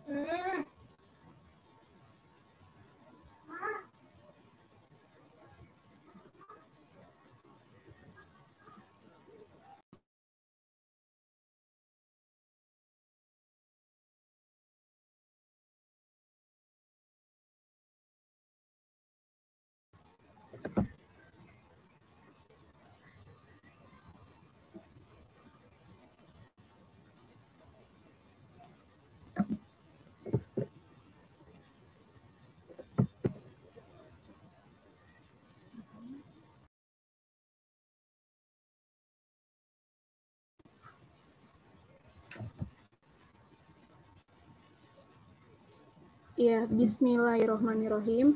Ya, bismillahirrohmanirrohim.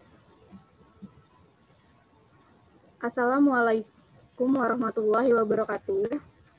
Assalamualaikum warahmatullahi wabarakatuh.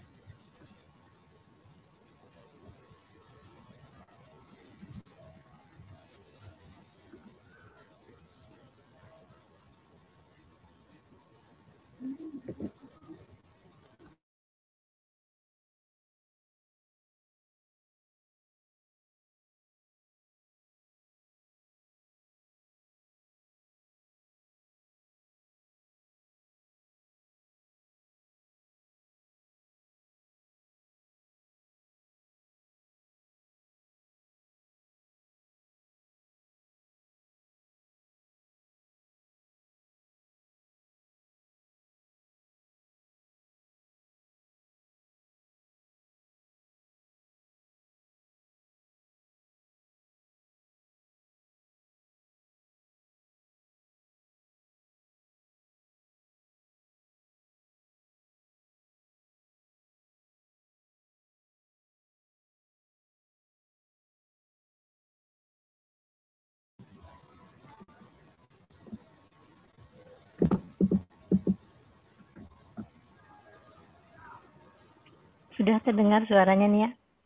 Sudah terdengar suaranya nih ya?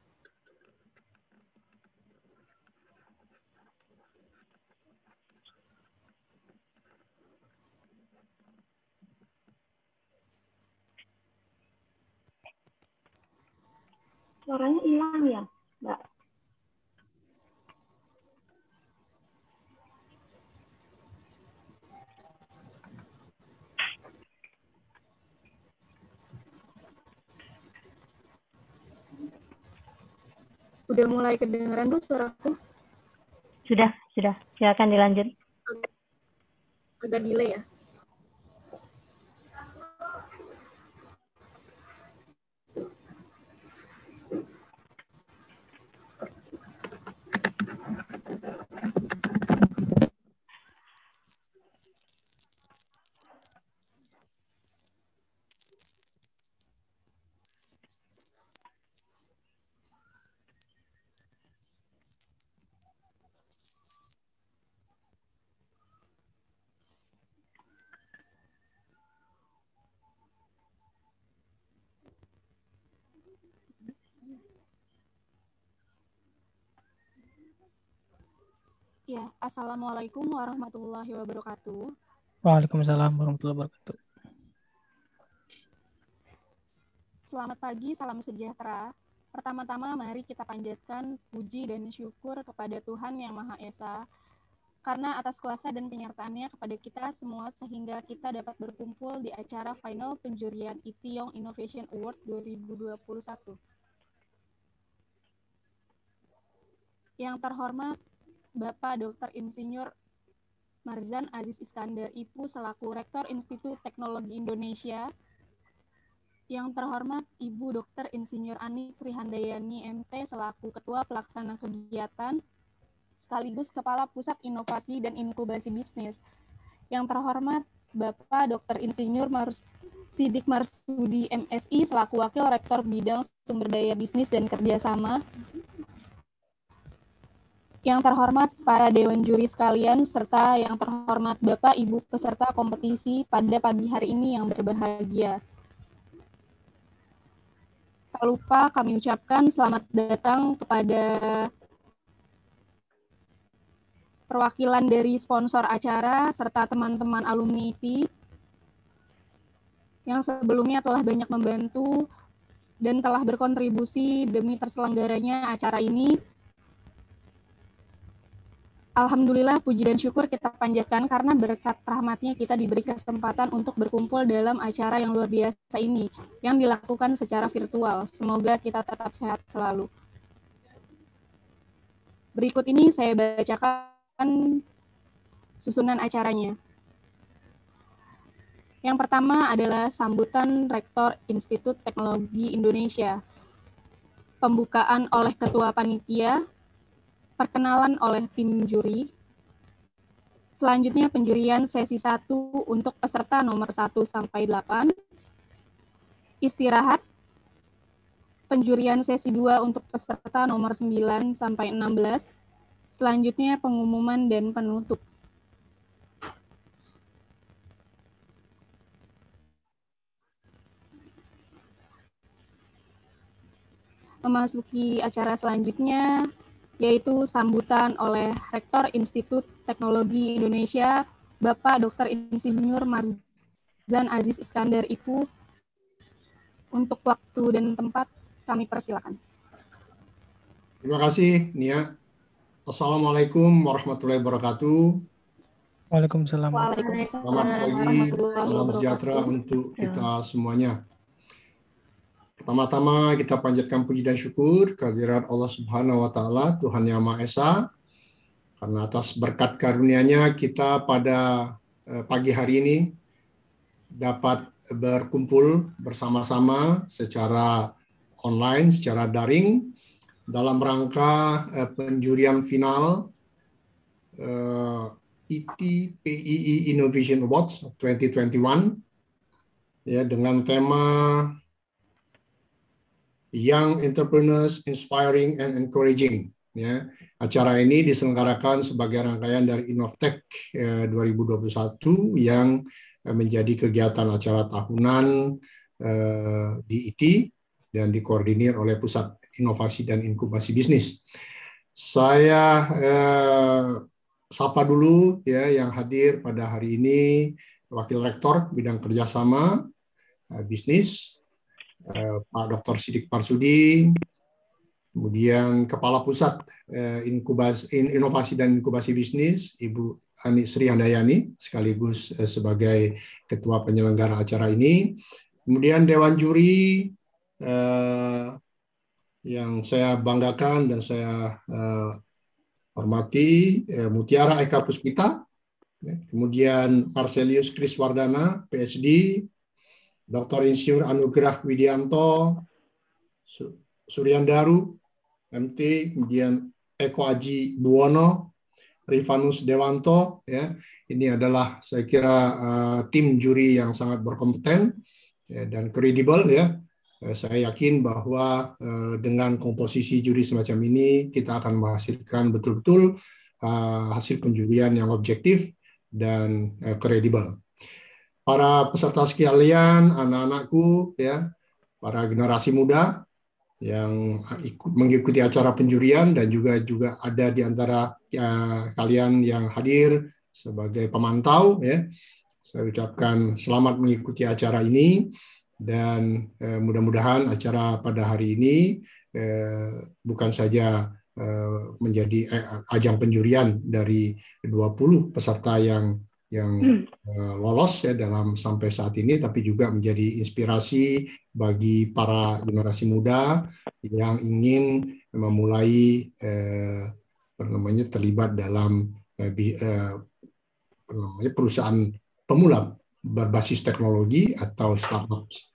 Suaranya hilang ya, Mbak? Udah mulai kedengeran Bu suaraku? Sudah. Silakan dilanjut. Agak delay ya. Ya, Assalamualaikum warahmatullahi wabarakatuh. Waalaikumsalam warahmatullahi wabarakatuh. Selamat pagi, salam sejahtera. Pertama-tama mari kita panjatkan puji dan syukur kepada Tuhan Yang Maha Esa karena atas kuasa dan penyertaannya kepada kita semua sehingga kita dapat berkumpul di acara final penjurian ITIONG Innovation Award 2021. Yang terhormat Bapak Dr. Insinyur Marzan Aziz Iskandar IPU selaku Rektor Institut Teknologi Indonesia. Yang terhormat Ibu Dr. Insinyur Ani Sri Handayani MT selaku Ketua Pelaksana Kegiatan sekaligus Kepala Pusat Inovasi dan Inkubasi Bisnis. Yang terhormat Bapak Dr. Insinyur Sidik Marsudi MSI selaku Wakil Rektor Bidang Sumber Daya Bisnis dan Kerjasama. Yang terhormat para Dewan Juri sekalian, serta yang terhormat Bapak Ibu peserta kompetisi pada pagi hari ini yang berbahagia. Tak lupa kami ucapkan selamat datang kepada perwakilan dari sponsor acara, serta teman-teman alumni ITI yang sebelumnya telah banyak membantu dan telah berkontribusi demi terselenggaranya acara ini. Alhamdulillah, puji dan syukur kita panjatkan karena berkat rahmatnya kita diberi kesempatan untuk berkumpul dalam acara yang luar biasa ini, yang dilakukan secara virtual. Semoga kita tetap sehat selalu. Berikut ini saya bacakan susunan acaranya. Yang pertama adalah sambutan Rektor Institut Teknologi Indonesia, pembukaan oleh Ketua Panitia, perkenalan oleh tim juri. Selanjutnya penjurian sesi 1 untuk peserta nomor 1 sampai 8. Istirahat. Penjurian sesi 2 untuk peserta nomor 9 sampai 16. Selanjutnya pengumuman dan penutup. Memasuki acara selanjutnya, yaitu sambutan oleh Rektor Institut Teknologi Indonesia, Bapak Dr. Insinyur Marzan Aziz Iskandar IPU. Untuk waktu dan tempat, kami persilakan. Terima kasih, Nia. Assalamualaikum warahmatullahi wabarakatuh. Waalaikumsalam. Selamat pagi, salam sejahtera untuk kita semuanya. Pertama-tama kita panjatkan puji dan syukur kehadirat Allah Subhanahu wa Ta'ala, Tuhan Yang Maha Esa, karena atas berkat karunia-Nya kita pada pagi hari ini dapat berkumpul bersama-sama secara online, secara daring dalam rangka penjurian final IT PII Innovation Awards 2021 ya, dengan tema Young Entrepreneurs Inspiring and Encouraging. Ya, acara ini diselenggarakan sebagai rangkaian dari Innovtech 2021 yang menjadi kegiatan acara tahunan di IT dan dikoordinir oleh Pusat Inovasi dan Inkubasi Bisnis. Saya sapa dulu ya yang hadir pada hari ini, Wakil Rektor Bidang Kerjasama Bisnis, Pak Dr. Siddiq Marsudi, kemudian Kepala Pusat Inovasi dan Inkubasi Bisnis, Ibu Ani Sri Handayani, sekaligus sebagai Ketua Penyelenggara acara ini. Kemudian Dewan Juri yang saya banggakan dan saya hormati, Mutiara Eka Puspita, kemudian Marcelius Kriswardana, PhD, Dr. Insinyur Anugrah Widianto, Suryandaru, MT, kemudian Eko Aji Buwono, Rifanus Dewanto, ya, ini adalah saya kira tim juri yang sangat berkompeten ya, dan kredibel ya. Saya yakin bahwa dengan komposisi juri semacam ini kita akan menghasilkan betul-betul hasil penjurian yang objektif dan kredibel. Para peserta sekalian, anak-anakku, ya, para generasi muda yang mengikuti acara penjurian dan juga ada di antara kalian yang hadir sebagai pemantau, ya, saya ucapkan selamat mengikuti acara ini dan mudah-mudahan acara pada hari ini bukan saja menjadi ajang penjurian dari 20 peserta yang lolos ya dalam sampai saat ini, tapi juga menjadi inspirasi bagi para generasi muda yang ingin memulai terlibat dalam perusahaan pemula berbasis teknologi atau startups.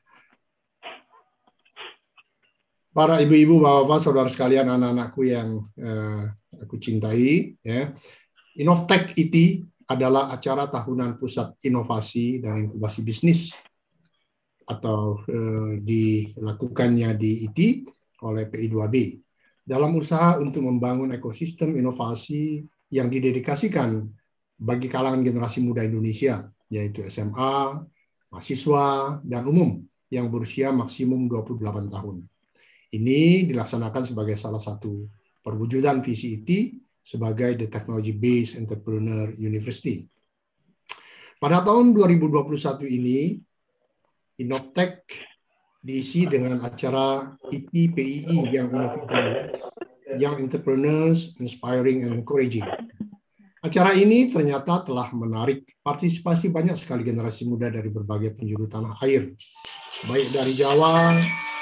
Para ibu-ibu, bapak-bapak, saudara sekalian, anak-anakku yang aku cintai, ya, Innovtech IT adalah acara tahunan Pusat Inovasi dan Inkubasi Bisnis atau dilakukannya di IT oleh PI2B dalam usaha untuk membangun ekosistem inovasi yang didedikasikan bagi kalangan generasi muda Indonesia, yaitu SMA, mahasiswa, dan umum yang berusia maksimum 28 tahun. Ini dilaksanakan sebagai salah satu perwujudan visi IT sebagai The Technology Based Entrepreneur University. Pada tahun 2021 ini, Innovtech diisi dengan acara ITPII yang inovatif, Young Entrepreneurs Inspiring and Encouraging. Acara ini ternyata telah menarik partisipasi banyak sekali generasi muda dari berbagai penjuru tanah air, baik dari Jawa,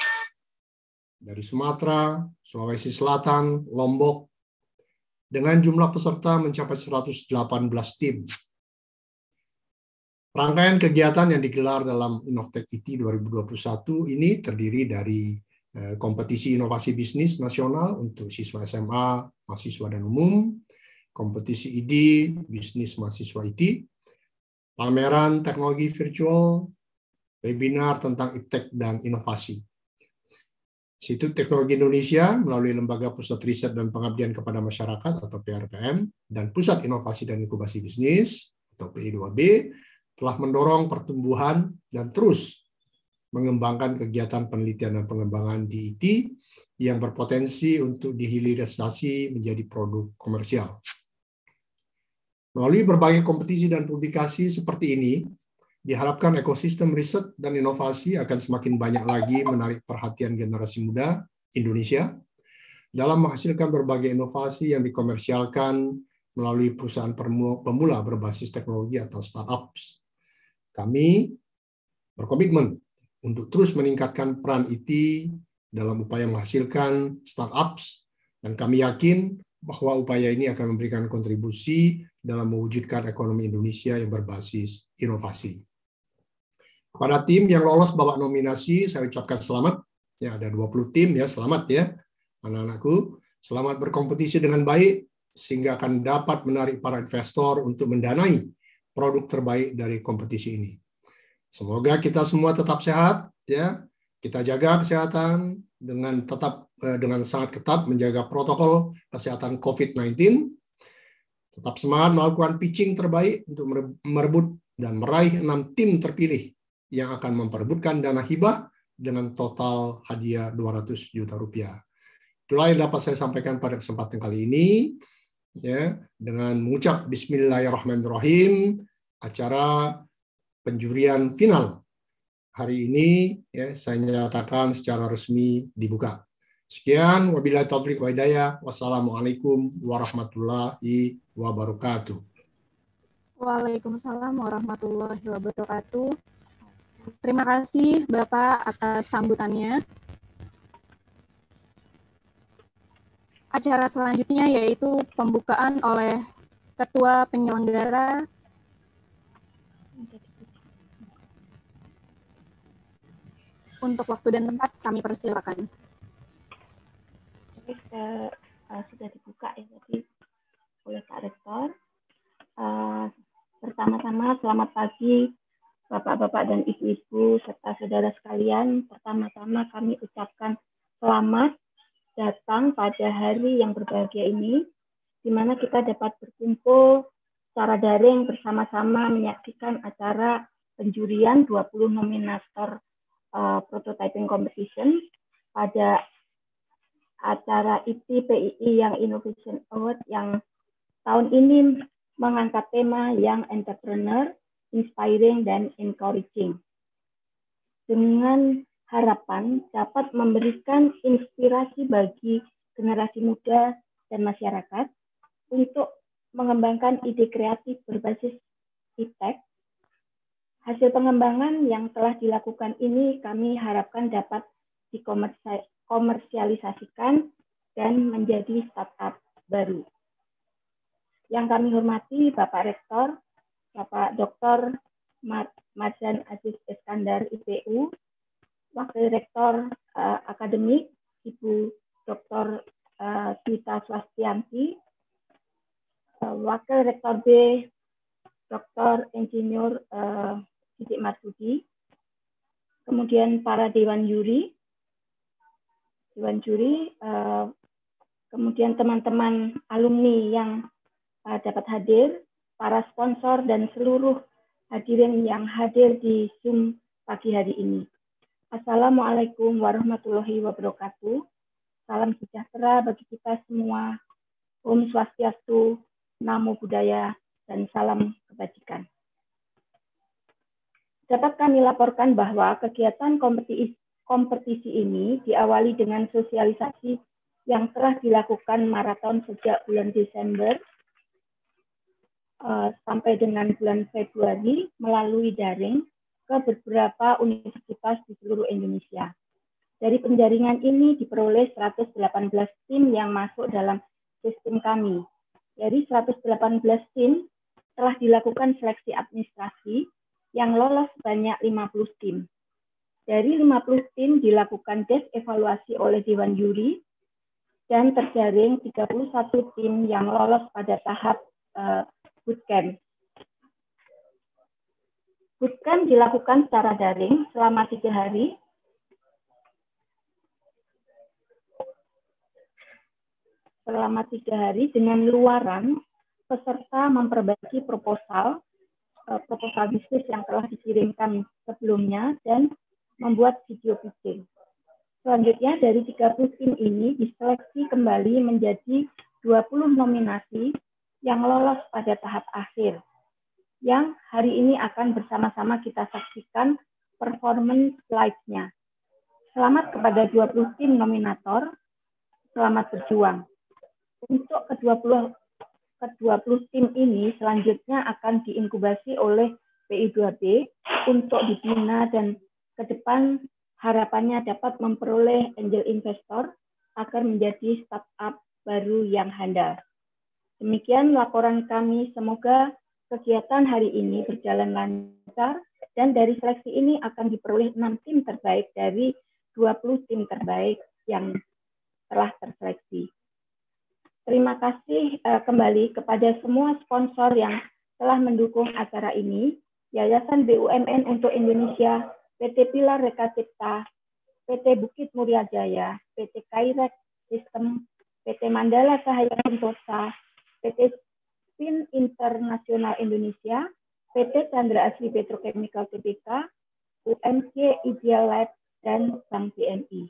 dari Sumatera, Sulawesi Selatan, Lombok, dengan jumlah peserta mencapai 118 tim. Rangkaian kegiatan yang digelar dalam Innovetech IT 2021 ini terdiri dari kompetisi inovasi bisnis nasional untuk siswa SMA, mahasiswa dan umum, kompetisi ID, bisnis mahasiswa IT, pameran teknologi virtual, webinar tentang iptek dan inovasi. Institut Teknologi Indonesia melalui Lembaga Pusat Riset dan Pengabdian kepada Masyarakat atau PRPM dan Pusat Inovasi dan Inkubasi Bisnis atau PI2B telah mendorong pertumbuhan dan terus mengembangkan kegiatan penelitian dan pengembangan di IT yang berpotensi untuk dihilirisasi menjadi produk komersial. Melalui berbagai kompetisi dan publikasi seperti ini, diharapkan ekosistem riset dan inovasi akan semakin banyak lagi menarik perhatian generasi muda Indonesia dalam menghasilkan berbagai inovasi yang dikomersialkan melalui perusahaan pemula berbasis teknologi atau startups. Kami berkomitmen untuk terus meningkatkan peran IT dalam upaya menghasilkan startups, dan kami yakin bahwa upaya ini akan memberikan kontribusi dalam mewujudkan ekonomi Indonesia yang berbasis inovasi. Pada tim yang lolos babak nominasi, saya ucapkan selamat. Ya, ada 20 tim ya, selamat ya anak-anakku. Selamat berkompetisi dengan baik sehingga akan dapat menarik para investor untuk mendanai produk terbaik dari kompetisi ini. Semoga kita semua tetap sehat ya. Kita jaga kesehatan dengan sangat ketat menjaga protokol kesehatan COVID-19. Tetap semangat melakukan pitching terbaik untuk merebut dan meraih 6 tim terpilih yang akan memperebutkan dana hibah dengan total hadiah 200 juta rupiah. Itulah yang dapat saya sampaikan pada kesempatan kali ini. Ya, dengan mengucap Bismillahirrahmanirrahim, acara penjurian final hari ini ya, saya nyatakan secara resmi dibuka. Sekian, wabillahi taufiq wa hidayah. Wassalamualaikum warahmatullahi wabarakatuh. Waalaikumsalam warahmatullahi wabarakatuh. Terima kasih Bapak atas sambutannya. Acara selanjutnya yaitu pembukaan oleh Ketua Penyelenggara. Untuk waktu dan tempat kami persilakan. Sudah dibuka ya tadi oleh Pak Rektor. Pertama-tama selamat pagi Bapak-bapak dan ibu-ibu serta saudara sekalian. Pertama-tama kami ucapkan selamat datang pada hari yang berbahagia ini, di mana kita dapat berkumpul secara daring bersama-sama menyaksikan acara penjurian 20 nominator prototyping competition pada acara ITPII yang Innovation Award yang tahun ini mengangkat tema Young Entrepreneur, Inspiring dan Encouraging, dengan harapan dapat memberikan inspirasi bagi generasi muda dan masyarakat untuk mengembangkan ide kreatif berbasis iptek. Hasil pengembangan yang telah dilakukan ini kami harapkan dapat dikomersialisasikan dan menjadi startup baru. Yang kami hormati Bapak Rektor, Bapak Dr. Marzan Aziz Iskandar IPU, Wakil Rektor Akademik Ibu Dr. Swita Swastianti, Wakil Rektor B Dr. Insinyur Sidik Marsudi, kemudian para Dewan Juri, kemudian teman-teman alumni yang dapat hadir, para sponsor dan seluruh hadirin yang hadir di Zoom pagi hari ini. Assalamualaikum warahmatullahi wabarakatuh. Salam sejahtera bagi kita semua. Om Swastiastu, Namo Buddhaya, dan salam kebajikan. Dapat kami laporkan bahwa kegiatan kompetisi ini diawali dengan sosialisasi yang telah dilakukan maraton sejak bulan Desember sampai dengan bulan Februari melalui daring ke beberapa universitas di seluruh Indonesia. Dari penjaringan ini diperoleh 118 tim yang masuk dalam sistem kami. Dari 118 tim telah dilakukan seleksi administrasi yang lolos sebanyak 50 tim. Dari 50 tim dilakukan tes evaluasi oleh Dewan Juri dan terjaring 31 tim yang lolos pada tahap bootcamp. Bootcamp dilakukan secara daring selama 3 hari. Selama 3 hari dengan luaran peserta memperbaiki proposal bisnis yang telah dikirimkan sebelumnya dan membuat video pitching. Selanjutnya dari 30 tim ini diseleksi kembali menjadi 20 nominasi yang lolos pada tahap akhir, yang hari ini akan bersama-sama kita saksikan performance slide-nya. Selamat kepada 20 tim nominator, selamat berjuang. Untuk ke-20 tim ini selanjutnya akan diinkubasi oleh PI2B untuk dibina dan ke depan harapannya dapat memperoleh angel investor agar menjadi startup baru yang handal. Demikian laporan kami, semoga kegiatan hari ini berjalan lancar dan dari seleksi ini akan diperoleh 6 tim terbaik dari 20 tim terbaik yang telah terseleksi. Terima kasih kembali kepada semua sponsor yang telah mendukung acara ini, Yayasan BUMN untuk Indonesia, PT Pilar Reka Cipta, PT Bukit Muria Jaya, PT Kairak System, PT Mandala Cahaya Sentosa, PT Spin Internasional Indonesia, PT Chandra Asri Petrochemical Tbk, UMC Ideal Lab, dan Bank BNI.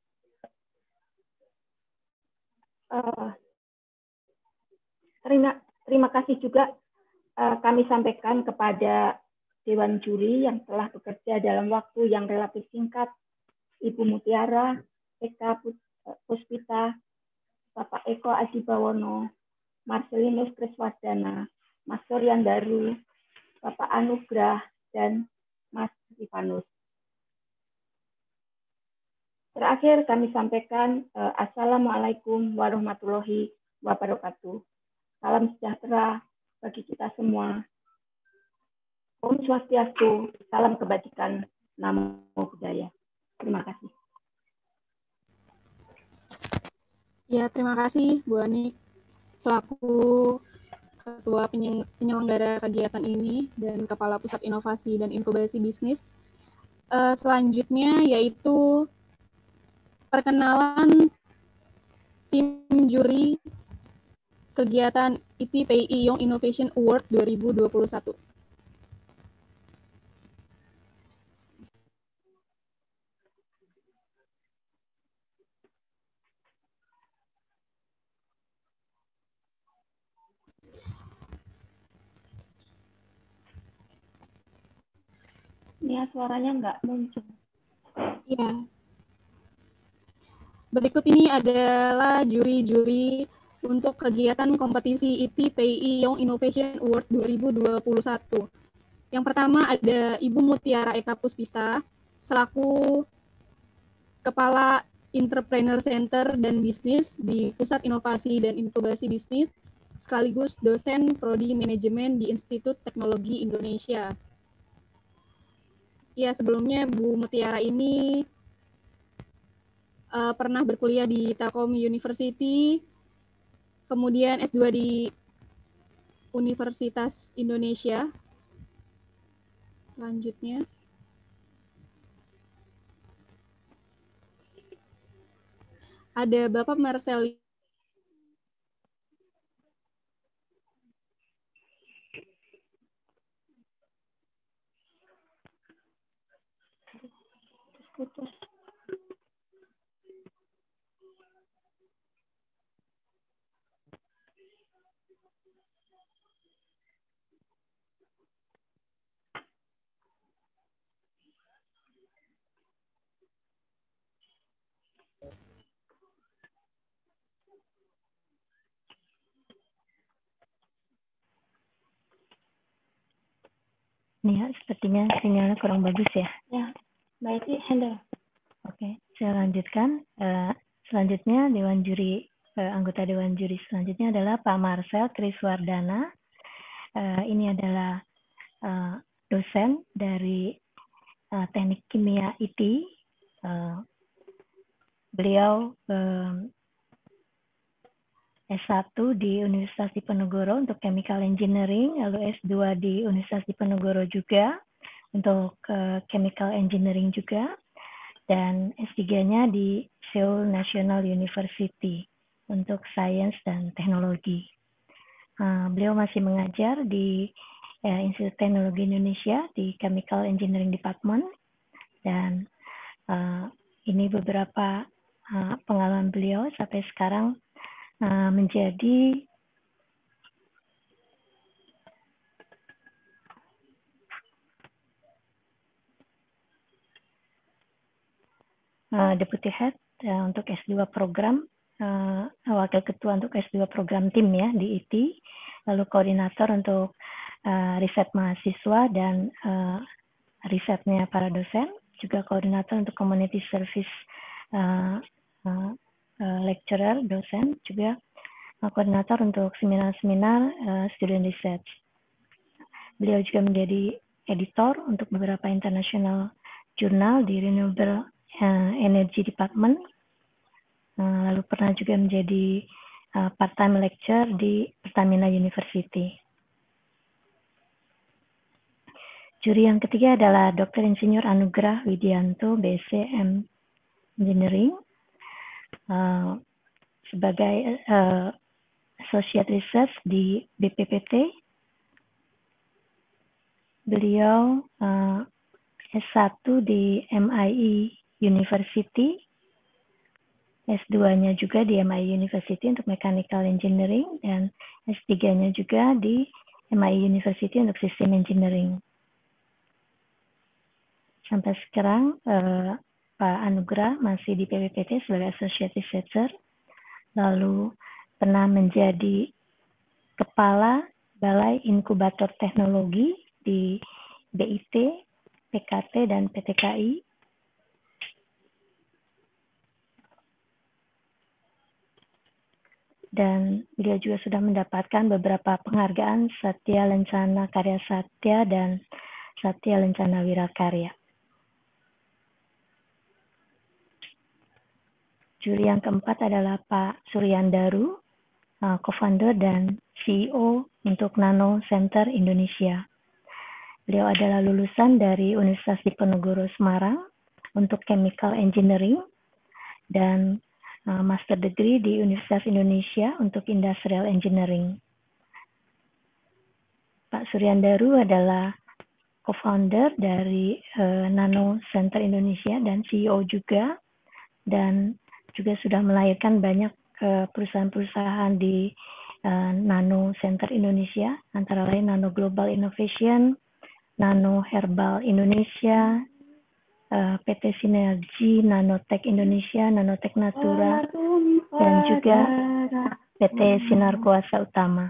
Terima kasih juga kami sampaikan kepada Dewan Juri yang telah bekerja dalam waktu yang relatif singkat, Ibu Mutiara, Eka Puspita, Bapak Eko Adibawono, Marcelinus Kriswardana, Mas Suryan Daru, Bapak Anugrah, dan Mas Ivanus. Terakhir kami sampaikan Assalamualaikum warahmatullahi wabarakatuh. Salam sejahtera bagi kita semua. Om Swastiastu, salam kebajikan, namo buddhaya. Terima kasih. Ya, terima kasih Bu Anik selaku Ketua Penyelenggara kegiatan ini dan Kepala Pusat Inovasi dan Inkubasi Bisnis. Selanjutnya yaitu perkenalan tim juri kegiatan ITPI Young Innovation Award 2021. Ini suaranya nggak muncul. Iya. Berikut ini adalah juri-juri untuk kegiatan kompetisi ITPI Young Innovation Award 2021. Yang pertama ada Ibu Mutiara Eka Puspita, selaku Kepala Entrepreneur Center dan Bisnis di Pusat Inovasi dan Inkubasi Bisnis, sekaligus dosen Prodi Manajemen di Institut Teknologi Indonesia. Ya, sebelumnya Bu Mutiara ini pernah berkuliah di Telkom University, kemudian S2 di Universitas Indonesia. Selanjutnya, ada Bapak Marcel Putus. Nih, sepertinya sinyalnya kurang bagus ya. Ya, Mbak Eti, handle. Oke, saya lanjutkan. Selanjutnya anggota Dewan Juri selanjutnya adalah Pak Marcel Kriswardana. Ini adalah dosen dari Teknik Kimia IT. Beliau S1 di Universitas Diponegoro untuk Chemical Engineering, lalu S2 di Universitas Diponegoro juga untuk Chemical Engineering juga, dan S3-nya di Seoul National University untuk Sains dan Teknologi. Beliau masih mengajar di Institut Teknologi Indonesia di Chemical Engineering Department, dan ini beberapa pengalaman beliau sampai sekarang menjadi Deputy Head untuk S2 program, Wakil Ketua untuk S2 program tim ya di IT, lalu koordinator untuk riset mahasiswa dan risetnya para dosen, juga koordinator untuk community service lecturer, dosen, juga koordinator untuk seminar-seminar student research. Beliau juga menjadi editor untuk beberapa international jurnal di Renewable Energy Department, lalu pernah juga menjadi part-time lecturer di Pertamina University. Juri yang ketiga adalah Dr. Insinyur Anugrah Widianto, BSc Engineering, sebagai Associate Research di BPPT. Beliau S1 di MIE University, S2-nya juga di MIE University untuk Mechanical Engineering, dan S3-nya juga di MIE University untuk System Engineering. Sampai sekarang Pak Anugrah masih di PPPT sebagai Associate Researcher, lalu pernah menjadi Kepala Balai Inkubator Teknologi di BIT, PKT, dan PTKI. Dan beliau juga sudah mendapatkan beberapa penghargaan Satya Lencana Karya Satya dan Satya Lencana Wirakarya. Juri yang keempat adalah Pak Suryandaru, co-founder dan CEO untuk Nano Center Indonesia. Beliau adalah lulusan dari Universitas Diponegoro Semarang untuk Chemical Engineering dan Master Degree di Universitas Indonesia untuk Industrial Engineering. Pak Suryandaru adalah co-founder dari Nano Center Indonesia dan CEO juga, dan juga sudah melahirkan banyak perusahaan-perusahaan di Nano Center Indonesia, antara lain Nano Global Innovation, Nano Herbal Indonesia, PT Sinergi, Nanotech Indonesia, Nanotech Natura, dan juga PT Sinar Kuasa Utama.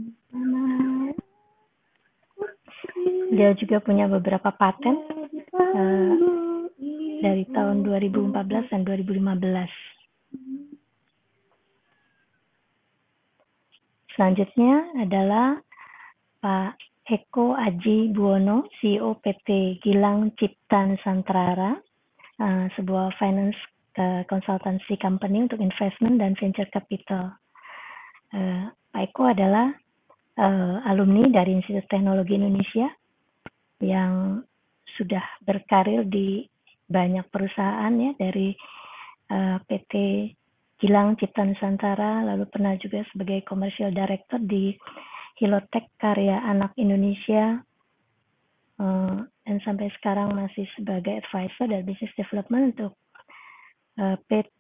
Dia juga punya beberapa paten dari tahun 2014 dan 2015. Selanjutnya adalah Pak Eko Aji Buwono, CEO PT Gilang Cipta Nusantara, sebuah finance consultancy company untuk investment dan venture capital. Pak Eko adalah alumni dari Institut Teknologi Indonesia yang sudah berkarir di banyak perusahaan ya, dari PT Gilang Cipta Nusantara, lalu pernah juga sebagai Commercial Director di Hilotech Karya Anak Indonesia, dan sampai sekarang masih sebagai advisor dan business development untuk PT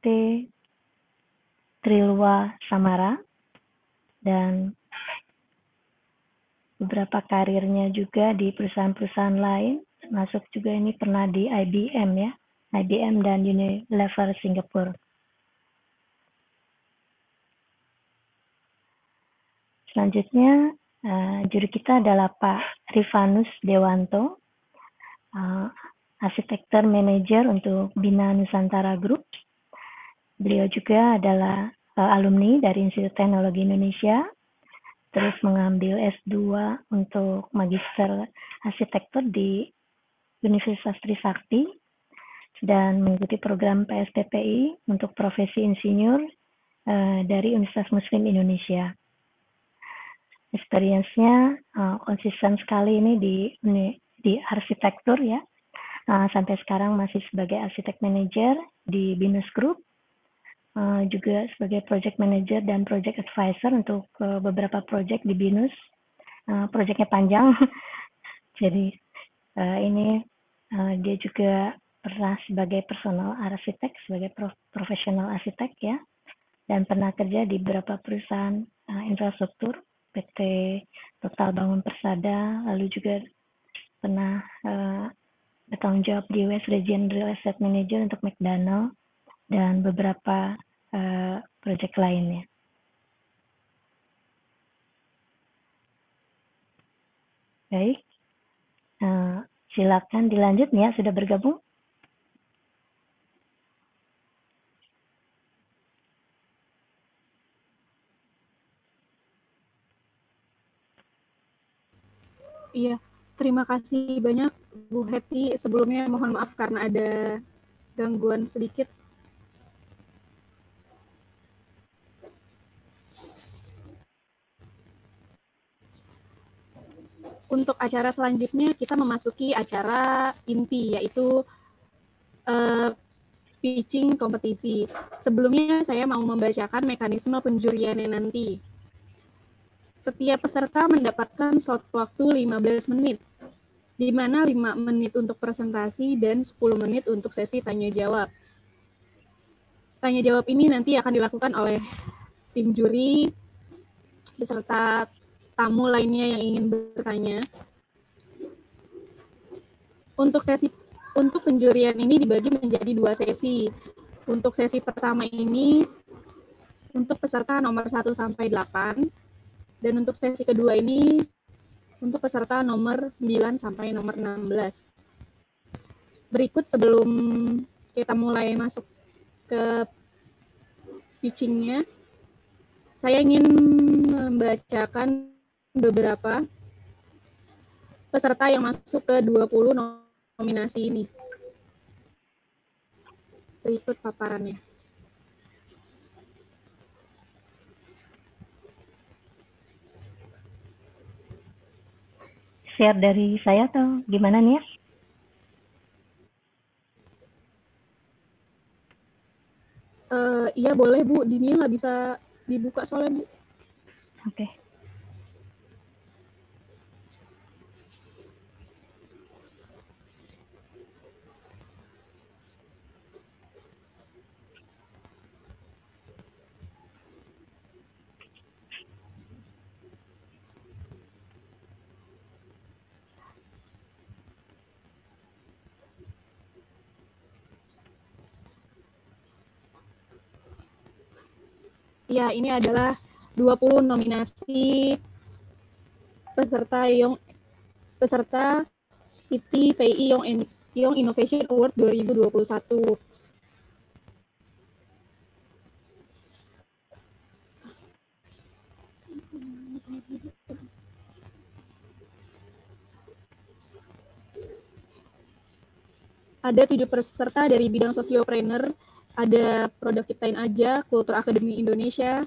Trilwa Samara, dan beberapa karirnya juga di perusahaan-perusahaan lain, termasuk juga ini pernah di IBM ya, IBM dan Unilever Singapura. Selanjutnya Juri kita adalah Pak Rifanus Dewanto, arsitektur manajer untuk Bina Nusantara Group. Beliau juga adalah alumni dari Institut Teknologi Indonesia, terus mengambil S2 untuk Magister Arsitektur di Universitas Trisakti, dan mengikuti program PSTPI untuk profesi insinyur dari Universitas Muslim Indonesia. Experience-nya konsisten sekali ini di arsitektur ya. Sampai sekarang masih sebagai arsitek manager di Binus Group, juga sebagai project manager dan project advisor untuk beberapa project di Binus. Projectnya panjang, jadi ini dia juga pernah sebagai personal arsitek, sebagai profesional arsitek ya, dan pernah kerja di beberapa perusahaan infrastruktur, PT Total Bangun Persada, lalu juga pernah bertanggung jawab di West Region Real Estate Manager untuk McDonald dan beberapa proyek lainnya. Baik, silakan dilanjut ya, sudah bergabung. Iya, terima kasih banyak Bu Hetty. Sebelumnya mohon maaf karena ada gangguan sedikit. Untuk acara selanjutnya kita memasuki acara inti, yaitu pitching kompetisi. Sebelumnya saya mau membacakan mekanisme penjuriannya nanti. Setiap peserta mendapatkan slot waktu 15 menit, di mana 5 menit untuk presentasi dan 10 menit untuk sesi tanya jawab. Tanya jawab ini nanti akan dilakukan oleh tim juri beserta tamu lainnya yang ingin bertanya. Untuk penjurian ini dibagi menjadi 2 sesi. Untuk sesi pertama ini untuk peserta nomor 1 sampai 8. Dan untuk sesi kedua ini untuk peserta nomor 9 sampai nomor 16. Berikut sebelum kita mulai masuk ke pitching-nya, saya ingin membacakan beberapa peserta yang masuk ke 20 nominasi ini. Berikut paparannya. Share dari saya atau gimana nih ya? Iya boleh Bu, Dini nggak bisa dibuka soalnya Bu. Oke. Ya, ini adalah 20 nominasi peserta ITPI Young Innovation Award 2021. Ada 7 peserta dari bidang sosiopreneur, ada Produk Ciptain Aja, Kultur Akademi Indonesia,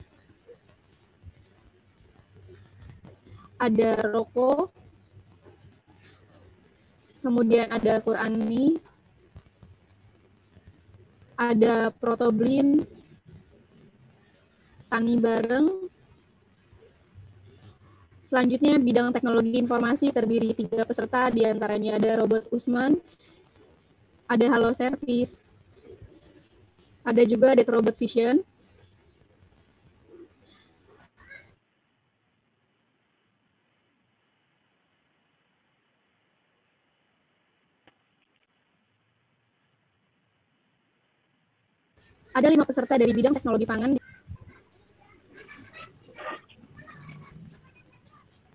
ada Roko, kemudian ada Qurani, ada Protoblin, Tani Bareng. Selanjutnya bidang teknologi informasi terdiri 3 peserta, diantaranya ada Robot Usman, ada Halo Service, ada juga Dead Robot Vision. Ada 5 peserta dari bidang teknologi pangan.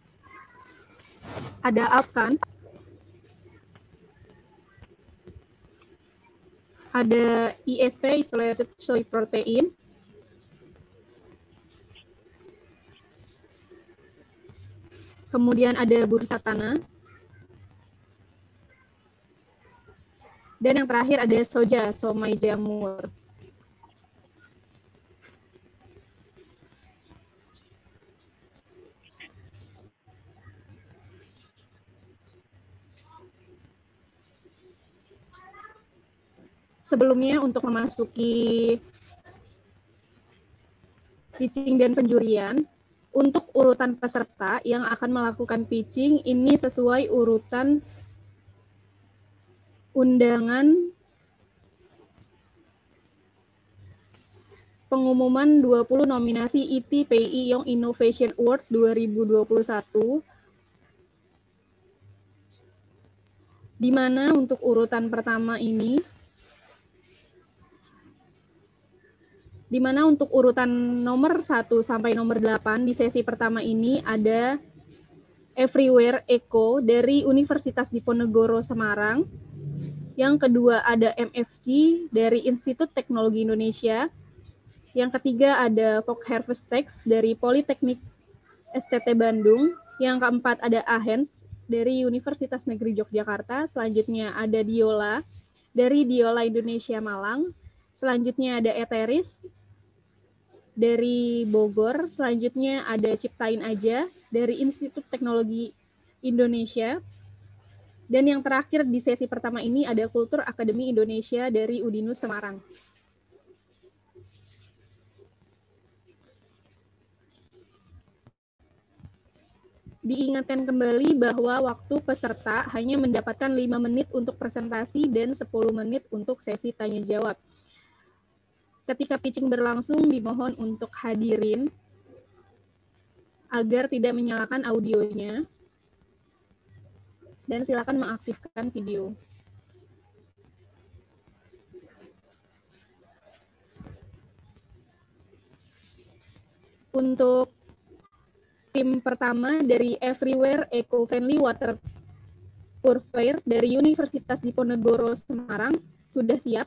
ada alkan, ada ISP, isolated soy protein, kemudian ada bursatana, dan yang terakhir ada soja, somai jamur. Sebelumnya untuk memasuki pitching dan penjurian, untuk urutan peserta yang akan melakukan pitching ini sesuai urutan undangan pengumuman 20 nominasi ITPI Young Innovation Award 2021, di mana untuk urutan pertama ini, di mana untuk urutan nomor 1 sampai nomor 8 di sesi pertama ini ada Everywhere Eco dari Universitas Diponegoro Semarang. Yang kedua ada MFG dari Institut Teknologi Indonesia. Yang ketiga ada Folk Harvest Text dari Politeknik STT Bandung. Yang keempat ada Ahens dari Universitas Negeri Yogyakarta. Selanjutnya ada Diola dari Diola Indonesia Malang. Selanjutnya ada Eteris dari Bogor. Selanjutnya ada Ciptain Aja dari Institut Teknologi Indonesia. Dan yang terakhir di sesi pertama ini ada Kultur Akademi Indonesia dari Udinus Semarang. Diingatkan kembali bahwa waktu peserta hanya mendapatkan 5 menit untuk presentasi dan 10 menit untuk sesi tanya jawab. Ketika pitching berlangsung, dimohon untuk hadirin agar tidak menyalakan audionya dan silakan mengaktifkan video. Untuk tim pertama dari Everywhere Eco-Friendly Water Purifier dari Universitas Diponegoro Semarang sudah siap.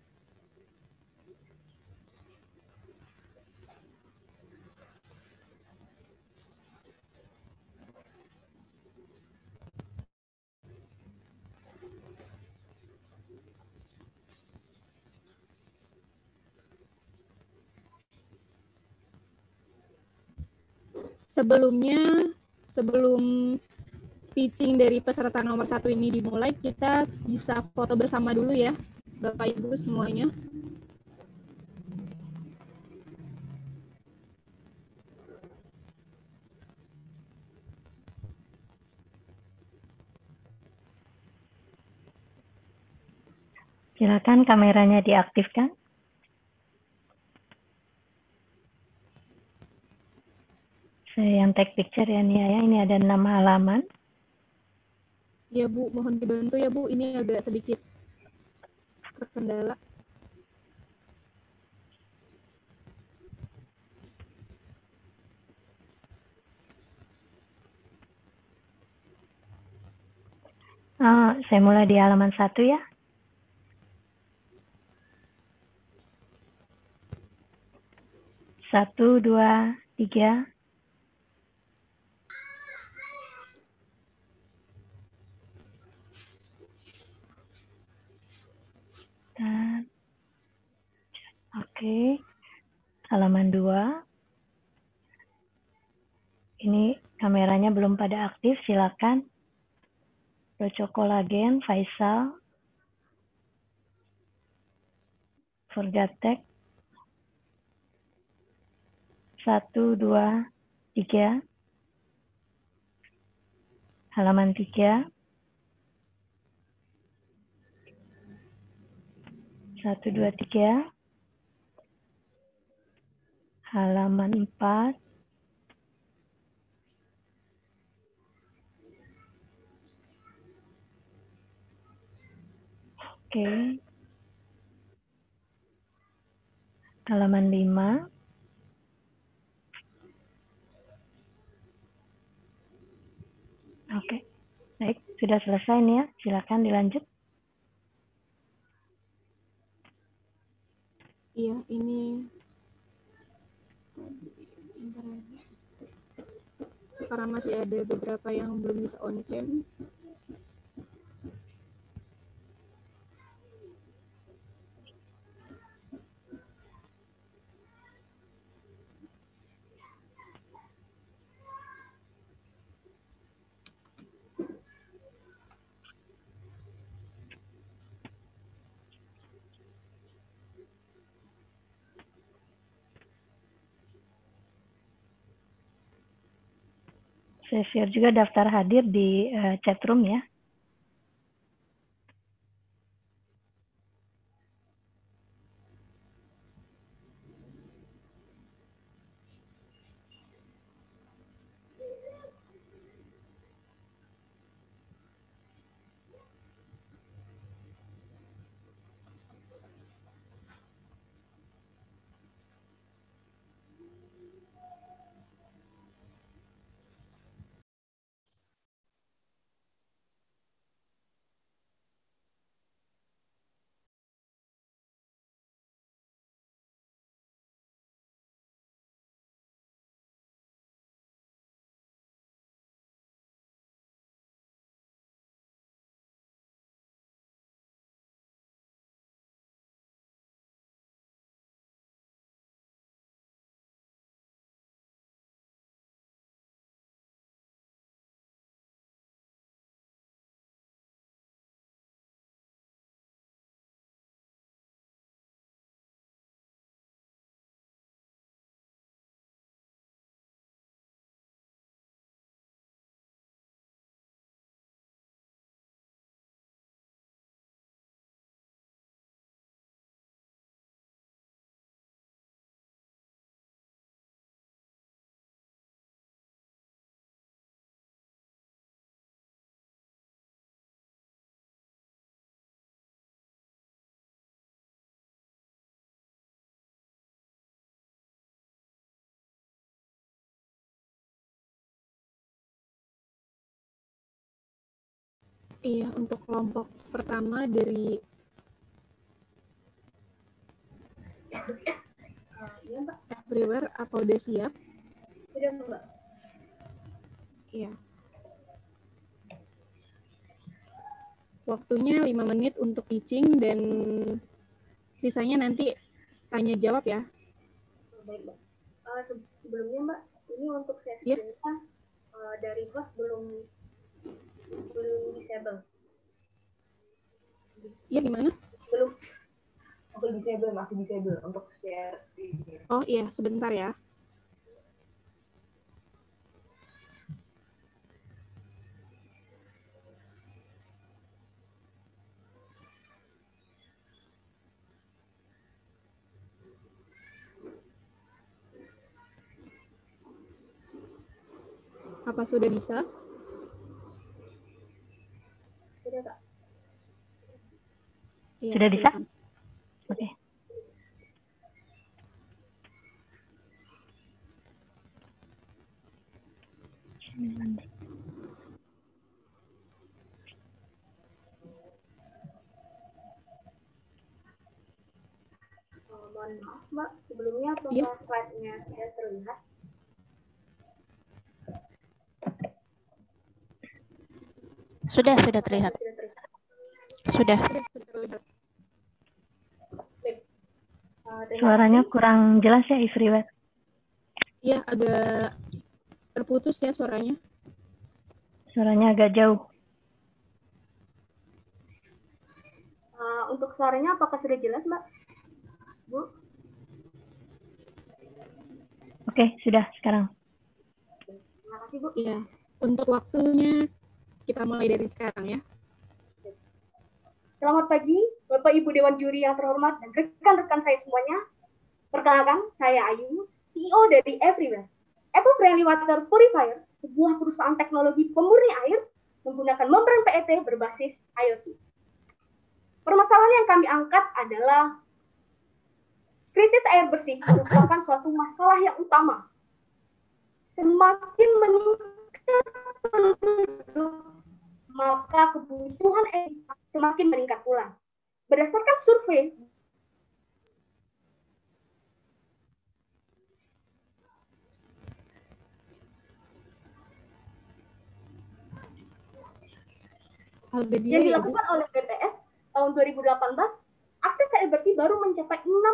Sebelum pitching dari peserta nomor 1 ini dimulai, kita bisa foto bersama dulu ya, Bapak Ibu semuanya. Silakan kameranya diaktifkan. Saya yang take picture ya Nia ya. Ini ada 6 halaman. Ya Bu, mohon dibantu ya Bu. Ini agak sedikit terkendala. Saya mulai di halaman 1 ya. Satu, dua, tiga. Oke. Halaman 2. Ini kameranya belum pada aktif, silakan. Procokolagen, Faisal. Forgatek. 1, 2, 3. Halaman 3. 1, 2, 3. Halaman 4. Oke. Halaman 5. Oke. sudah selesai nih ya, silakan dilanjut. Iya, ini karena masih ada beberapa yang belum bisa on cam. Saya share juga daftar hadir di chat room ya. Iya, untuk kelompok pertama dari Everywhere, apa udah siap? Sudah, Mbak. Iya. Waktunya 5 menit untuk pitching dan sisanya nanti tanya jawab ya. Baik, Mbak. Sebelumnya, Mbak, ini untuk sesi Iya. kita dari host belum disable. Iya, gimana? Belum disable, masih disable untuk share. Oh iya, sebentar ya. Apa sudah bisa? Sudah, Kak. Iya, Sudah bisa? silakan. Oke. Mohon maaf, Mbak, sebelumnya Iya. apakah slide-nya sudah terlihat? Sudah terlihat. Sudah. Suaranya kurang jelas ya, Everywhere. Iya, agak terputus ya suaranya. Suaranya agak jauh. Untuk suaranya apakah sudah jelas, Mbak? Bu? Oke, sudah sekarang. Terima kasih, Bu. Iya, untuk waktunya kita mulai dari sekarang ya. Selamat pagi, Bapak Ibu Dewan Juri yang terhormat dan rekan-rekan saya semuanya. Perkenalkan, saya Ayu, CEO dari Everywhere. Eco-Friendly Water Purifier, sebuah perusahaan teknologi pemurni air menggunakan membran PET berbasis IoT. Permasalahan yang kami angkat adalah krisis air bersih merupakan suatu masalah yang utama. Semakin meningkat penduduk maka kebutuhan energi semakin meningkat pula. Berdasarkan survei yang dilakukan oleh BPS tahun 2018, akses air bersih baru mencapai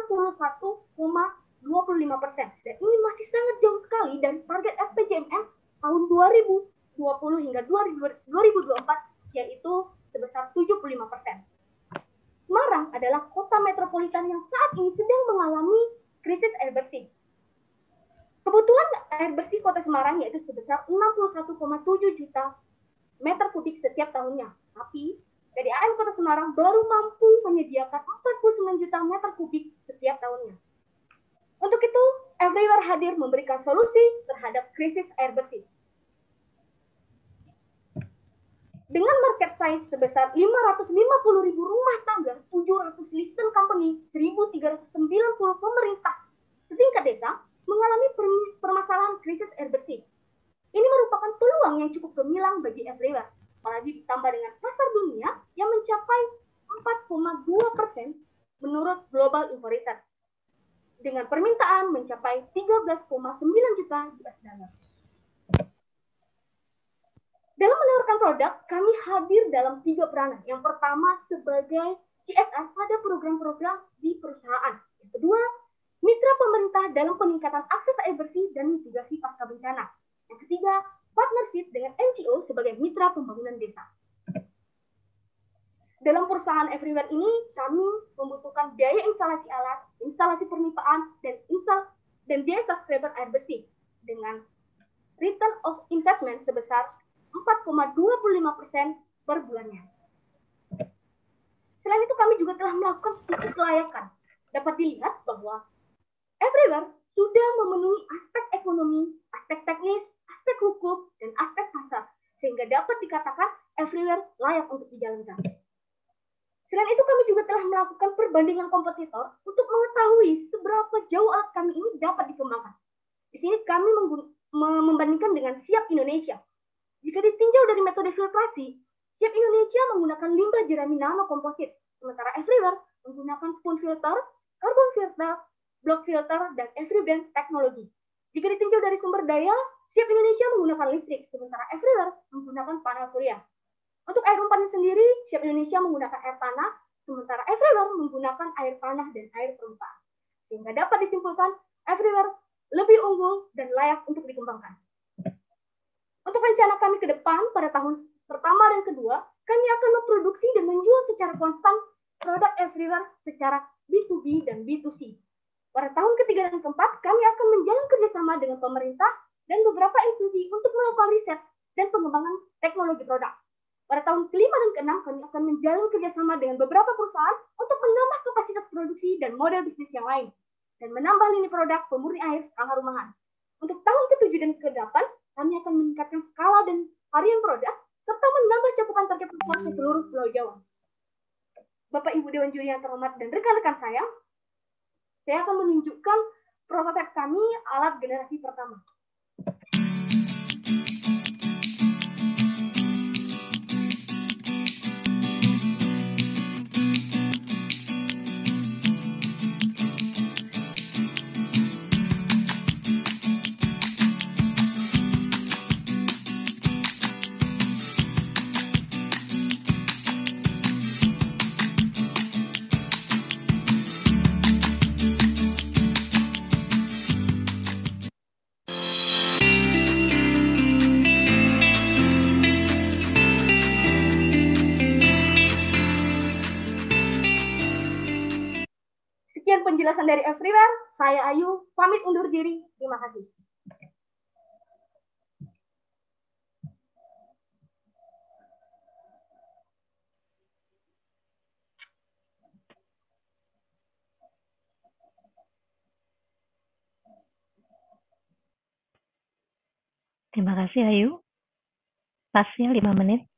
61,25%. Dan ini masih sangat jauh sekali dari target RPJMN tahun 2020 hingga 2024, yaitu sebesar 75%. Semarang adalah kota metropolitan yang saat ini sedang mengalami krisis air bersih. Kebutuhan air bersih kota Semarang yaitu sebesar 61,7 juta meter kubik setiap tahunnya. Tapi PDAM Kota Semarang baru mampu menyediakan 49 juta meter kubik setiap tahunnya. Untuk itu, Everywhere hadir memberikan solusi terhadap krisis air bersih. Dengan market size sebesar 550.000 rumah tangga, 700 listen company, 1.390 pemerintah setingkat desa mengalami permasalahan krisis air bersih. Ini merupakan peluang yang cukup gemilang bagi Everywhere, apalagi ditambah dengan pasar dunia yang mencapai 4,2% menurut Global Info Research, dengan permintaan mencapai 13,9 juta US dollar. Dalam menawarkan produk, kami hadir dalam 3 peranan. Yang pertama, sebagai CSR pada program-program di perusahaan. Yang kedua, mitra pemerintah dalam peningkatan akses air bersih dan mitigasi pasca bencana. Yang ketiga, partnership dengan NGO sebagai mitra pembangunan desa. Dalam perusahaan Everywhere ini, kami membutuhkan biaya instalasi alat, instalasi permipaan, dan biaya subscriber air bersih dengan return of investment sebesar 4,25% per bulannya. Selain itu, kami juga telah melakukan uji kelayakan. Dapat dilihat bahwa Everywhere sudah memenuhi aspek ekonomi, aspek teknis, aspek hukum, dan aspek pasar, sehingga dapat dikatakan Everywhere layak untuk dijalankan. Selain itu, kami juga telah melakukan perbandingan kompetitor untuk mengetahui seberapa jauh alat kami ini dapat dikembangkan. Di sini kami membandingkan dengan Siap Indonesia. Jika ditinjau dari metode filtrasi, Siap Indonesia menggunakan limbah jerami nano komposit, sementara Everywhere menggunakan spoon filter, carbon filter, block filter, dan Everyblend teknologi. Jika ditinjau dari sumber daya, Siap Indonesia menggunakan listrik, sementara Everywhere menggunakan panel surya. Untuk air umpan sendiri, Siap Indonesia menggunakan air tanah, sementara Everywhere menggunakan air tanah dan air perempah. Sehingga dapat disimpulkan, Everywhere lebih unggul dan layak untuk dikembangkan. Untuk rencana kami ke depan pada tahun pertama dan kedua, kami akan memproduksi dan menjual secara konstan produk Everywhere secara B2B dan B2C. Pada tahun ketiga dan keempat, kami akan menjalin kerjasama dengan pemerintah dan beberapa institusi untuk melakukan riset dan pengembangan teknologi produk. Pada tahun kelima dan keenam, kami akan menjalin kerjasama dengan beberapa perusahaan untuk menambah kapasitas produksi dan model bisnis yang lain, dan menambah lini produk pemurni air skala rumahan. Untuk tahun ke-7 dan ke-8, kami akan meningkatkan skala dan varian produk, serta menambah cakupan target pasar ke seluruh Pulau Jawa. Bapak Ibu Dewan Juri yang terhormat dan rekan-rekan saya akan menunjukkan prototipe kami alat generasi pertama. Penjelasan dari Everywhere, saya Ayu, pamit undur diri. Terima kasih. Terima kasih Ayu. Pasnya 5 menit.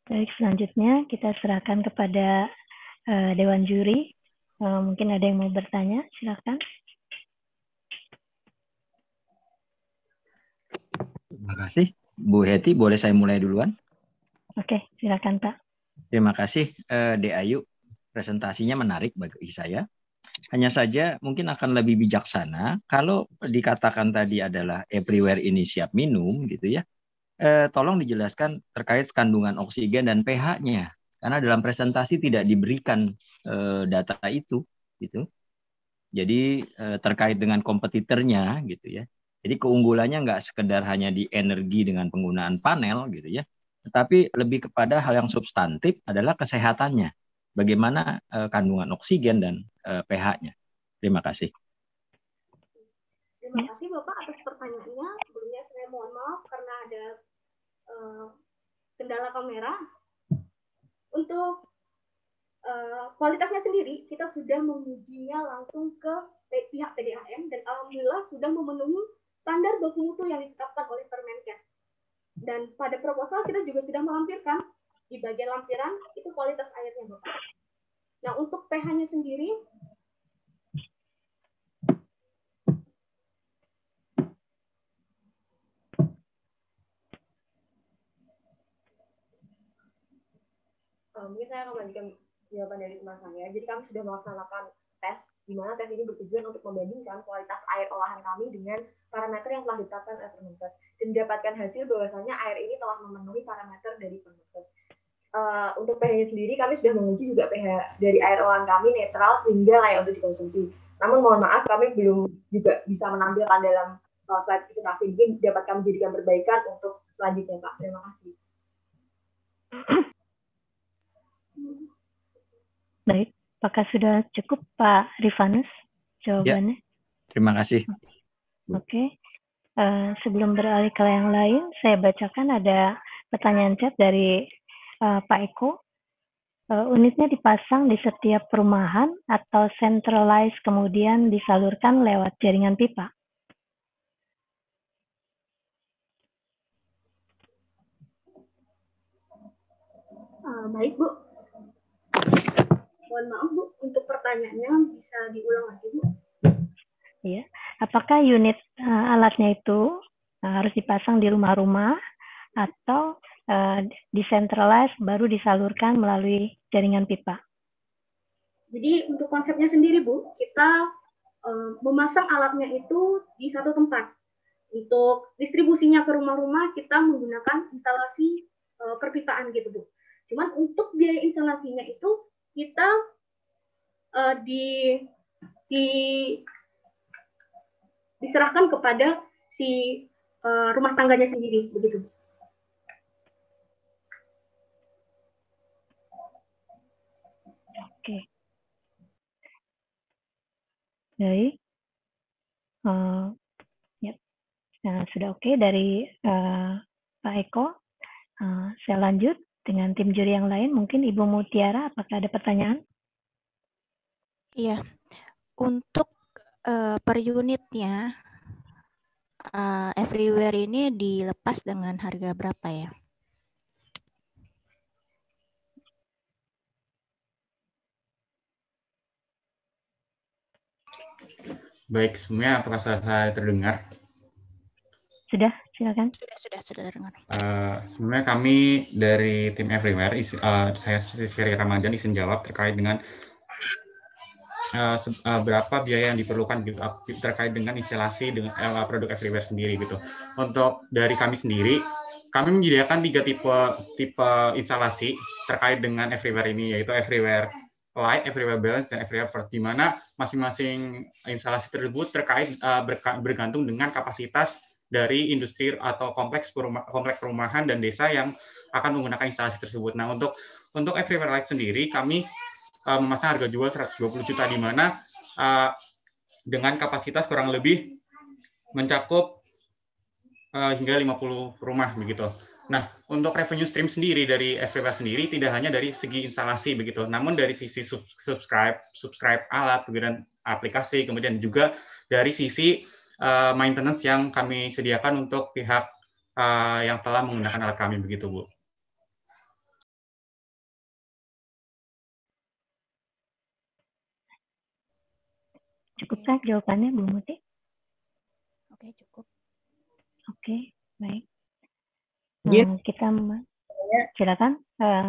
Baik, selanjutnya kita serahkan kepada Dewan Juri. Mungkin ada yang mau bertanya, silakan. Terima kasih. Bu Heti, boleh saya mulai duluan? Oke, silakan Pak. Terima kasih, Dek Ayu. Presentasinya menarik bagi saya. Hanya saja mungkin akan lebih bijaksana kalau dikatakan tadi adalah everywhere ini siap minum, gitu ya. Tolong dijelaskan terkait kandungan oksigen dan pH-nya. Karena dalam presentasi tidak diberikan data itu, gitu. Jadi terkait dengan kompetitornya, gitu ya. Jadi keunggulannya nggak sekedar hanya di energi dengan penggunaan panel, gitu ya. Tetapi lebih kepada hal yang substantif adalah kesehatannya. Bagaimana kandungan oksigen dan pH-nya. Terima kasih. Terima kasih Bapak atas pertanyaannya. Sebelumnya saya mohon maaf karena ada kendala kamera. Untuk kualitasnya sendiri, kita sudah mengujinya langsung ke pihak PDAM dan alhamdulillah sudah memenuhi standar baku mutu yang ditetapkan oleh Permenkes. Dan pada proposal kita juga sudah melampirkan di bagian lampiran itu kualitas airnya, Bapak. Nah, untuk pH-nya sendiri, mungkin saya akan melanjutkan jawaban dari teman saya. Jadi kami sudah melaksanakan tes, di mana tes ini bertujuan untuk membandingkan kualitas air olahan kami dengan parameter yang telah ditetapkan oleh Permenkes dan mendapatkan hasil bahwasanya air ini telah memenuhi parameter dari Permenkes. Untuk pH-nya sendiri kami sudah menguji juga pH dari air olahan kami netral sehingga layak untuk dikonsumsi. Namun mohon maaf kami belum juga bisa menampilkan dalam slide presentasi. Mungkin dapat kami jadikan perbaikan untuk selanjutnya, Pak. Terima kasih. Baik, apakah sudah cukup Pak Rifanus jawabannya? Ya, terima kasih. Oke. Sebelum beralih ke yang lain, saya bacakan ada pertanyaan chat dari Pak Eko. Unitnya dipasang di setiap perumahan atau centralized kemudian disalurkan lewat jaringan pipa? Baik, Bu. Mohon maaf, Bu, untuk pertanyaannya bisa diulang lagi, Bu. Iya. Apakah unit alatnya itu harus dipasang di rumah-rumah atau decentralized baru disalurkan melalui jaringan pipa? Jadi untuk konsepnya sendiri, Bu, kita memasang alatnya itu di satu tempat. Untuk distribusinya ke rumah-rumah kita menggunakan instalasi perpipaan gitu, Bu. Cuman untuk biaya instalasinya itu kita diserahkan kepada si rumah tangganya sendiri, begitu. Oke. Baik. Ya. Nah, sudah oke dari Pak Eko. Saya lanjut dengan tim juri yang lain. Mungkin Ibu Mutiara, apakah ada pertanyaan? Iya, untuk per unitnya everywhere ini dilepas dengan harga berapa ya? Baik, semuanya apakah saya terdengar? Sudah, silakan. Sudah terdengar. Sebenarnya kami dari tim Everywhere, saya Sri Ramadan izin jawab terkait dengan berapa biaya yang diperlukan gitu, terkait dengan instalasi dengan produk Everywhere sendiri gitu. Untuk dari kami sendiri, kami menyediakan 3 tipe instalasi terkait dengan Everywhere ini, yaitu Everywhere Light, Everywhere Balance, dan Everywhere First, di mana masing-masing instalasi tersebut terkait bergantung dengan kapasitas dari industri atau kompleks perumahan dan desa yang akan menggunakan instalasi tersebut. Nah, untuk Everywhere Light sendiri, kami memasang harga jual 120 juta, di mana dengan kapasitas kurang lebih mencakup hingga 50 rumah begitu. Nah, untuk revenue stream sendiri dari Everywhere sendiri tidak hanya dari segi instalasi begitu, namun dari sisi subscribe alat, kemudian aplikasi, kemudian juga dari sisi maintenance yang kami sediakan untuk pihak yang telah menggunakan alat kami begitu, Bu. Sukses jawabannya, Bu Muti. Oke, cukup. Oke, baik. Izin, Kita silakan.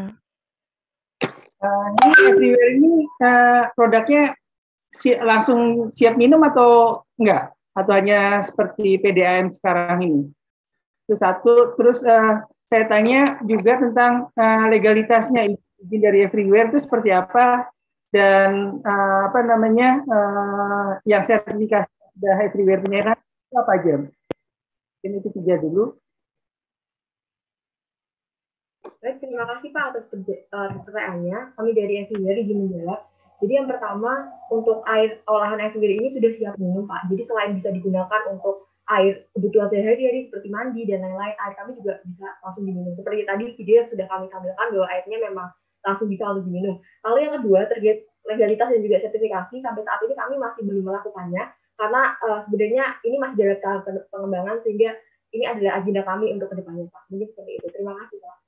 ini Everywhere ini produknya langsung siap minum atau enggak? Atau hanya seperti PDAM sekarang ini? Itu satu. Terus saya tanya juga tentang legalitasnya izin dari Everywhere itu seperti apa, dan apa namanya yang sertifikasi dari Everywhere punya itu apa aja? Ini itu 3 dulu. Baik, terima kasih Pak atas pertanyaannya. Kami dari Everywhere izin menjawab. Jadi yang pertama, untuk air olahan Everywhere ini sudah siap minum Pak. Jadi selain bisa digunakan untuk air kebutuhan sehari-hari seperti mandi dan lain-lain, air kami juga bisa langsung diminum. Seperti tadi video yang sudah kami tampilkan bahwa airnya memang langsung bisa untuk diminum. Lalu yang kedua, terkait legalitas dan juga sertifikasi, sampai saat ini kami masih belum melakukannya karena sebenarnya ini masih dalam tahap pengembangan, sehingga ini adalah agenda kami untuk kedepannya Pak. Mungkin seperti itu. Terima kasih Pak.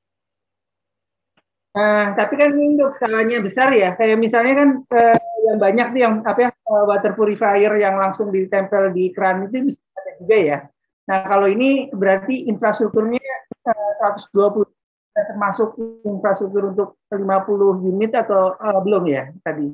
Tapi kan ini untuk skalanya besar ya, kayak misalnya kan yang banyak tuh yang apa ya, water purifier yang langsung ditempel di keran itu bisa ada juga ya. Nah kalau ini berarti infrastrukturnya 120, termasuk infrastruktur untuk 50 unit atau belum ya tadi?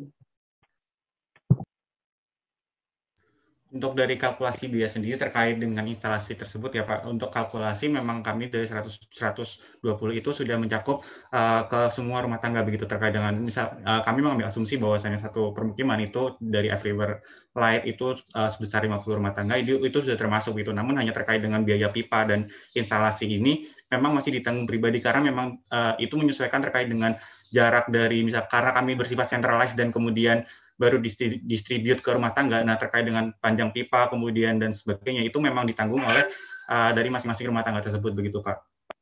Untuk dari kalkulasi biaya sendiri terkait dengan instalasi tersebut ya Pak, untuk kalkulasi memang kami dari 120 itu sudah mencakup ke semua rumah tangga begitu, terkait dengan misal kami mengambil asumsi bahwasanya satu permukiman itu dari Everywhere Light itu sebesar 50 rumah tangga itu sudah termasuk gitu. Namun hanya terkait dengan biaya pipa dan instalasi ini memang masih ditanggung pribadi karena memang itu menyesuaikan terkait dengan jarak dari misal karena kami bersifat centralized dan kemudian baru distribute ke rumah tangga. Nah, terkait dengan panjang pipa, kemudian dan sebagainya, itu memang ditanggung oleh dari masing-masing rumah tangga tersebut, begitu Pak.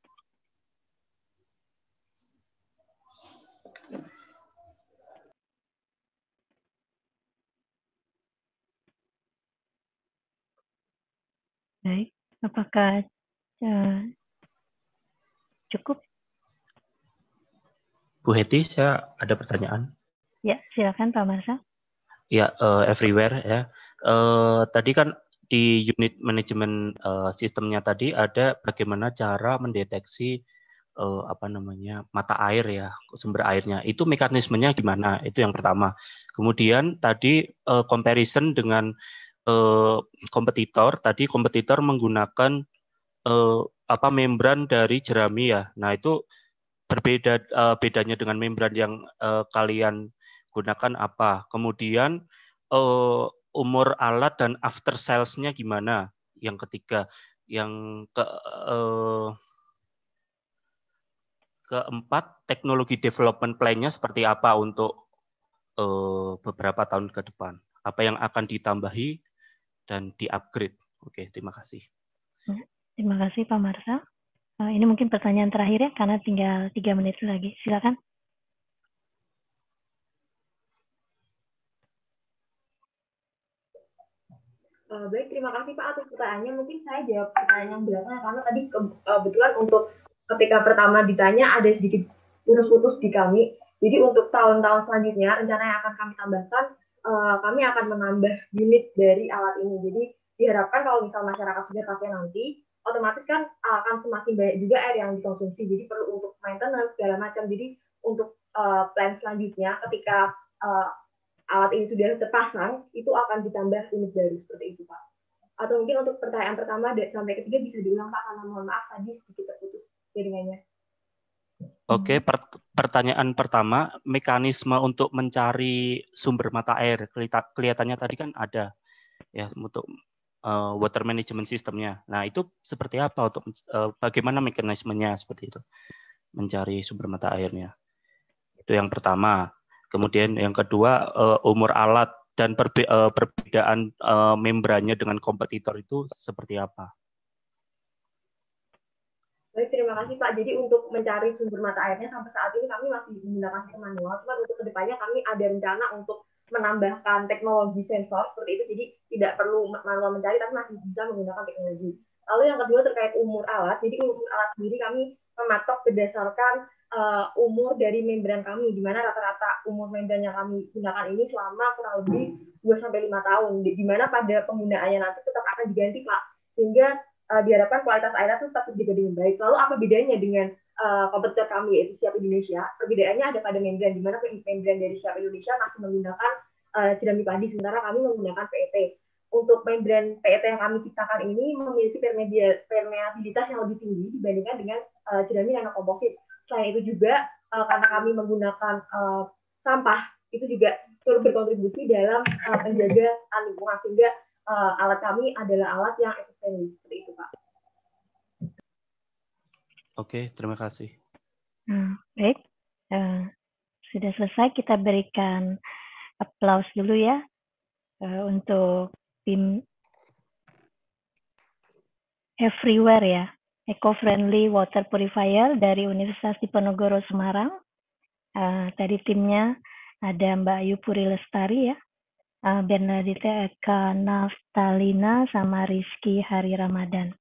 Baik, apakah cukup? Bu Heti, saya ada pertanyaan. Ya, silakan Pak Marsa. Ya, Everywhere ya. Tadi kan di unit manajemen sistemnya tadi ada bagaimana cara mendeteksi apa namanya mata air ya, sumber airnya. Itu mekanismenya gimana? Itu yang pertama. Kemudian tadi comparison dengan kompetitor. Tadi kompetitor menggunakan apa membran dari jerami ya. Nah itu berbeda bedanya dengan membran yang kalian gunakan apa? Kemudian umur alat dan after sales-nya gimana? Yang ketiga, yang keempat, teknologi development plan-nya seperti apa untuk beberapa tahun ke depan? Apa yang akan ditambahi dan di-upgrade? Oke, terima kasih. Terima kasih Pak Marsa. Ini mungkin pertanyaan terakhir ya, karena tinggal 3 menit lagi. Silakan. Baik, terima kasih Pak atas pertanyaannya. Mungkin saya jawab pertanyaan yang belakang karena tadi kebetulan untuk ketika pertama ditanya ada sedikit putus-putus di kami. Jadi untuk tahun-tahun selanjutnya rencana yang akan kami tambahkan, kami akan menambah unit dari alat ini. Jadi diharapkan kalau misal masyarakat sudah pakai nanti, otomatis kan akan semakin banyak juga air yang dikonsumsi. Jadi perlu untuk maintenance segala macam. Jadi untuk plan selanjutnya ketika alat ini sudah terpasang, itu akan ditambah unit baru seperti itu Pak. Atau mungkin untuk pertanyaan pertama sampai ketiga bisa diulang Pak, karena mohon maaf tadi sedikit terputus jaringannya. Oke, pertanyaan pertama, mekanisme untuk mencari sumber mata air. Kelihatannya tadi kan ada ya untuk water management systemnya. Nah, itu seperti apa untuk bagaimana mekanismenya seperti itu? Mencari sumber mata airnya. Itu yang pertama. Kemudian yang kedua, umur alat dan perbedaan membrannya dengan kompetitor itu seperti apa? Baik, terima kasih Pak. Jadi untuk mencari sumber mata airnya sampai saat ini kami masih menggunakan sistem manual. Cuma untuk kedepannya kami ada rencana untuk menambahkan teknologi sensor seperti itu. Jadi tidak perlu manual mencari, tapi masih bisa menggunakan teknologi. Lalu yang kedua terkait umur alat. Jadi umur alat sendiri kami mematok berdasarkan umur dari membran kami, di mana rata-rata umur membran yang kami gunakan ini selama kurang lebih 2-5 tahun, di mana pada penggunaannya nanti tetap akan diganti, Pak, sehingga diharapkan kualitas airnya itu tetap terjaga dengan baik. Lalu apa bedanya dengan kompetitor kami, yaitu Siap Indonesia? Perbedaannya ada pada membran, di mana membran dari Siap Indonesia masih menggunakan jerami padi, sementara kami menggunakan PET. Untuk membran PET yang kami ciptakan ini memiliki permeabilitas yang lebih tinggi dibandingkan dengan jerami nanokomposit. Selain itu juga karena kami menggunakan sampah, itu juga turut berkontribusi dalam menjaga lingkungan, sehingga alat kami adalah alat yang efisien. Seperti itu, Pak. Oke, terima kasih. Baik, sudah selesai. Kita berikan aplaus dulu ya untuk tim Everywhere ya, Eco-Friendly Water Purifier dari Universitas Diponegoro Semarang. Tadi timnya ada Mbak Ayu Puri Lestari ya, Bernadette Eka Naftalina, sama Rizky Hari Ramadan.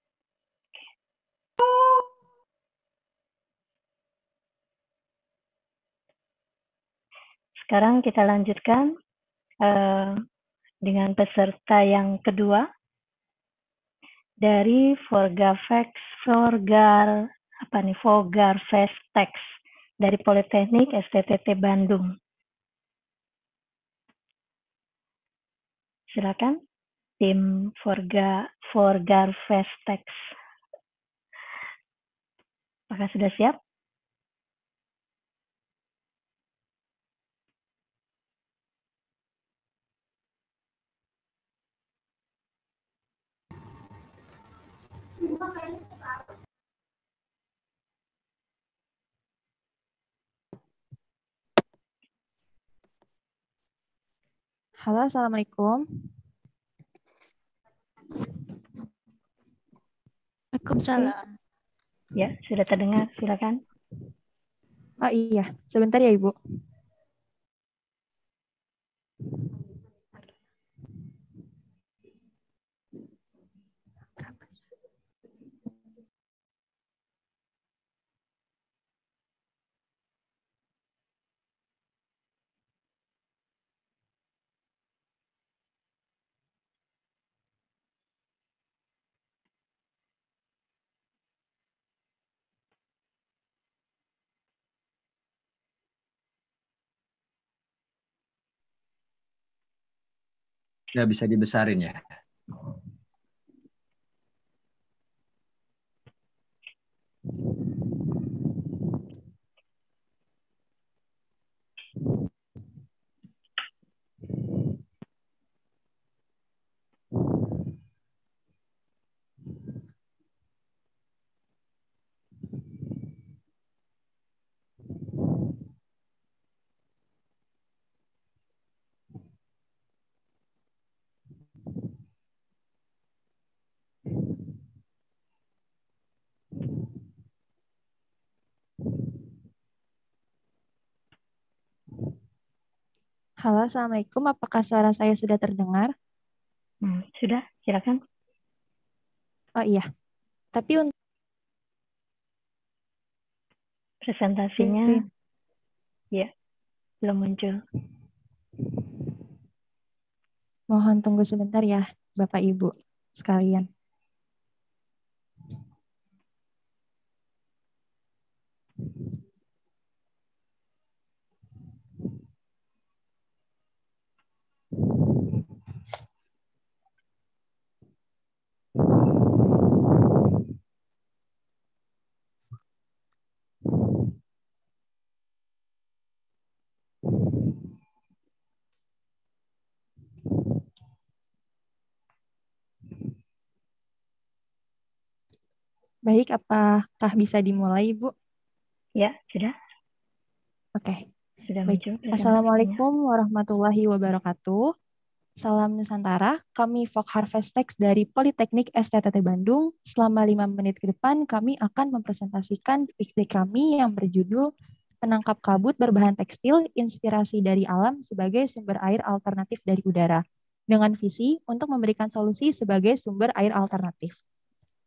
Sekarang kita lanjutkan dengan peserta yang kedua dari Forgarfestex dari Politeknik STTT Bandung. Silakan tim Forgarfestex. Apakah sudah siap? Halo, Assalamualaikum. Waalaikumsalam. Ya, sudah terdengar. Silakan. Oh iya, sebentar ya Ibu. Nggak bisa dibesarin ya. Halo, Assalamualaikum. Apakah suara saya sudah terdengar? Sudah, silakan. Oh iya. Tapi untuk presentasinya ya belum muncul. Mohon tunggu sebentar ya, Bapak Ibu sekalian. Baik, apakah bisa dimulai, Bu? Ya, sudah. Oke. Sudah Baik. muncul. Assalamualaikum warahmatullahi wabarakatuh. Salam Nusantara. Kami Forgarfestex dari Politeknik STTT Bandung. Selama 5 menit ke depan, kami akan mempresentasikan PhD kami yang berjudul Penangkap Kabut Berbahan Tekstil, Inspirasi dari Alam sebagai Sumber Air Alternatif dari Udara, dengan visi untuk memberikan solusi sebagai sumber air alternatif.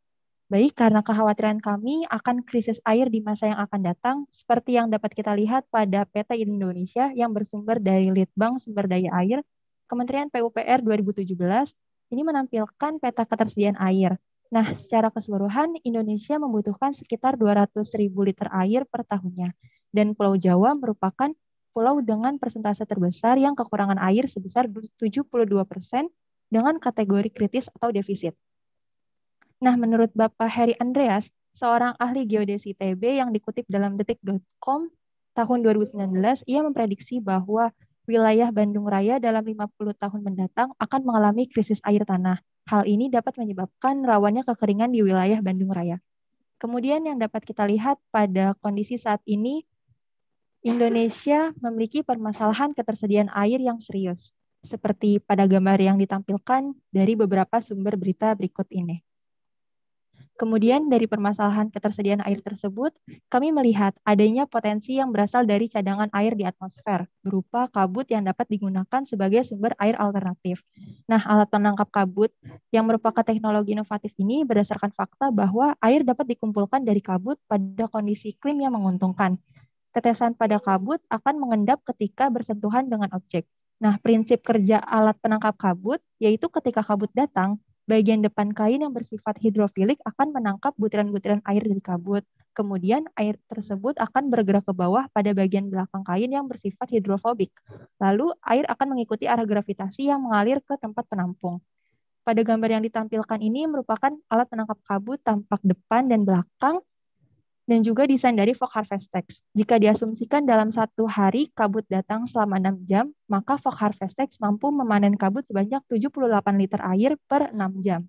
Baik, karena kekhawatiran kami akan krisis air di masa yang akan datang, seperti yang dapat kita lihat pada peta Indonesia yang bersumber dari Litbang Sumber Daya Air, Kementerian PUPR 2017, ini menampilkan peta ketersediaan air. Nah, secara keseluruhan, Indonesia membutuhkan sekitar 200.000 liter air per tahunnya. Dan Pulau Jawa merupakan pulau dengan persentase terbesar yang kekurangan air sebesar 72% dengan kategori kritis atau defisit. Nah, menurut Bapak Heri Andreas, seorang ahli geodesi ITB yang dikutip dalam detik.com tahun 2019, ia memprediksi bahwa wilayah Bandung Raya dalam 50 tahun mendatang akan mengalami krisis air tanah. Hal ini dapat menyebabkan rawannya kekeringan di wilayah Bandung Raya. Kemudian yang dapat kita lihat pada kondisi saat ini, Indonesia memiliki permasalahan ketersediaan air yang serius, seperti pada gambar yang ditampilkan dari beberapa sumber berita berikut ini. Kemudian dari permasalahan ketersediaan air tersebut, kami melihat adanya potensi yang berasal dari cadangan air di atmosfer, berupa kabut yang dapat digunakan sebagai sumber air alternatif. Nah, alat penangkap kabut yang merupakan teknologi inovatif ini berdasarkan fakta bahwa air dapat dikumpulkan dari kabut pada kondisi iklim yang menguntungkan. Tetesan pada kabut akan mengendap ketika bersentuhan dengan objek. Nah, prinsip kerja alat penangkap kabut, yaitu ketika kabut datang, bagian depan kain yang bersifat hidrofilik akan menangkap butiran-butiran air dari kabut. Kemudian air tersebut akan bergerak ke bawah pada bagian belakang kain yang bersifat hidrofobik. Lalu air akan mengikuti arah gravitasi yang mengalir ke tempat penampung. Pada gambar yang ditampilkan ini merupakan alat penangkap kabut tampak depan dan belakang dan juga desain dari Fog Harvestex. Jika diasumsikan dalam satu hari kabut datang selama 6 jam, maka Fog Harvestex mampu memanen kabut sebanyak 78 liter air per 6 jam.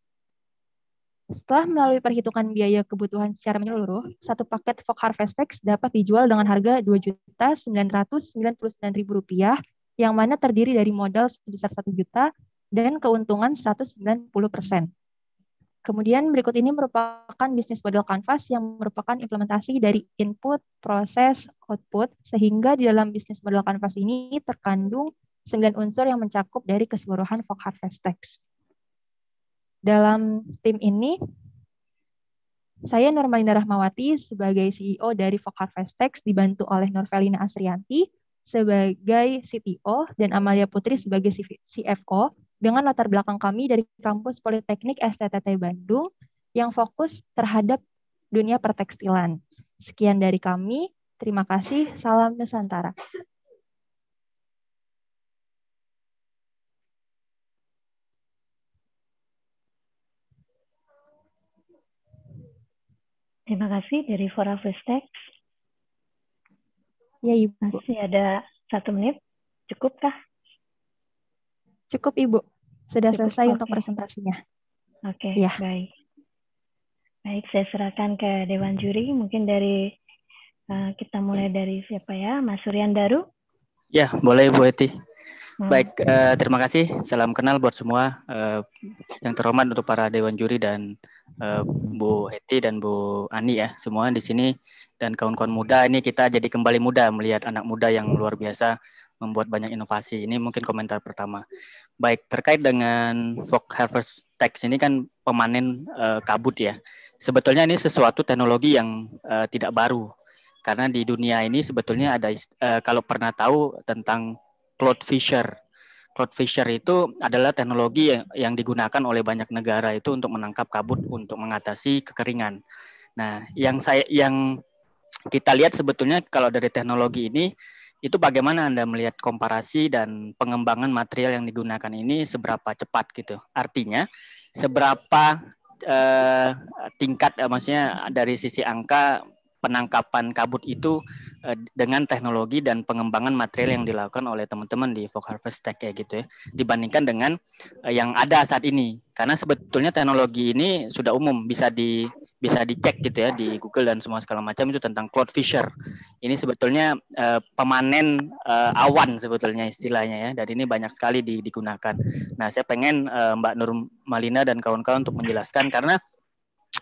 Setelah melalui perhitungan biaya kebutuhan secara menyeluruh, satu paket Fog Harvestex dapat dijual dengan harga Rp2.999.000, yang mana terdiri dari modal sebesar 1 juta dan keuntungan 190%. Kemudian berikut ini merupakan bisnis model Canvas yang merupakan implementasi dari input, proses, output, sehingga di dalam bisnis model Canvas ini terkandung 9 unsur yang mencakup dari keseluruhan Fog Harvestex. Dalam tim ini, saya Nurmalina Rahmawati sebagai CEO dari Fog Harvestex dibantu oleh Nurvelina Asrianti sebagai CTO dan Amalia Putri sebagai CFO, dengan latar belakang kami dari kampus Politeknik STTT Bandung yang fokus terhadap dunia pertekstilan. Sekian dari kami, terima kasih, salam Nusantara. Terima kasih dari For Harvestex. Ya, Ibu. Masih ada 1 menit, cukupkah? Cukup, Ibu. Sudah Cukup, selesai okay. untuk presentasinya. Oke, ya. Baik. Baik, saya serahkan ke Dewan Juri. Mungkin dari kita mulai dari siapa ya? Mas Suryan Daru. Ya, boleh Bu Eti. Baik, terima kasih. Salam kenal buat semua. Yang terhormat untuk para Dewan Juri dan Bu Eti dan Bu Ani ya, semua di sini dan kawan-kawan muda. Ini kita jadi kembali muda melihat anak muda yang luar biasa membuat banyak inovasi. Ini mungkin komentar pertama. Baik, terkait dengan Fog Harvestex ini kan pemanen kabut ya. Sebetulnya ini sesuatu teknologi yang tidak baru. Karena di dunia ini sebetulnya ada, kalau pernah tahu tentang cloud fisher. Cloud fisher itu adalah teknologi yang digunakan oleh banyak negara itu untuk menangkap kabut untuk mengatasi kekeringan. Nah, yang kita lihat sebetulnya kalau dari teknologi ini, itu bagaimana Anda melihat komparasi dan pengembangan material yang digunakan ini seberapa cepat gitu. Artinya seberapa tingkat maksudnya dari sisi angka penangkapan kabut itu dengan teknologi dan pengembangan material yang dilakukan oleh teman-teman di Fog Harvestex kayak gitu ya, dibandingkan dengan yang ada saat ini. Karena sebetulnya teknologi ini sudah umum, bisa dicek gitu ya di Google dan semua segala macam itu tentang cloud fisher. Ini sebetulnya pemanen awan sebetulnya istilahnya ya, dan ini banyak sekali digunakan. Nah, saya pengen Mbak Nurmalina dan kawan-kawan untuk menjelaskan karena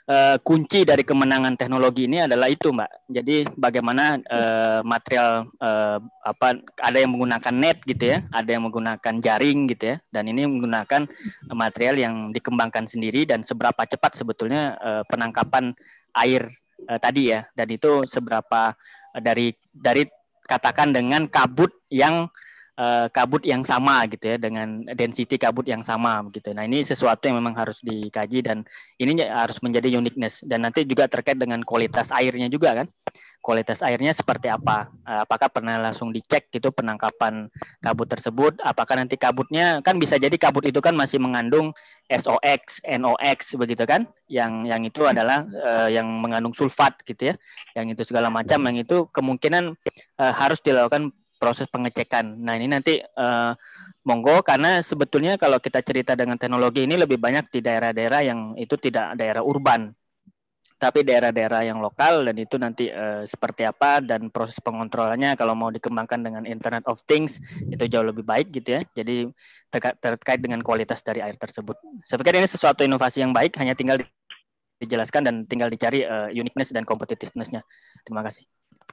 kunci dari kemenangan teknologi ini adalah itu, Mbak. Jadi bagaimana material ada yang menggunakan net gitu ya, ada yang menggunakan jaring gitu ya, dan ini menggunakan material yang dikembangkan sendiri dan seberapa cepat sebetulnya penangkapan air tadi ya, dan itu seberapa dari katakan dengan kabut yang sama gitu ya, dengan density kabut yang sama gitu. Nah, ini sesuatu yang memang harus dikaji dan ini harus menjadi uniqueness, dan nanti juga terkait dengan kualitas airnya juga kan. Kualitas airnya seperti apa? Apakah pernah langsung dicek gitu penangkapan kabut tersebut? Apakah nanti kabutnya kan bisa jadi kabut itu kan masih mengandung SOX, NOX begitu kan? Yang itu adalah yang mengandung sulfat gitu ya. Yang itu segala macam, yang itu kemungkinan harus dilakukan proses pengecekan. Nah, ini nanti monggo, karena sebetulnya kalau kita cerita dengan teknologi ini lebih banyak di daerah-daerah yang itu tidak daerah urban, tapi daerah-daerah yang lokal, dan itu nanti seperti apa dan proses pengontrolannya kalau mau dikembangkan dengan Internet of Things itu jauh lebih baik gitu ya. Jadi terkait dengan kualitas dari air tersebut. Saya pikir ini sesuatu inovasi yang baik, hanya tinggal dijelaskan dan tinggal dicari uniqueness dan competitiveness-nya. Terima kasih.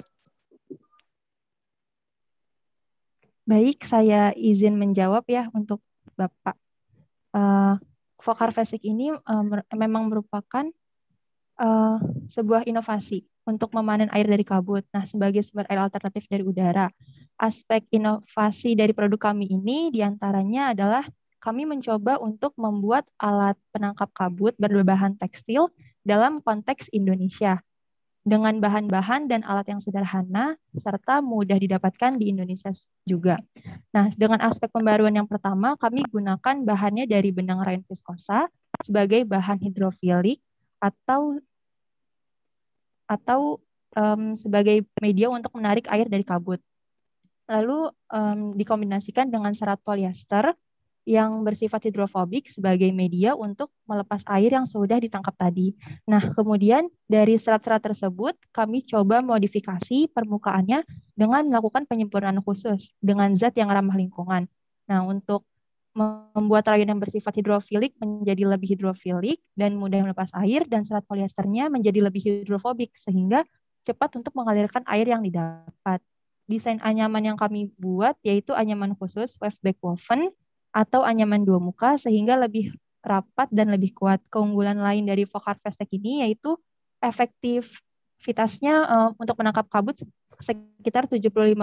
Baik, saya izin menjawab ya untuk Bapak. Fog harvesting ini memang merupakan sebuah inovasi untuk memanen air dari kabut. Nah, sebagai sumber air alternatif dari udara. Aspek inovasi dari produk kami ini diantaranya adalah kami mencoba untuk membuat alat penangkap kabut berbahan tekstil dalam konteks Indonesia, dengan bahan-bahan dan alat yang sederhana serta mudah didapatkan di Indonesia juga. Nah, dengan aspek pembaruan yang pertama, kami gunakan bahannya dari benang rayon viskosa sebagai bahan hidrofilik atau sebagai media untuk menarik air dari kabut. Lalu dikombinasikan dengan serat polyester yang bersifat hidrofobik sebagai media untuk melepas air yang sudah ditangkap tadi. Nah, kemudian dari serat-serat tersebut kami coba modifikasi permukaannya dengan melakukan penyempurnaan khusus dengan zat yang ramah lingkungan. Nah, untuk membuat rayon yang bersifat hidrofilik menjadi lebih hidrofilik dan mudah melepas air, dan serat polyesternya menjadi lebih hidrofobik sehingga cepat untuk mengalirkan air yang didapat. Desain anyaman yang kami buat yaitu anyaman khusus wave back woven atau anyaman dua muka sehingga lebih rapat dan lebih kuat. Keunggulan lain dari Fog harvesting ini yaitu efektivitasnya untuk menangkap kabut sekitar 75%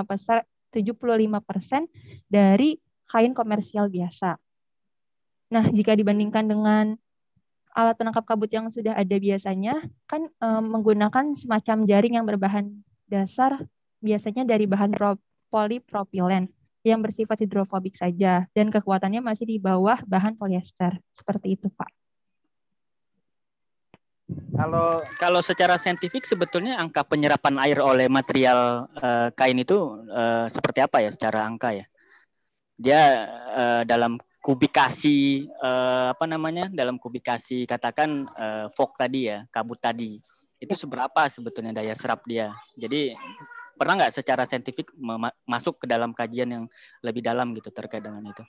dari kain komersial biasa. Nah, jika dibandingkan dengan alat penangkap kabut yang sudah ada biasanya, kan menggunakan semacam jaring yang berbahan dasar biasanya dari bahan polipropilen yang bersifat hidrofobik saja, dan kekuatannya masih di bawah bahan polyester. Seperti itu, Pak. Kalau secara saintifik sebetulnya angka penyerapan air oleh material kain itu seperti apa ya secara angka ya? Dia dalam kubikasi dalam kubikasi katakan fog tadi ya, kabut tadi. Itu seberapa sebetulnya daya serap dia? Jadi pernah nggak secara saintifik masuk ke dalam kajian yang lebih dalam gitu terkait dengan itu?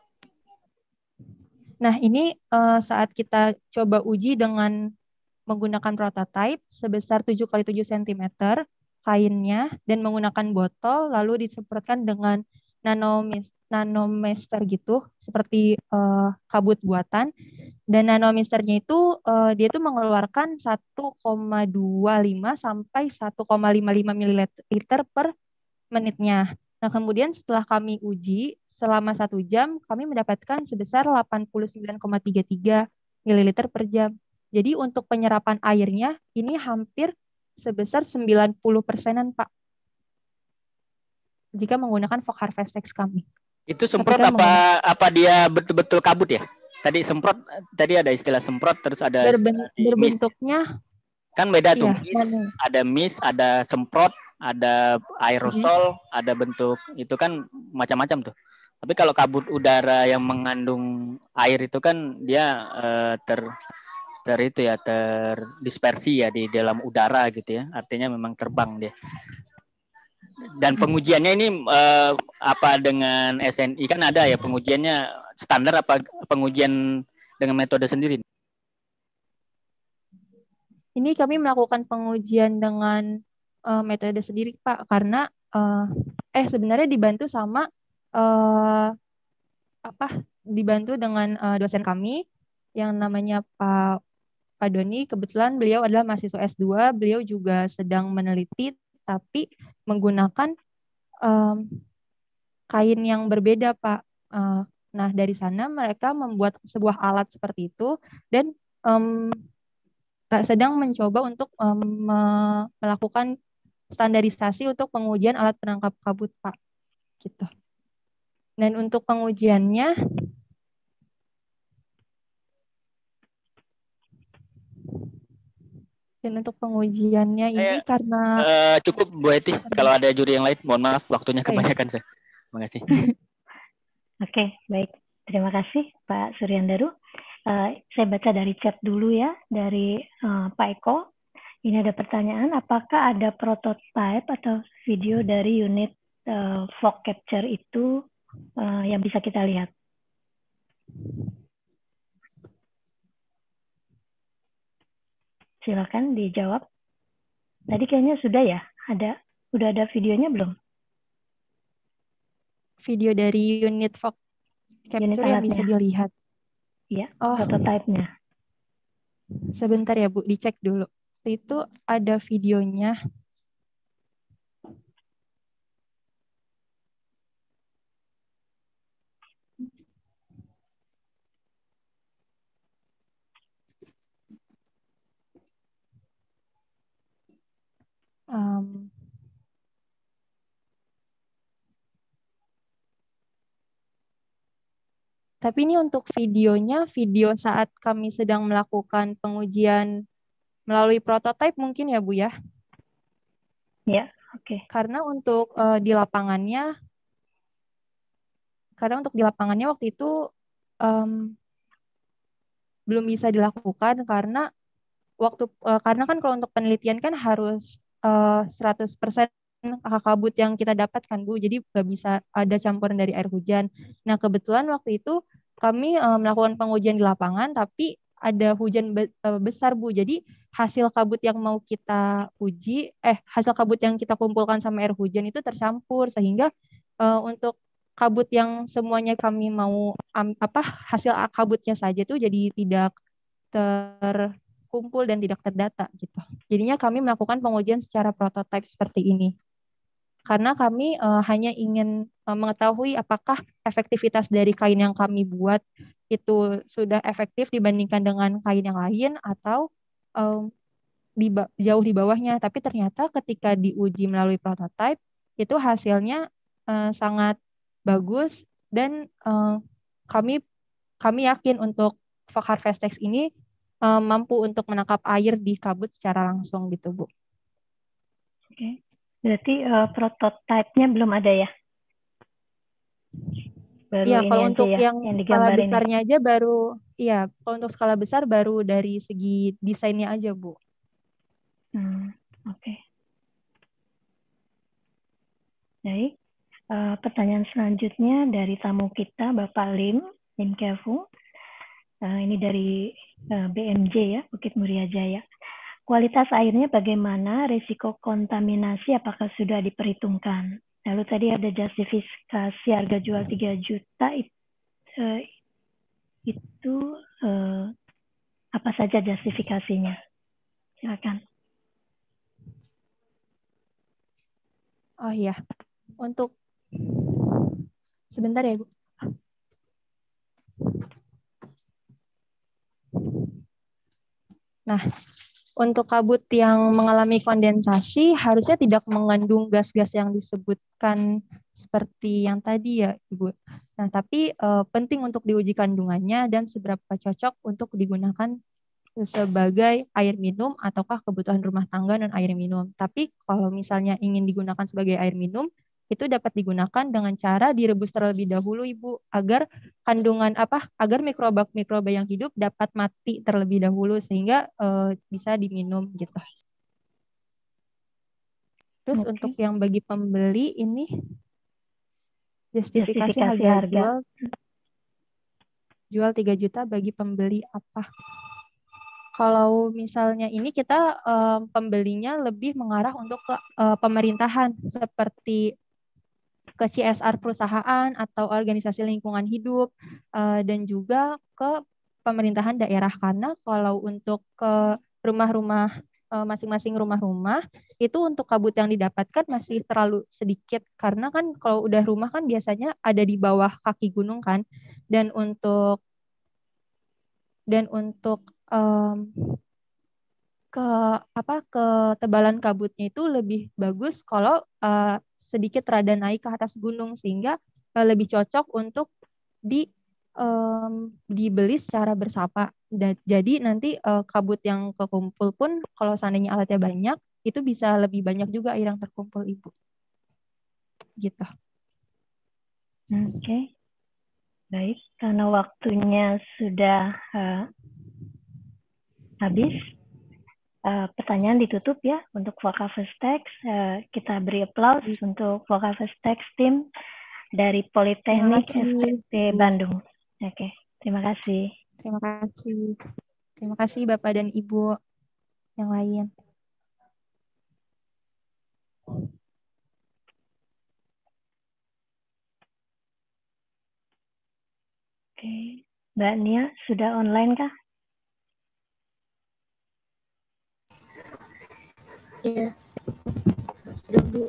Nah, ini saat kita coba uji dengan menggunakan prototipe sebesar 7x7 cm kainnya dan menggunakan botol lalu disemprotkan dengan nanometer gitu seperti kabut buatan, dan nanometernya itu dia tuh mengeluarkan 1,25 sampai 1,55 ml per menitnya. Nah, kemudian setelah kami uji selama 1 jam kami mendapatkan sebesar 89,33 ml per jam. Jadi untuk penyerapan airnya ini hampir sebesar 90%-an, Pak, jika menggunakan Fog harvesting kami. Itu semprot apa dia betul-betul kabut ya? Tadi semprot, tadi ada istilah semprot, terus ada berbentuknya kan beda tuh. Ada mist, ada semprot, ada aerosol, ada bentuk itu kan macam-macam tuh. Tapi kalau kabut udara yang mengandung air itu kan dia terdispersi ya di dalam udara gitu ya. Artinya memang terbang dia. Dan pengujiannya ini apa dengan SNI kan ada ya pengujiannya standar apa pengujian dengan metode sendiri? Ini kami melakukan pengujian dengan metode sendiri, Pak, karena sebenarnya dibantu sama dibantu dengan dosen kami yang namanya Pak Doni. Kebetulan beliau adalah mahasiswa S2, beliau juga sedang meneliti tapi menggunakan kain yang berbeda, Pak. Nah, dari sana mereka membuat sebuah alat seperti itu dan sedang mencoba untuk melakukan standarisasi untuk pengujian alat penangkap kabut, Pak. Gitu. Dan untuk pengujiannya ini karena cukup Bu Eti. Kalau ada juri yang lain, mohon maaf waktunya kebanyakan saya. Terima kasih. Oke, baik. Terima kasih Pak Suryandaru. Saya baca dari chat dulu ya, dari Pak Eko. Ini ada pertanyaan, apakah ada prototipe atau video dari unit fog capture itu yang bisa kita lihat? Silakan dijawab. Tadi kayaknya sudah ya, udah ada videonya belum? Video dari unit fog capture yang bisa dilihat. Iya, prototipenya. Sebentar ya Bu, dicek dulu. Itu ada videonya. Tapi ini untuk videonya, video saat kami sedang melakukan pengujian melalui prototipe mungkin ya Bu ya? Ya, oke. Karena untuk di lapangannya waktu itu belum bisa dilakukan karena karena kan kalau untuk penelitian kan harus 100% kabut yang kita dapatkan Bu, jadi nggak bisa ada campuran dari air hujan. Nah kebetulan waktu itu kami melakukan pengujian di lapangan, tapi ada hujan besar Bu, jadi hasil kabut yang mau kita uji, hasil kabut yang kita kumpulkan sama air hujan itu tercampur, sehingga untuk kabut yang semuanya kami mau hasil kabutnya saja tuh jadi tidak terkumpul dan tidak terdata gitu. Jadinya kami melakukan pengujian secara prototipe seperti ini. Karena kami hanya ingin mengetahui apakah efektivitas dari kain yang kami buat itu sudah efektif dibandingkan dengan kain yang lain atau jauh di bawahnya. Tapi ternyata ketika diuji melalui prototipe itu hasilnya sangat bagus dan kami yakin untuk fog harvest text ini mampu untuk menangkap air di kabut secara langsung gitu Bu. Oke. Berarti prototipenya belum ada ya? Iya, kalau untuk yang skala besarnya aja baru, kalau untuk skala besar baru dari segi desainnya aja Bu. Oke. Baik, pertanyaan selanjutnya dari tamu kita Bapak Lim Kevu. Ini dari BMJ ya, Bukit Muria Jaya. Kualitas airnya bagaimana? Risiko kontaminasi apakah sudah diperhitungkan? Lalu tadi ada justifikasi harga jual 3 juta itu apa saja justifikasinya? Silakan. Oh iya, untuk sebentar ya Bu. Nah, untuk kabut yang mengalami kondensasi harusnya tidak mengandung gas-gas yang disebutkan seperti yang tadi ya Ibu. Nah, tapi penting untuk diuji kandungannya dan seberapa cocok untuk digunakan sebagai air minum ataukah kebutuhan rumah tangga dan air minum. Tapi kalau misalnya ingin digunakan sebagai air minum, itu dapat digunakan dengan cara direbus terlebih dahulu Ibu, agar kandungan agar mikroba yang hidup dapat mati terlebih dahulu sehingga bisa diminum gitu. Terus untuk yang bagi pembeli ini justifikasi harga jual 3 juta bagi pembeli apa? Kalau misalnya ini kita pembelinya lebih mengarah untuk ke pemerintahan seperti ke CSR perusahaan atau organisasi lingkungan hidup dan juga ke pemerintahan daerah, karena kalau untuk ke rumah-rumah masing-masing rumah-rumah itu untuk kabut yang didapatkan masih terlalu sedikit, karena kan kalau udah rumah kan biasanya ada di bawah kaki gunung kan, dan untuk ketebalan kabutnya itu lebih bagus kalau sedikit rada naik ke atas gunung, sehingga lebih cocok untuk dibeli secara bersama. Jadi nanti kabut yang kekumpul pun kalau seandainya alatnya banyak itu bisa lebih banyak juga air yang terkumpul, Ibu. Gitu. Oke. Baik, karena waktunya sudah habis, pertanyaan ditutup ya untuk Vokafestex. Kita beri aplaus untuk Vokafestex tim dari Politeknik FKIP Bandung. Oke, terima kasih. Terima kasih. Terima kasih Bapak dan Ibu yang lain. Oke, Mbak Nia sudah online kah? Iya, sudah Bu.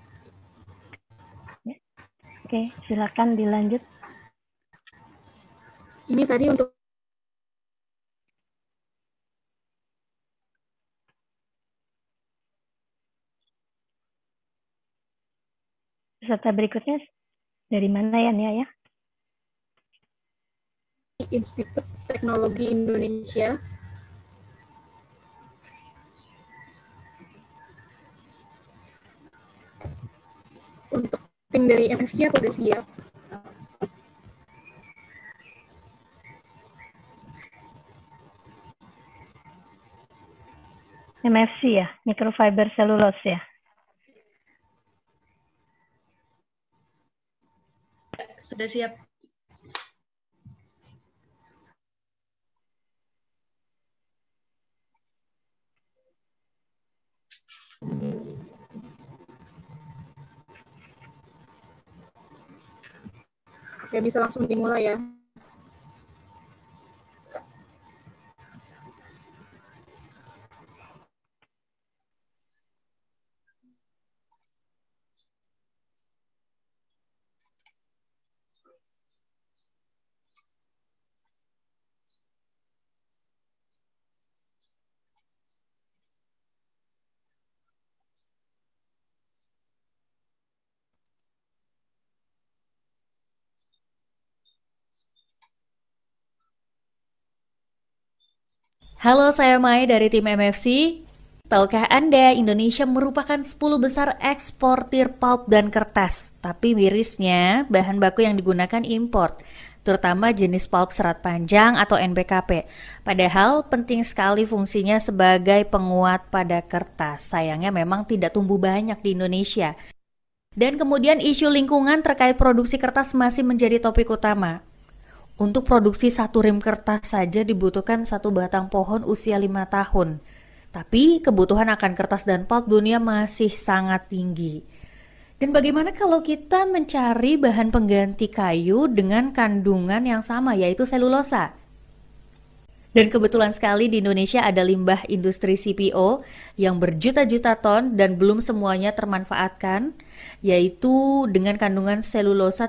Oke, silakan dilanjut. Ini tadi untuk peserta berikutnya dari mana ya Nia ya? Institut Teknologi Indonesia. Untuk tim dari MFC aku udah siap. MFC ya, microfiber cellulose ya. Sudah siap. Oke, bisa langsung dimulai ya. Halo, saya Mai dari tim MFC. Tahukah Anda, Indonesia merupakan 10 besar eksportir pulp dan kertas. Tapi mirisnya, bahan baku yang digunakan import, terutama jenis pulp serat panjang atau NPKP. Padahal penting sekali fungsinya sebagai penguat pada kertas. Sayangnya memang tidak tumbuh banyak di Indonesia. Dan kemudian isu lingkungan terkait produksi kertas masih menjadi topik utama. Untuk produksi satu rem kertas saja dibutuhkan satu batang pohon usia 5 tahun. Tapi kebutuhan akan kertas dan pulp dunia masih sangat tinggi. Dan bagaimana kalau kita mencari bahan pengganti kayu dengan kandungan yang sama, yaitu selulosa? Dan kebetulan sekali di Indonesia ada limbah industri CPO yang berjuta-juta ton dan belum semuanya termanfaatkan, yaitu dengan kandungan selulosa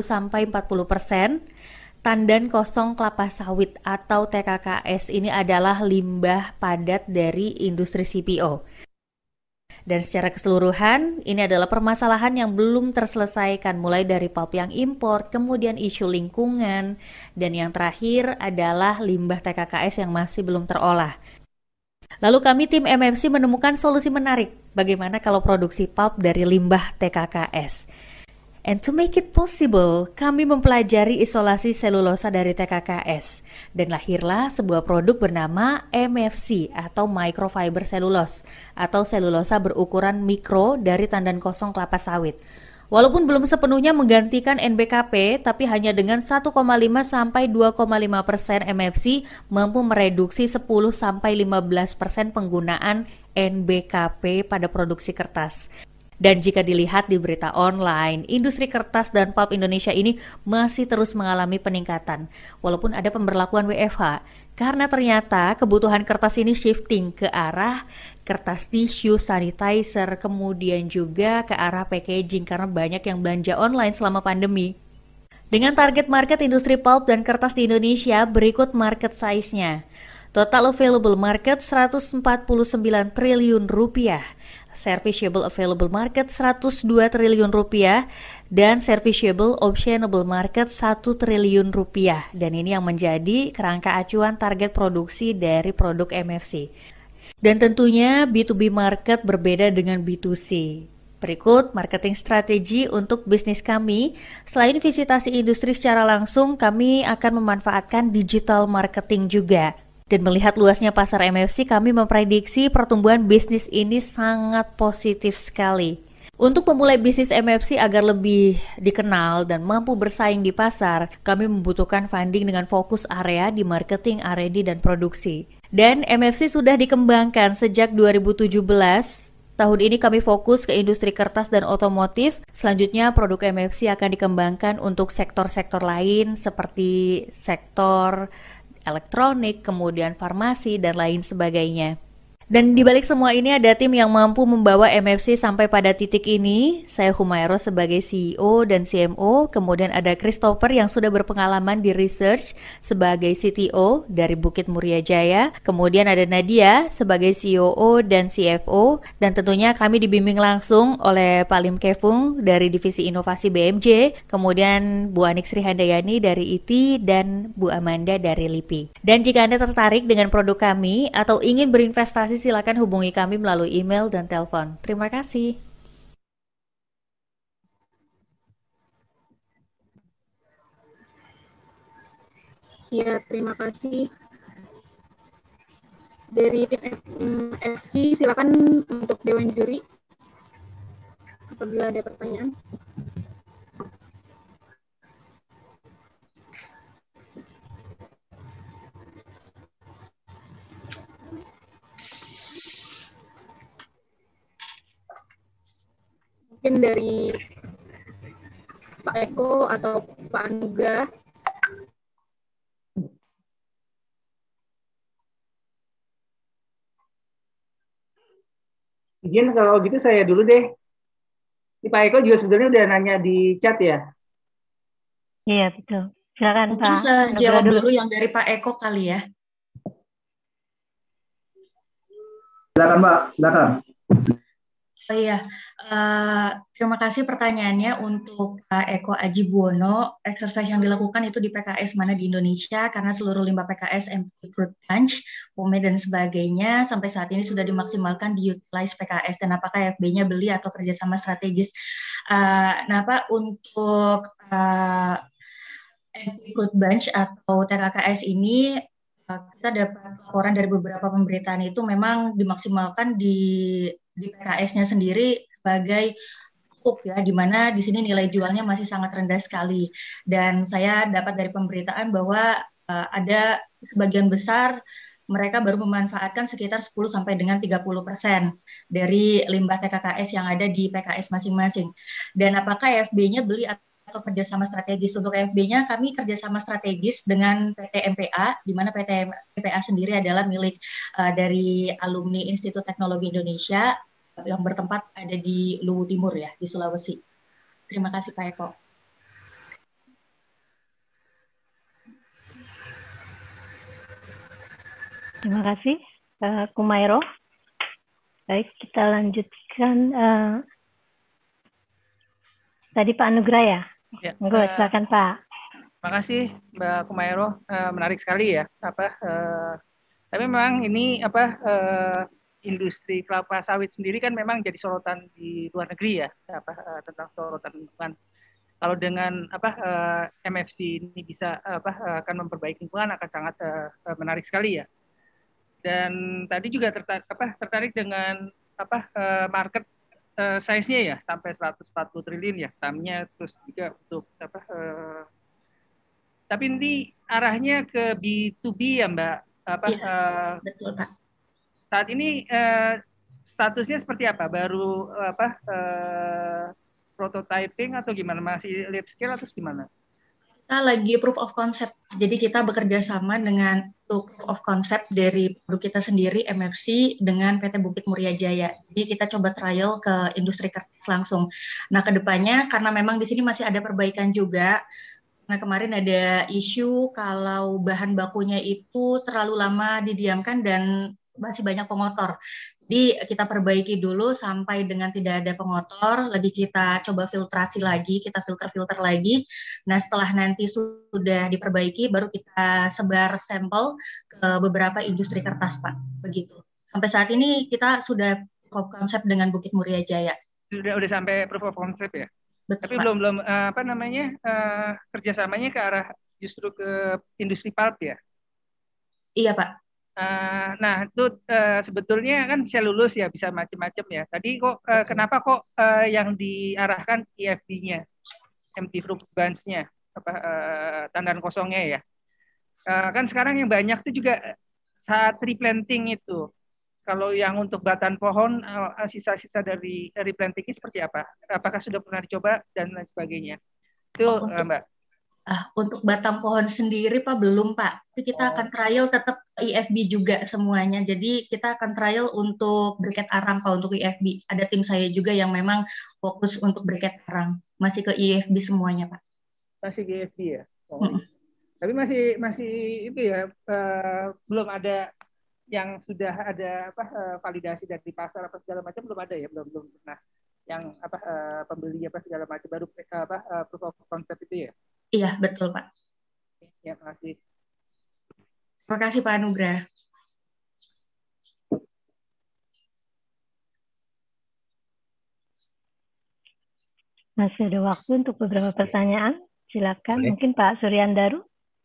30-40%. Tandan kosong kelapa sawit atau TKKS ini adalah limbah padat dari industri CPO. Dan secara keseluruhan, ini adalah permasalahan yang belum terselesaikan, mulai dari pulp yang impor, kemudian isu lingkungan, dan yang terakhir adalah limbah TKKS yang masih belum terolah. Lalu kami tim MMC menemukan solusi menarik, bagaimana kalau produksi pulp dari limbah TKKS. And to make it possible, kami mempelajari isolasi selulosa dari TKKS dan lahirlah sebuah produk bernama MFC atau microfiber cellulose atau selulosa berukuran mikro dari tandan kosong kelapa sawit. Walaupun belum sepenuhnya menggantikan NBKP, tapi hanya dengan 1,5 sampai 2,5% MFC mampu mereduksi 10 sampai 15% penggunaan NBKP pada produksi kertas. Dan jika dilihat di berita online, industri kertas dan pulp Indonesia ini masih terus mengalami peningkatan, walaupun ada pemberlakuan WFH. Karena ternyata kebutuhan kertas ini shifting ke arah kertas tisu, sanitizer, kemudian juga ke arah packaging karena banyak yang belanja online selama pandemi. Dengan target market industri pulp dan kertas di Indonesia, berikut market size-nya. Total available market 149 triliun rupiah. Serviceable available market 102 triliun rupiah dan serviceable optionable market 1 triliun rupiah. Dan ini yang menjadi kerangka acuan target produksi dari produk MFC. Dan tentunya B2B market berbeda dengan B2C. Berikut marketing strategi untuk bisnis kami. Selain visitasi industri secara langsung, kami akan memanfaatkan digital marketing juga. Dan melihat luasnya pasar MFC, kami memprediksi pertumbuhan bisnis ini sangat positif sekali. Untuk memulai bisnis MFC agar lebih dikenal dan mampu bersaing di pasar, kami membutuhkan funding dengan fokus area di marketing, R&D, dan produksi. Dan MFC sudah dikembangkan sejak 2017. Tahun ini kami fokus ke industri kertas dan otomotif. Selanjutnya produk MFC akan dikembangkan untuk sektor-sektor lain seperti sektor elektronik, kemudian farmasi, dan lain sebagainya. Dan di balik semua ini ada tim yang mampu membawa MFC sampai pada titik ini. Saya Humairo sebagai CEO dan CMO, kemudian ada Christopher yang sudah berpengalaman di research sebagai CTO dari Bukit Muria Jaya, kemudian ada Nadia sebagai COO dan CFO, dan tentunya kami dibimbing langsung oleh Pak Lim Kevung dari Divisi Inovasi BMJ, kemudian Bu Anik Sri Handayani dari IT, dan Bu Amanda dari LIPI. Dan jika Anda tertarik dengan produk kami atau ingin berinvestasi, silakan hubungi kami melalui email dan telepon. Terima kasih. Ya, terima kasih. Dari tim FG, silakan untuk Dewan Juri. Apabila ada pertanyaan. Mungkin dari Pak Eko atau Pak Anugrah. Izin kalau gitu saya dulu deh. Di Pak Eko juga sebenarnya udah nanya di chat ya. Iya, betul. Silakan Mungkin Pak. saya Anugrah jawab dulu. dulu yang dari Pak Eko kali ya. Silakan Mbak, silakan. Oh iya, terima kasih pertanyaannya untuk Pak Eko Aji Buwono. Exercise yang dilakukan itu di PKS mana di Indonesia, karena seluruh limbah PKS, empty fruit punch, pome dan sebagainya sampai saat ini sudah dimaksimalkan di utilize PKS, dan apakah FB-nya beli atau kerjasama strategis. Nah Pak, untuk empty fruit bunch atau TKKS ini kita dapat laporan dari beberapa pemberitaan itu memang dimaksimalkan di PKS-nya sendiri sebagai pupuk ya, di mana di sini nilai jualnya masih sangat rendah sekali. Dan saya dapat dari pemberitaan bahwa ada sebagian besar mereka baru memanfaatkan sekitar 10 sampai dengan 30% dari limbah TKKS yang ada di PKS masing-masing. Dan apakah FB-nya beli atau kerjasama strategis? Untuk FB-nya kami kerjasama strategis dengan PT MPA, di mana PT MPA sendiri adalah milik dari alumni Institut Teknologi Indonesia yang bertempat ada di Luwu Timur ya, di Sulawesi. Terima kasih Pak Eko. Terima kasih Kumairo. Baik, kita lanjutkan. Tadi Pak Anugrah ya? Ya, silakan Pak. Terima kasih Mbak Kumairo, menarik sekali ya. Tapi memang ini industri kelapa sawit sendiri kan memang jadi sorotan di luar negeri ya, tentang sorotan lingkungan. Kalau dengan MFC ini bisa akan memperbaiki lingkungan, akan sangat menarik sekali ya. Dan tadi juga tertarik dengan market size-nya ya sampai 140 triliun ya TAM-nya, terus juga untuk tapi ini arahnya ke B2B ya Mbak. Betul Pak. Saat ini statusnya seperti apa? Baru prototyping atau gimana? Masih lab scale atau gimana? Kita lagi proof of concept. Jadi kita bekerja sama dengan proof of concept dari produk kita sendiri MFC dengan PT Bukit Muria Jaya. Jadi kita coba trial ke industri kertas langsung. Nah, kedepannya karena memang di sini masih ada perbaikan juga. Nah, kemarin ada isu kalau bahan bakunya itu terlalu lama didiamkan dan masih banyak pengotor. Jadi kita perbaiki dulu sampai dengan tidak ada pengotor, lagi kita coba filtrasi lagi, kita filter lagi. Nah, setelah nanti sudah diperbaiki, baru kita sebar sampel ke beberapa industri kertas, Pak. Begitu. Sampai saat ini kita sudah proof of concept dengan Bukit Muria Jaya. Sudah sampai proof of concept ya? Betul, tapi Pak. belum kerjasamanya ke arah justru ke industri pulp ya? Iya, Pak. Nah, itu sebetulnya kan selulus ya, bisa macam-macam ya. Tadi kok kenapa kok yang diarahkan EFB-nya, empty fruit bunch-nya, tandan kosongnya ya? Kan sekarang yang banyak itu juga saat replanting itu. Kalau yang untuk batang pohon, sisa-sisa dari replanting seperti apa? Apakah sudah pernah dicoba dan lain sebagainya? Itu Mbak. Untuk batang pohon sendiri Pak belum Pak. Tapi kita akan trial tetap IFB juga semuanya. Jadi kita akan trial untuk briket arang Pak untuk IFB. Ada tim saya juga yang memang fokus untuk briket arang. Masih ke IFB semuanya Pak. Masih ke IFB ya. Tapi masih itu ya, belum ada yang sudah ada validasi dari pasar apa segala macam, belum ada ya, belum pernah yang pembeli segala macam, baru proof of concept itu ya. Iya, betul, Pak. Ya, terima kasih. Terima kasih, Pak Anugrah. Masih ada waktu untuk beberapa pertanyaan. Silakan. Boleh. Mungkin Pak Suryandaru.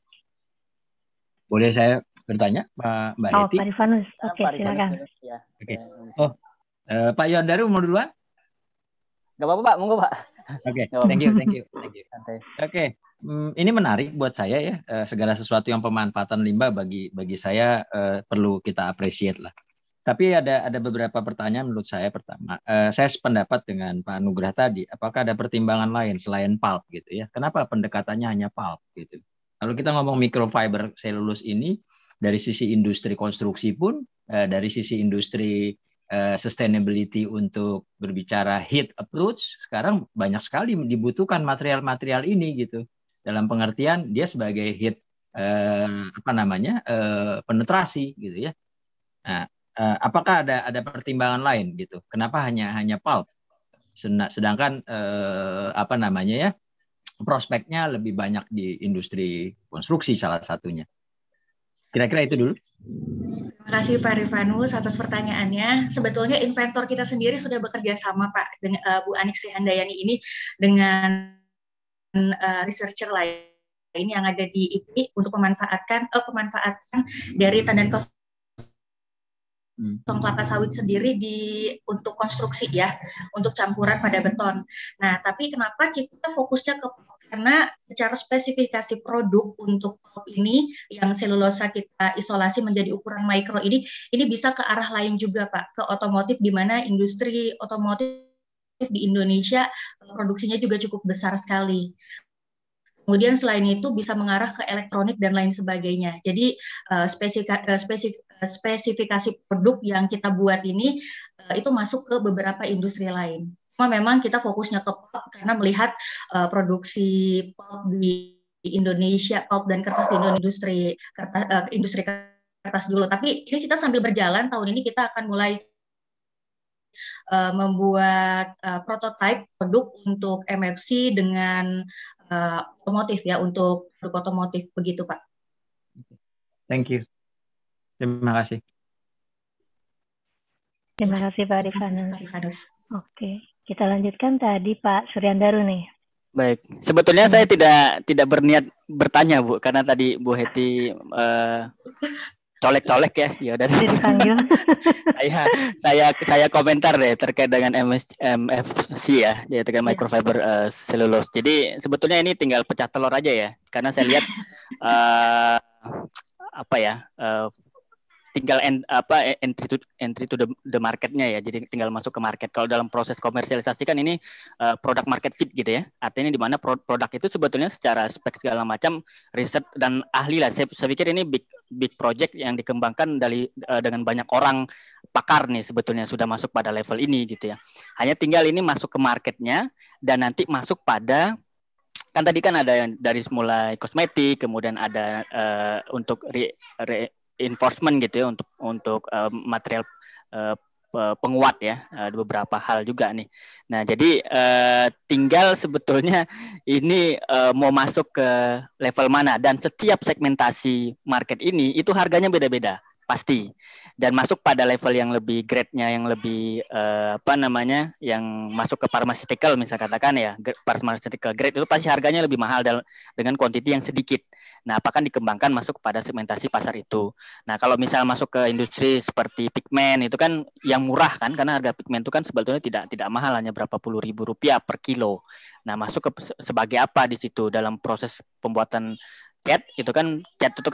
Boleh saya bertanya, Mbak Heti? Pak Rifanus. Oke, silakan. Ya. Oke. Pak Yondaru mau duluan? Gak apa-apa, Pak. Monggo, Pak. Oke, thank you. Oke. Ini menarik buat saya ya, segala sesuatu yang pemanfaatan limbah bagi saya perlu kita appreciate lah. Tapi ada beberapa pertanyaan menurut saya. Pertama, saya sependapat dengan Pak Anugrah tadi, apakah ada pertimbangan lain selain pulp gitu ya? Kenapa pendekatannya hanya pulp gitu? Kalau kita ngomong microfiber cellulose ini dari sisi industri konstruksi pun, dari sisi industri sustainability untuk berbicara heat approach, sekarang banyak sekali dibutuhkan material-material ini gitu. Dalam pengertian dia sebagai heat penetrasi gitu ya. Nah, apakah ada pertimbangan lain gitu? Kenapa hanya pulp? Sedangkan prospeknya lebih banyak di industri konstruksi salah satunya. Kira-kira itu dulu. Terima kasih Pak Rifanus atas pertanyaannya. Sebetulnya inventor kita sendiri sudah bekerja sama Pak dengan Bu Anik Sri Handayani ini dengan researcher lain yang ada di ITI untuk pemanfaatan dari tandan kosong kelapa sawit sendiri untuk konstruksi ya, untuk campuran pada beton. Nah, tapi kenapa kita fokusnya ke karena secara spesifikasi produk untuk pulp ini yang selulosa kita isolasi menjadi ukuran mikro ini bisa ke arah lain juga Pak, ke otomotif di mana industri otomotif di Indonesia produksinya juga cukup besar sekali. Kemudian selain itu bisa mengarah ke elektronik dan lain sebagainya. Jadi spesifikasi produk yang kita buat ini itu masuk ke beberapa industri lain. Cuma memang kita fokusnya ke pulp karena melihat produksi pulp di Indonesia, pulp dan kertas di industri kertas dulu. Tapi ini kita sambil berjalan, tahun ini kita akan mulai membuat prototipe produk untuk MFC dengan otomotif ya, untuk produk otomotif begitu Pak. Thank you. Terima kasih. Terima kasih Pak Rifanus. Oke, kita lanjutkan tadi Pak Suryandaru nih. Baik, sebetulnya saya tidak berniat bertanya Bu, karena tadi Bu Heti colek-colek ya. Ya udah. saya komentar deh terkait dengan MFC ya, yaitu dengan microfiber cellulose. Jadi sebetulnya ini tinggal pecah telur aja ya. Karena saya lihat tinggal entry to the marketnya ya. Jadi tinggal masuk ke market. Kalau dalam proses komersialisasi kan ini product market fit gitu ya. Artinya di mana produk itu sebetulnya secara spek segala macam riset dan ahli lah. Saya pikir ini big project yang dikembangkan dengan banyak orang pakar nih sebetulnya sudah masuk pada level ini gitu ya. Hanya tinggal ini masuk ke marketnya dan nanti masuk pada kan tadi kan ada yang dari mulai kosmetik, kemudian ada untuk reinforcement gitu ya, untuk material penguat ya, ada beberapa hal juga nih. Nah jadi tinggal sebetulnya ini mau masuk ke level mana, dan setiap segmentasi market ini itu harganya beda-beda pasti, dan masuk pada level yang lebih grade-nya yang lebih yang masuk ke pharmaceutical misalnya katakan ya, pharmaceutical grade itu pasti harganya lebih mahal dengan quantity yang sedikit. Nah, apakah dikembangkan masuk pada segmentasi pasar itu. Nah, kalau misal masuk ke industri seperti pigmen itu kan yang murah kan, karena harga pigmen itu kan sebetulnya tidak mahal, hanya berapa puluh ribu rupiah per kilo. Nah, masuk ke sebagai apa di situ dalam proses pembuatan cat itu kan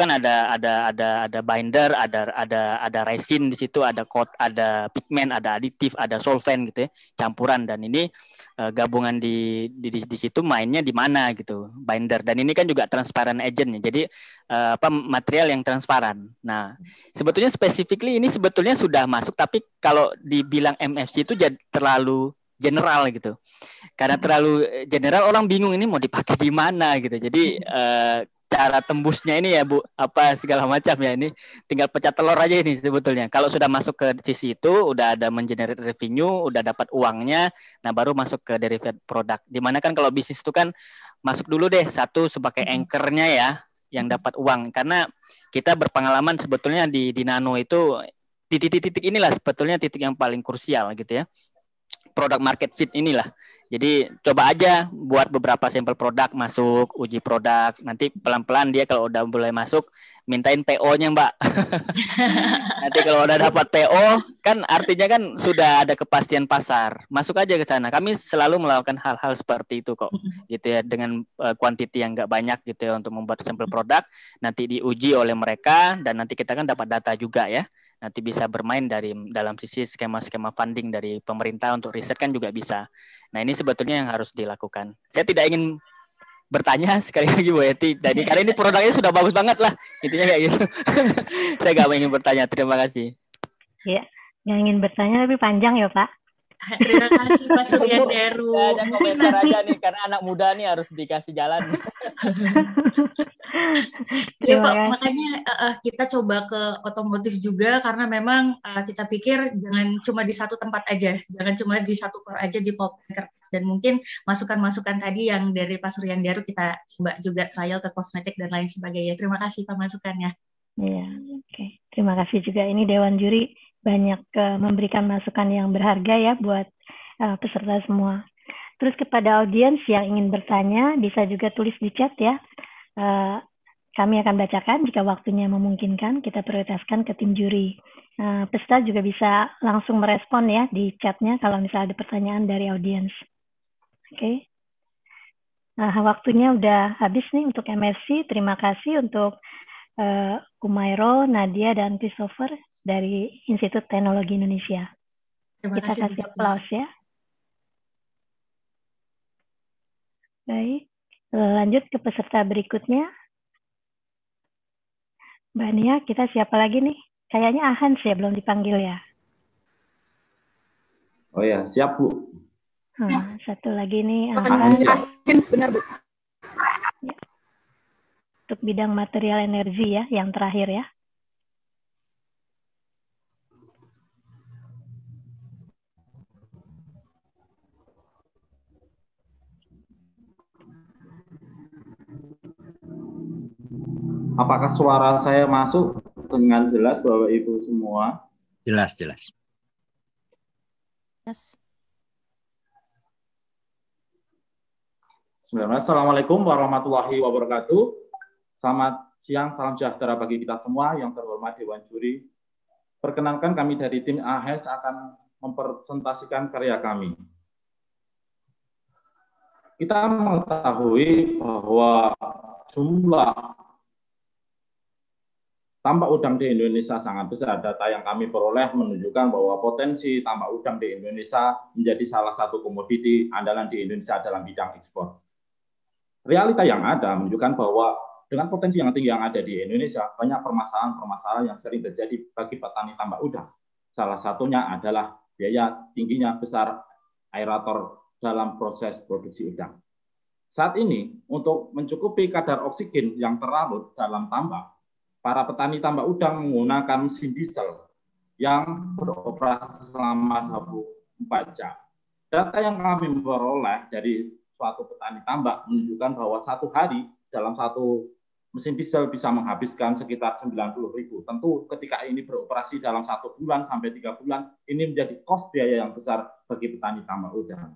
ada binder, ada resin di situ, ada coat, ada pigmen, ada aditif, ada solvent gitu ya, campuran, dan ini gabungan di situ mainnya di mana gitu, binder, dan ini kan juga transparent agent ya. Jadi material yang transparan. Nah, sebetulnya specifically ini sebetulnya sudah masuk, tapi kalau dibilang MFC itu terlalu general gitu. Karena terlalu general orang bingung ini mau dipakai di mana gitu. Jadi cara tembusnya ini ya Bu, segala macam ya, ini tinggal pecah telur aja ini sebetulnya. Kalau sudah masuk ke sisi itu, udah ada mengenerate revenue, udah dapat uangnya, nah baru masuk ke derivative product. Dimana kan kalau bisnis itu kan masuk dulu deh satu sebagai anchor-nya ya, yang dapat uang. Karena kita berpengalaman sebetulnya di nano itu di titik-titik inilah sebetulnya titik yang paling krusial gitu ya. Product market fit inilah. Jadi coba aja buat beberapa sampel produk, masuk uji produk, nanti pelan-pelan dia kalau udah mulai masuk mintain PO-nya Mbak. Nanti kalau udah dapat PO kan artinya kan sudah ada kepastian pasar, masuk aja ke sana. Kami selalu melakukan hal-hal seperti itu kok gitu ya, dengan kuantiti yang nggak banyak gitu ya, untuk membuat sampel produk, nanti diuji oleh mereka, dan nanti kita kan dapat data juga ya. Nanti bisa bermain dalam sisi skema-skema funding dari pemerintah untuk riset kan juga bisa. Nah ini sebetulnya yang harus dilakukan. Saya tidak ingin bertanya sekali lagi Bu Eti, jadi karena ini produknya sudah bagus banget lah, intinya kayak gitu. Saya nggak ingin bertanya. Terima kasih. Ya, yang ingin bertanya lebih panjang ya Pak. Terima kasih Pak Suryandaru. Ada komentar aja nih, karena anak muda nih harus dikasih jalan. Ya Pak, makanya kita coba ke otomotif juga, karena memang kita pikir jangan cuma di satu tempat aja, jangan cuma di satu core aja di pulp dan kertas, dan mungkin masukan-masukan tadi yang dari Pak Suryandaru kita coba juga trial ke kosmetik dan lain sebagainya. Terima kasih Pak masukannya. Iya, oke. Terima kasih juga, ini Dewan Juri banyak memberikan masukan yang berharga ya buat peserta semua. Terus kepada audiens yang ingin bertanya, bisa juga tulis di chat ya. Kami akan bacakan jika waktunya memungkinkan, kita prioritaskan ke tim juri. Peserta juga bisa langsung merespon ya di chatnya kalau misalnya ada pertanyaan dari audiens. Oke. Nah, waktunya udah habis nih untuk MFC. Terima kasih untuk Kumairo, Nadia, dan Christopher dari Institut Teknologi Indonesia. Kita kasih aplaus ya. Baik, lanjut ke peserta berikutnya. Mbak Nia, kita siapa lagi nih? Kayaknya Ahans ya, belum dipanggil ya. Oh ya, siap Bu. Satu lagi nih, Ahans, benar Bu. Ya. Untuk bidang material energi ya, yang terakhir ya. Apakah suara saya masuk dengan jelas Bapak Ibu semua? Jelas, jelas. Yes. Assalamualaikum warahmatullahi wabarakatuh. Selamat siang, salam sejahtera bagi kita semua yang terhormat Dewan Juri. Perkenalkan kami dari tim AHES akan mempresentasikan karya kami. Kita mengetahui bahwa jumlah tambak udang di Indonesia sangat besar. Data yang kami peroleh menunjukkan bahwa potensi tambak udang di Indonesia menjadi salah satu komoditi andalan di Indonesia dalam bidang ekspor. Realita yang ada menunjukkan bahwa dengan potensi yang tinggi yang ada di Indonesia, banyak permasalahan-permasalahan yang sering terjadi bagi petani tambak udang. Salah satunya adalah biaya tingginya besar aerator dalam proses produksi udang. Saat ini, untuk mencukupi kadar oksigen yang terlarut dalam tambak, para petani tambak udang menggunakan mesin diesel yang beroperasi selama 24 jam. Data yang kami peroleh dari suatu petani tambak menunjukkan bahwa satu hari dalam satu mesin diesel bisa menghabiskan sekitar 90.000. Tentu ketika ini beroperasi dalam 1 bulan sampai 3 bulan, ini menjadi kos biaya yang besar bagi petani tambak udang.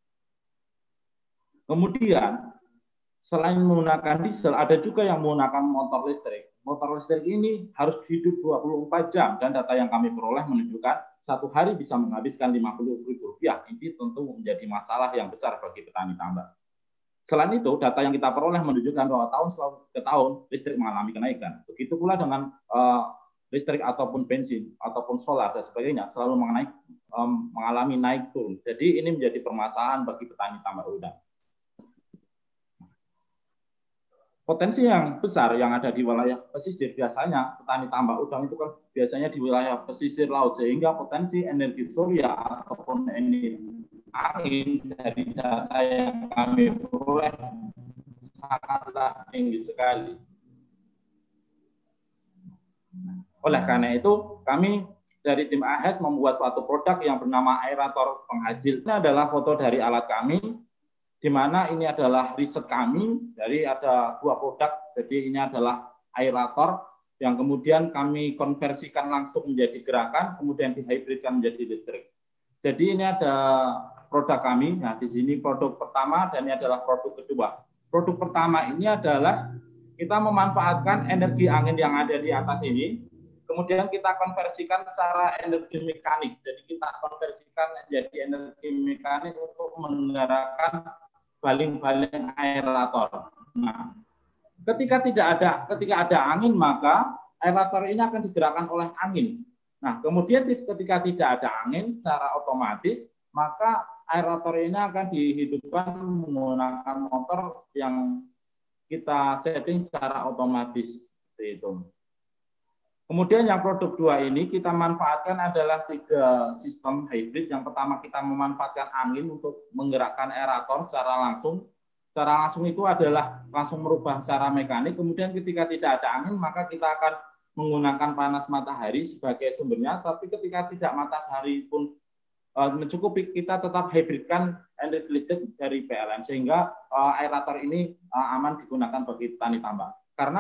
Kemudian, selain menggunakan diesel, ada juga yang menggunakan motor listrik. Motor listrik ini harus hidup 24 jam, dan data yang kami peroleh menunjukkan satu hari bisa menghabiskan Rp50.000. Ini tentu menjadi masalah yang besar bagi petani tambak. Selain itu, data yang kita peroleh menunjukkan bahwa tahun ke tahun listrik mengalami kenaikan. Begitu pula dengan listrik ataupun bensin, ataupun solar, dan sebagainya, selalu mengalami naik turun. Jadi ini menjadi permasalahan bagi petani tambak udang. Potensi yang besar yang ada di wilayah pesisir, biasanya petani tambak udang itu kan biasanya di wilayah pesisir laut, sehingga potensi energi surya ataupun energi angin dari data yang kami peroleh sangatlah tinggi sekali. Oleh karena itu, kami dari tim AHES membuat suatu produk yang bernama aerator penghasil. Ini adalah foto dari alat kami, di mana ini adalah riset kami, dari ada 2 produk, jadi ini adalah aerator yang kemudian kami konversikan langsung menjadi gerakan, kemudian dihybridkan menjadi listrik. Jadi ini ada produk kami, nah di sini produk pertama dan ini adalah produk kedua. Produk pertama ini adalah kita memanfaatkan energi angin yang ada di atas ini, kemudian kita konversikan secara energi mekanik, jadi kita konversikan menjadi energi mekanik untuk menggerakkan baling-baling aerator. Nah, ketika ada angin, maka aerator ini akan digerakkan oleh angin. Nah, kemudian ketika tidak ada angin, secara otomatis maka aerator ini akan dihidupkan menggunakan motor yang kita setting secara otomatis seperti itu. Kemudian yang produk 2 ini kita manfaatkan adalah 3 sistem hybrid. Yang pertama kita memanfaatkan angin untuk menggerakkan aerator secara langsung. Secara langsung itu adalah langsung merubah secara mekanik. Kemudian ketika tidak ada angin maka kita akan menggunakan panas matahari sebagai sumbernya. Tapi ketika tidak matahari pun mencukupi, kita tetap hybridkan energi listrik dari PLN sehingga aerator ini aman digunakan bagi petani tambak. Karena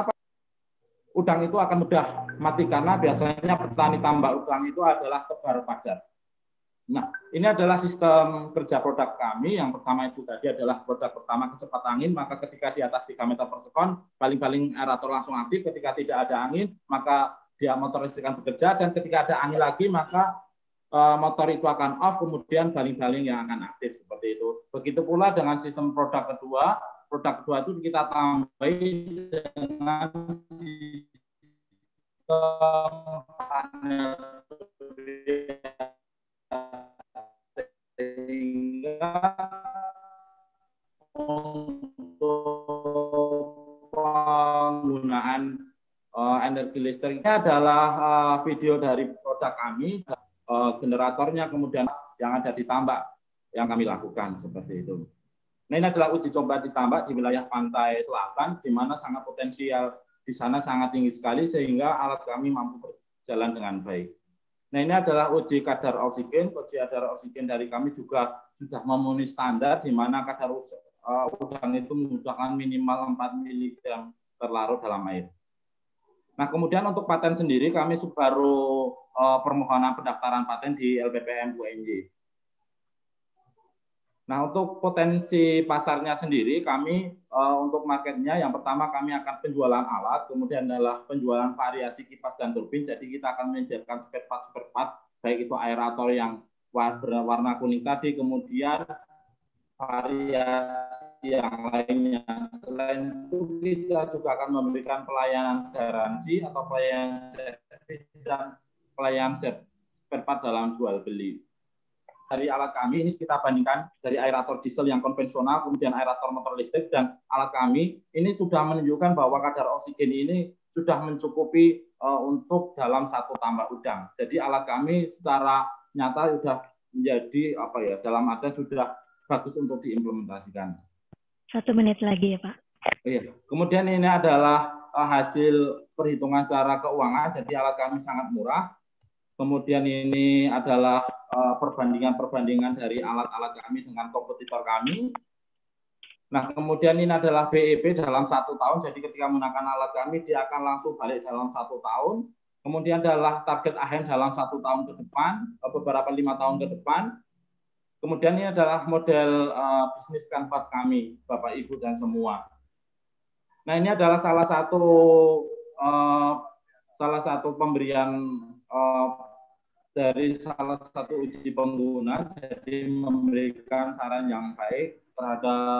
udang itu akan mudah mati karena biasanya petani tambak udang itu adalah tebar padat. Nah, ini adalah sistem kerja produk kami. Yang pertama itu tadi adalah produk pertama kecepatan angin, maka ketika di atas 3 meter per sekon, baling-baling aerator langsung aktif. Ketika tidak ada angin, maka dia motor listrik akan bekerja, dan ketika ada angin lagi, maka motor itu akan off, kemudian baling-baling yang akan aktif seperti itu. Begitu pula dengan sistem produk kedua. Produk kedua itu kita tambahi dengan panel surya sehingga untuk penggunaan energi listriknya adalah video dari produk kami, generatornya kemudian yang ada di tambak yang kami lakukan seperti itu. Nah, ini adalah uji coba di tambak di wilayah pantai selatan, di mana sangat potensial di sana sangat tinggi sekali sehingga alat kami mampu berjalan dengan baik. Nah, ini adalah uji kadar oksigen. Uji kadar oksigen dari kami juga sudah memenuhi standar, di mana kadar udang itu membutuhkan minimal 4 mg terlarut dalam air. Nah, kemudian untuk paten sendiri kami baru permohonan pendaftaran paten di LPPM UNJ. Nah, untuk potensi pasarnya sendiri, kami untuk marketnya, yang pertama kami akan penjualan alat, kemudian adalah penjualan variasi kipas dan turbin. Jadi kita akan menyediakan spare part, baik itu aerator yang warna kuning tadi, kemudian variasi yang lainnya. Selain itu, kita juga akan memberikan pelayanan garansi atau pelayanan servis dan pelayanan spare part dalam jual beli. Dari alat kami ini kita bandingkan dari aerator diesel yang konvensional, kemudian aerator motor listrik, dan alat kami ini sudah menunjukkan bahwa kadar oksigen ini sudah mencukupi untuk dalam satu tambak udang. Jadi alat kami secara nyata sudah menjadi dalam artian sudah bagus untuk diimplementasikan. 1 menit lagi ya Pak. Iya. Kemudian ini adalah hasil perhitungan secara keuangan. Jadi alat kami sangat murah. Kemudian ini adalah perbandingan dari alat-alat kami dengan kompetitor kami. Nah, kemudian ini adalah BEP dalam 1 tahun. Jadi ketika menggunakan alat kami, dia akan langsung balik dalam 1 tahun. Kemudian adalah target AHEN dalam 1 tahun ke depan, beberapa 5 tahun ke depan. Kemudian ini adalah model bisnis kanvas kami, Bapak, Ibu, dan semua. Nah, ini adalah salah satu pemberian dari salah satu uji pengguna, jadi memberikan saran yang baik terhadap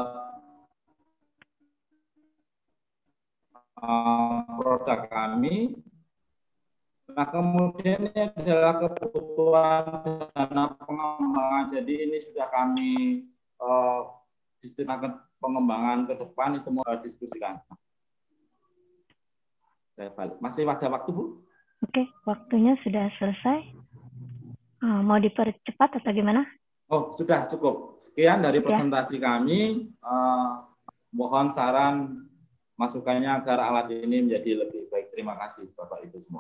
produk kami. Nah, kemudian ini adalah kebutuhan dana pengembangan. Jadi ini sudah kami diskusikan pengembangan ke depan, itu mau diskusikan. Masih ada waktu, Bu? Oke, waktunya sudah selesai. Mau dipercepat atau gimana? Oh, sudah cukup. Sekian dari presentasi kami. Mohon saran masukannya agar alat ini menjadi lebih baik. Terima kasih, Bapak Ibu semua.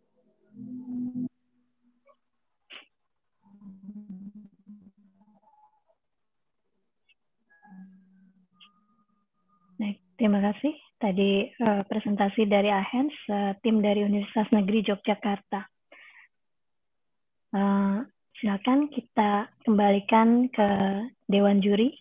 Baik, terima kasih. Tadi presentasi dari AHENS, tim dari Universitas Negeri Yogyakarta. Silakan kita kembalikan ke Dewan Juri.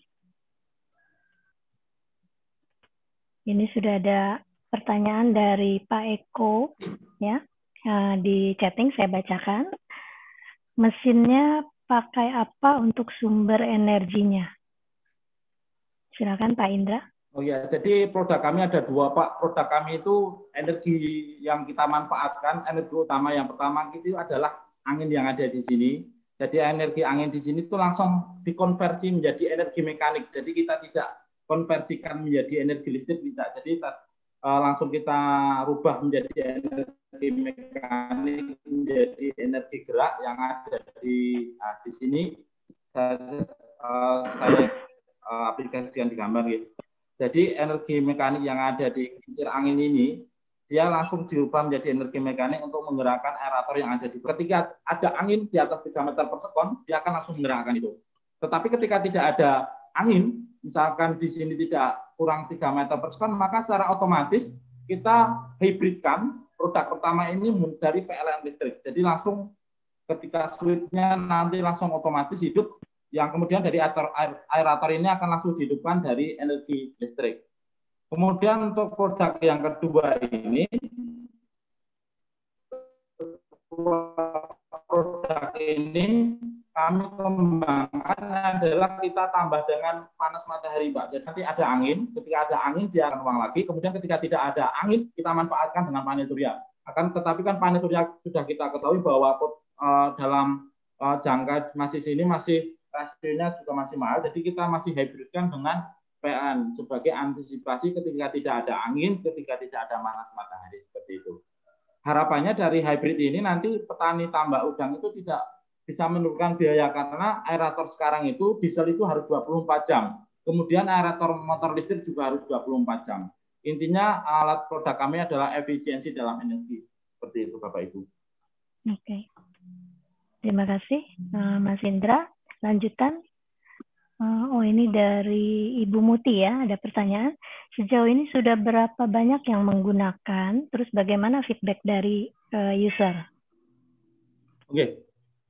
Ini sudah ada pertanyaan dari Pak Eko, ya, di chatting saya bacakan. Mesinnya pakai apa untuk sumber energinya? Silakan Pak Indra. Oh ya, jadi produk kami ada 2, Pak. Produk kami itu energi yang kita manfaatkan, energi utama yang pertama itu adalah angin yang ada di sini. Jadi energi angin di sini itu langsung dikonversi menjadi energi mekanik. Jadi kita tidak konversikan menjadi energi listrik, tidak. Jadi langsung kita rubah menjadi energi mekanik, menjadi energi gerak yang ada di sini. Saya aplikasikan di gambar gitu. Jadi energi mekanik yang ada di kincir angin ini, dia langsung dirubah menjadi energi mekanik untuk menggerakkan aerator yang ada di. Ketika ada angin di atas 3 meter per sekon, dia akan langsung menggerakkan itu. Tetapi ketika tidak ada angin, misalkan di sini tidak kurang 3 meter per sekon, maka secara otomatis kita hybridkan produk pertama ini dari PLN listrik. Jadi langsung ketika switch-nya nanti langsung otomatis hidup, yang kemudian dari aerator ini akan langsung dihidupkan dari energi listrik. Kemudian untuk produk yang kedua ini, kami kembangkan adalah kita tambah dengan panas matahari, Pak. Jadi nanti ada angin, ketika ada angin dia akan ulang lagi, kemudian ketika tidak ada angin kita manfaatkan dengan panel surya. Tetapi kan panel surya sudah kita ketahui bahwa dalam jangka masih sini masih rasionya juga masih mahal, jadi kita masih hybridkan dengan PLN sebagai antisipasi ketika tidak ada angin, ketika tidak ada panas matahari, seperti itu. Harapannya dari hybrid ini nanti petani tambak udang itu tidak bisa menurunkan biaya karena aerator sekarang itu diesel itu harus 24 jam. Kemudian aerator motor listrik juga harus 24 jam. Intinya alat produk kami adalah efisiensi dalam energi. Seperti itu Bapak Ibu. Oke. Terima kasih Mas Indra. Lanjutan. Oh, ini dari Ibu Muti ya, ada pertanyaan. Sejauh ini sudah berapa banyak yang menggunakan, terus bagaimana feedback dari user? Oke.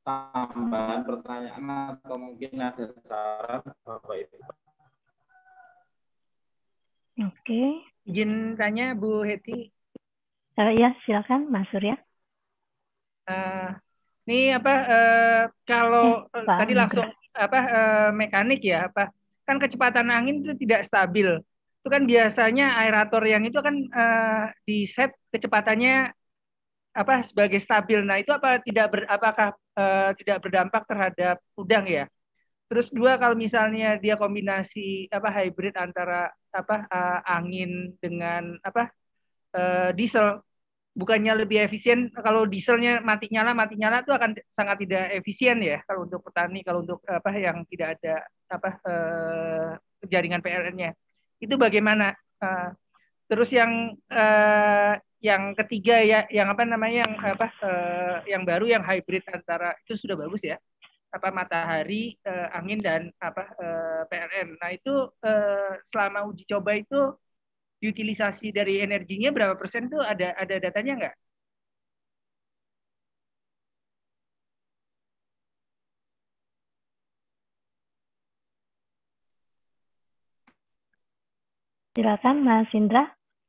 tambahan pertanyaan atau mungkin ada saran Bapak Ibu. Oke. Izin tanya Bu Heti. Ya, silakan Mas Surya. Ini kalau tadi langsung mekanik ya kan kecepatan angin itu tidak stabil. Itu kan biasanya aerator yang itu kan di set kecepatannya sebagai stabil. Nah, itu apakah tidak berdampak terhadap udang ya? Terus dua, kalau misalnya dia kombinasi hybrid antara angin dengan diesel, bukannya lebih efisien? Kalau dieselnya mati nyala itu akan sangat tidak efisien ya kalau untuk petani, kalau untuk yang tidak ada jaringan PLN-nya. Itu bagaimana? Terus yang ketiga ya, yang yang baru, yang hybrid antara itu sudah bagus ya. Matahari, angin dan PLN. Nah, itu selama uji coba itu utilisasi dari energinya berapa persen tuh ada datanya nggak? Silakan Mas Indra.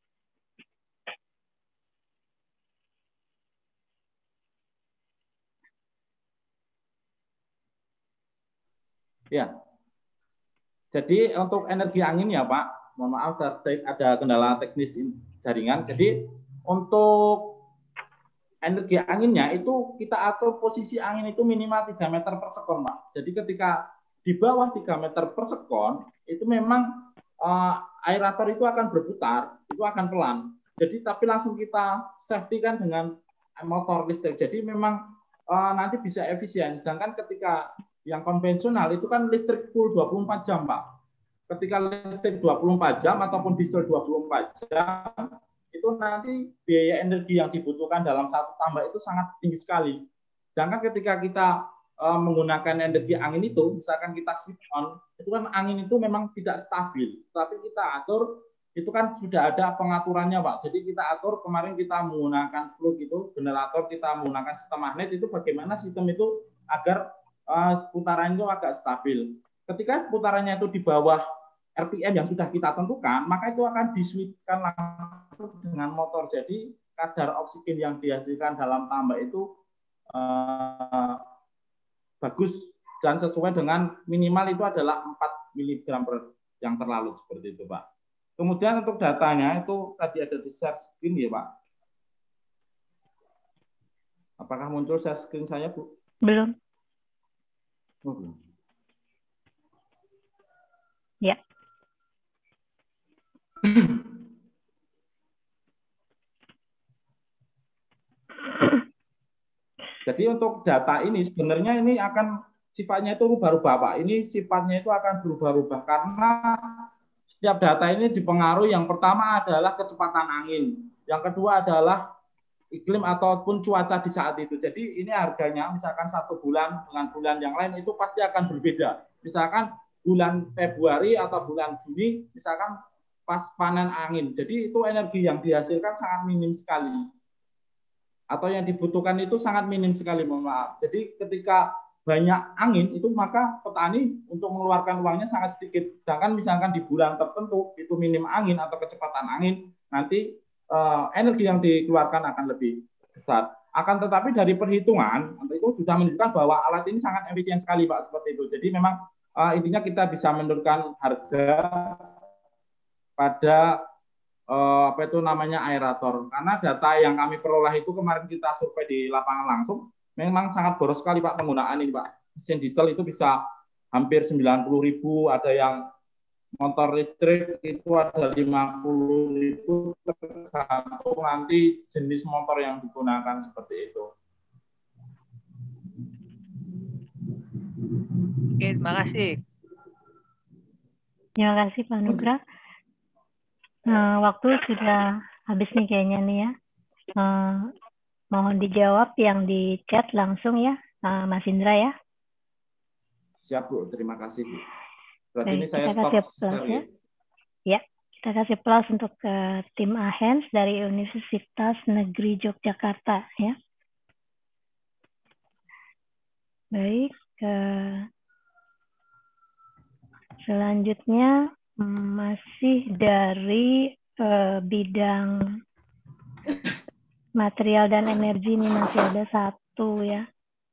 Ya. Jadi untuk energi angin ya Pak, mohon maaf ada kendala teknis jaringan. Jadi untuk energi anginnya itu kita atur posisi angin itu minimal 3 meter per sekon Pak. Jadi ketika di bawah 3 meter per sekon itu memang aerator itu akan berputar, itu akan pelan. Jadi tapi langsung kita safety kan dengan motor listrik. Jadi memang nanti bisa efisien. Sedangkan ketika yang konvensional itu kan listrik full 24 jam, Pak. Ketika listrik 24 jam ataupun diesel 24 jam, itu nanti biaya energi yang dibutuhkan dalam satu tambak itu sangat tinggi sekali. Sedangkan ketika kita menggunakan energi angin itu, misalkan kita switch on, itu kan angin itu memang tidak stabil. Tapi kita atur, itu kan sudah ada pengaturannya, Pak. Jadi kita atur, kemarin kita menggunakan plug itu, generator, kita menggunakan sistem magnet, itu bagaimana sistem itu agar putaran itu agak stabil. Ketika putarannya itu di bawah RPM yang sudah kita tentukan, maka itu akan diswitchkan langsung dengan motor. Jadi kadar oksigen yang dihasilkan dalam tambak itu bagus dan sesuai dengan minimal itu adalah 4 mg per yang terlalu, seperti itu Pak. Kemudian untuk datanya itu tadi ada di share screen ya Pak. Apakah muncul share screen saya Bu? Belum. Oh, belum. Ya. Jadi untuk data ini sebenarnya ini akan sifatnya itu rubah-rubah Pak. Ini sifatnya itu akan berubah-ubah karena setiap data ini dipengaruhi, yang pertama adalah kecepatan angin, yang kedua adalah iklim ataupun cuaca di saat itu. Jadi ini harganya misalkan 1 bulan dengan bulan yang lain itu pasti akan berbeda. Misalkan bulan Februari atau bulan Juni misalkan pas panen angin. Jadi itu energi yang dihasilkan sangat minim sekali. Atau yang dibutuhkan itu sangat minim sekali, mohon maaf. Jadi ketika banyak angin itu maka petani untuk mengeluarkan uangnya sangat sedikit. Sedangkan misalkan di bulan tertentu itu minim angin atau kecepatan angin, nanti energi yang dikeluarkan akan lebih besar. Akan tetapi dari perhitungan itu sudah menunjukkan bahwa alat ini sangat efisien sekali Pak, seperti itu. Jadi memang intinya kita bisa menurunkan harga pada aerator. Karena data yang kami peroleh itu kemarin kita survei di lapangan langsung, memang sangat boros sekali Pak penggunaan ini Pak. Mesin diesel itu bisa hampir 90.000, ada yang motor listrik itu ada 50.000, tergantung nanti jenis motor yang digunakan, seperti itu. Oke, terima kasih. Terima kasih Pak Nugra. Waktu sudah habis nih kayaknya nih ya. Mohon dijawab yang di chat langsung ya, Mas Indra ya. Siap Bu, terima kasih Bu. Berarti Baik, ini saya kita stop kasih plus ya. Ya, kita kasih plus untuk tim Ahens dari Universitas Negeri Yogyakarta ya. Baik, selanjutnya masih dari bidang material dan energi, ini masih ada satu ya.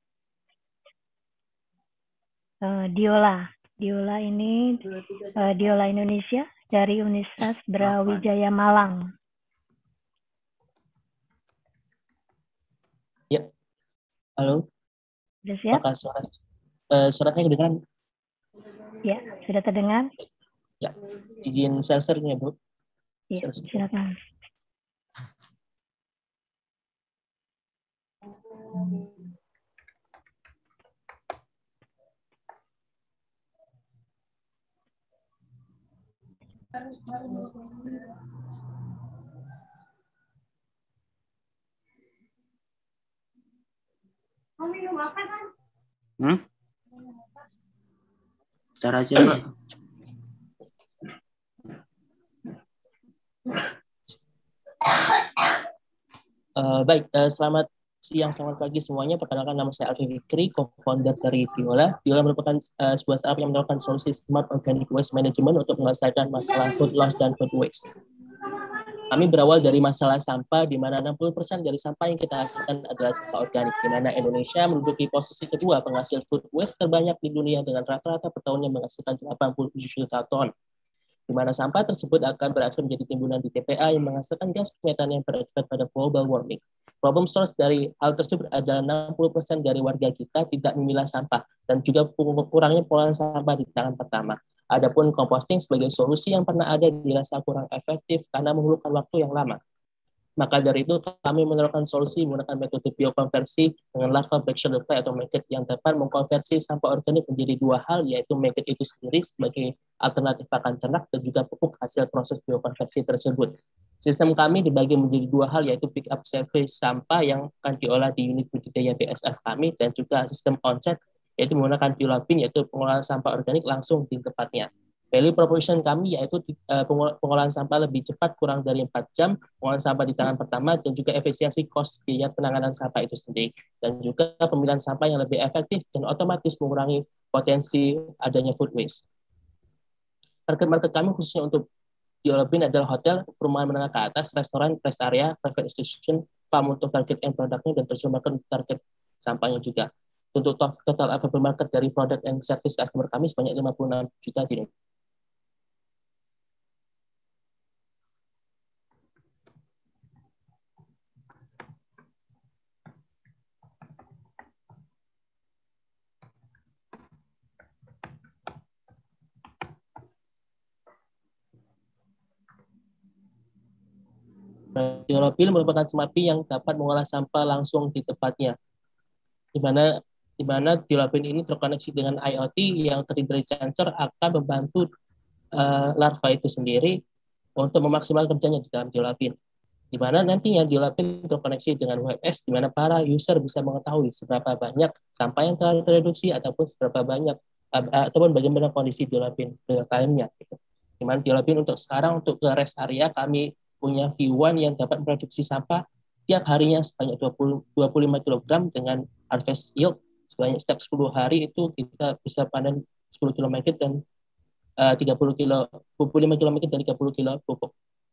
Diola ini Diola Indonesia dari Universitas Brawijaya Malang. Ya, halo. Sudah siap? Apakah suratnya kedengaran? Ya, sudah terdengar. Ya, izin sensornya, Bu. Ya, silakan. Mau minum apa kan? Cara aja, Pak. Baik, selamat siang, selamat pagi semuanya. Perkenalkan, nama saya Alfi Fikri, co-founder dari Diola. Diola merupakan sebuah startup yang menawarkan solusi smart organic waste management untuk menyelesaikan masalah food loss dan food waste. Kami berawal dari masalah sampah, di mana 60% dari sampah yang kita hasilkan adalah sampah organik, di mana Indonesia menduduki posisi kedua penghasil food waste terbanyak di dunia dengan rata-rata per tahunnya menghasilkan 87 juta ton. Di mana sampah tersebut akan berakhir menjadi timbunan di TPA yang menghasilkan gas metan yang berakibat pada global warming. Problem source dari hal tersebut adalah 60% dari warga kita tidak memilah sampah dan juga kurangnya pengolahan sampah di tangan pertama. Adapun composting sebagai solusi yang pernah ada dirasa kurang efektif karena memerlukan waktu yang lama. Maka dari itu kami menerapkan solusi menggunakan metode biokonversi dengan larva black shadow fly atau maggot yang dapat mengkonversi sampah organik menjadi dua hal, yaitu maggot itu sendiri sebagai alternatif pakan ternak dan juga pupuk hasil proses biokonversi tersebut. Sistem kami dibagi menjadi dua hal, yaitu pick up service sampah yang akan diolah di unit budidaya BSF kami dan juga sistem onset, yaitu menggunakan Diola-Bin, yaitu pengolahan sampah organik langsung di tempatnya. Value proposition kami yaitu pengolahan sampah lebih cepat kurang dari 4 jam, pengolahan sampah di tangan pertama, dan juga efisiensi cost biaya penanganan sampah itu sendiri. Dan juga pemilihan sampah yang lebih efektif dan otomatis mengurangi potensi adanya food waste. Target market kami khususnya untuk Diola-Bin adalah hotel, perumahan menengah ke atas, restoran, rest area, private institution, farm untuk target end produknya, dan terjemahkan untuk target sampahnya juga. Untuk total available market dari produk and service customer kami sebanyak 56 juta di Indonesia. Diola-Bin merupakan semapi yang dapat mengolah sampah langsung di tempatnya, di mana Diola-Bin ini terkoneksi dengan IoT yang terdiri dari sensor akan membantu larva itu sendiri untuk memaksimalkan kerjanya di dalam Diola-Bin. Di mana nantinya Diola-Bin terkoneksi dengan WebEx, di mana para user bisa mengetahui seberapa banyak sampah yang telah tereduksi ataupun seberapa banyak ataupun bagaimana kondisi Diola-Bin real time-nya. Gitu. Di mana Diola-Bin untuk sekarang untuk ke rest area kami punya V1 yang dapat memproduksi sampah tiap harinya sebanyak 25 kg dengan harvest yield sebanyak setiap 10 hari itu kita bisa panen 10 km dan 25 km dan 30 kg pupuk.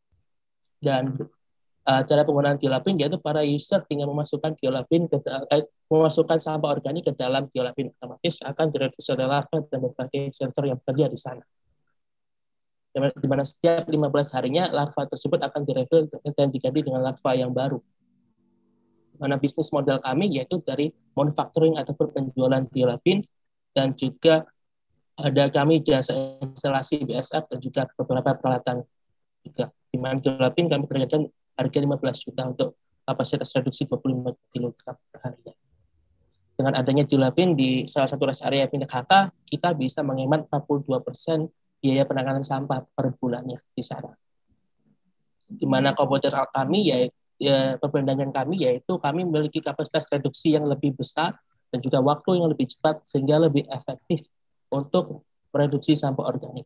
Dan cara penggunaan Diola-Bin yaitu para user tinggal memasukkan Diola-Bin memasukkan sampah organik ke dalam Diola-Bin, otomatis akan direduksi oleh larva dan berbagai sensor yang bekerja di sana. Di mana setiap 15 harinya larva tersebut akan direfill dan diganti dengan larva yang baru. Mana bisnis model kami yaitu dari manufacturing ataupun penjualan Diola-Bin dan juga ada kami jasa instalasi BSF dan juga beberapa peralatan juga. Di mana Diola-Bin kami kerjakan harga 15 juta untuk kapasitas reduksi 25 kg per harinya. Dengan adanya Diola-Bin di salah satu rest area Pindah HK, kita bisa menghemat 42% biaya penanganan sampah per bulannya di sana. Di mana komputer kami perbandingan kami yaitu kami memiliki kapasitas reduksi yang lebih besar dan juga waktu yang lebih cepat sehingga lebih efektif untuk mereduksi sampah organik.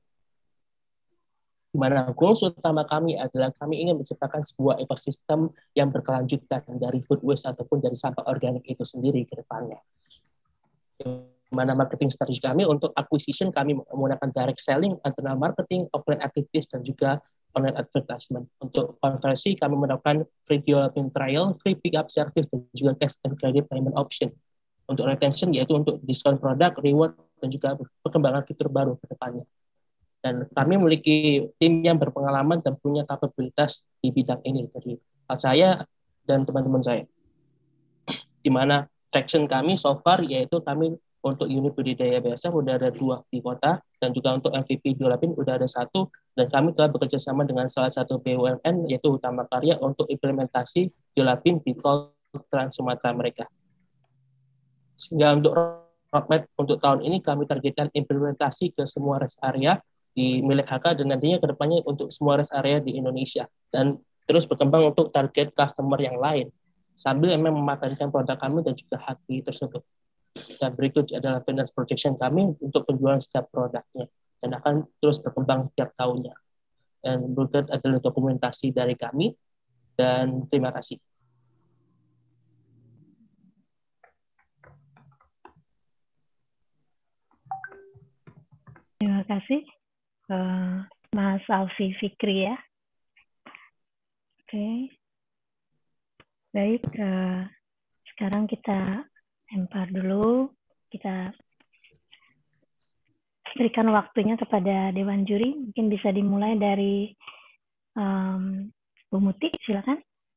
Di mana goals utama kami adalah kami ingin menciptakan sebuah ekosistem yang berkelanjutan dari food waste ataupun dari sampah organik itu sendiri ke depannya. Mana marketing strategi kami untuk acquisition kami menggunakan direct selling, internal marketing, offline activities, dan juga online advertisement. Untuk konversi kami menerapkan free development trial, free pick up service, dan juga cash and credit payment option. Untuk retention yaitu untuk diskon produk, reward, dan juga perkembangan fitur baru ke depannya. Dan kami memiliki tim yang berpengalaman dan punya kapabilitas di bidang ini. Jadi saya dan teman-teman saya. Di mana traction kami so far yaitu kami untuk unit budidaya biasa udah ada 2 di kota, dan juga untuk MVP Biolabin udah ada 1, dan kami telah bekerja sama dengan salah satu BUMN yaitu Utama Karya untuk implementasi Biolabin di tol Trans Sumatera mereka. Sehingga untuk roadmap untuk tahun ini kami targetkan implementasi ke semua rest area di milik HK, dan nantinya kedepannya untuk semua rest area di Indonesia, dan terus berkembang untuk target customer yang lain sambil memang mematankan produk kami dan juga haki tersebut. Dan berikut adalah finance projection kami untuk penjualan setiap produknya, dan akan terus berkembang setiap tahunnya. Dan berikut adalah dokumentasi dari kami, dan terima kasih. Terima kasih, Mas Alfi Fikri ya. Oke, baik. Sekarang kita lempar dulu, kita berikan waktunya kepada Dewan Juri. Mungkin bisa dimulai dari Bu Muti, silakan.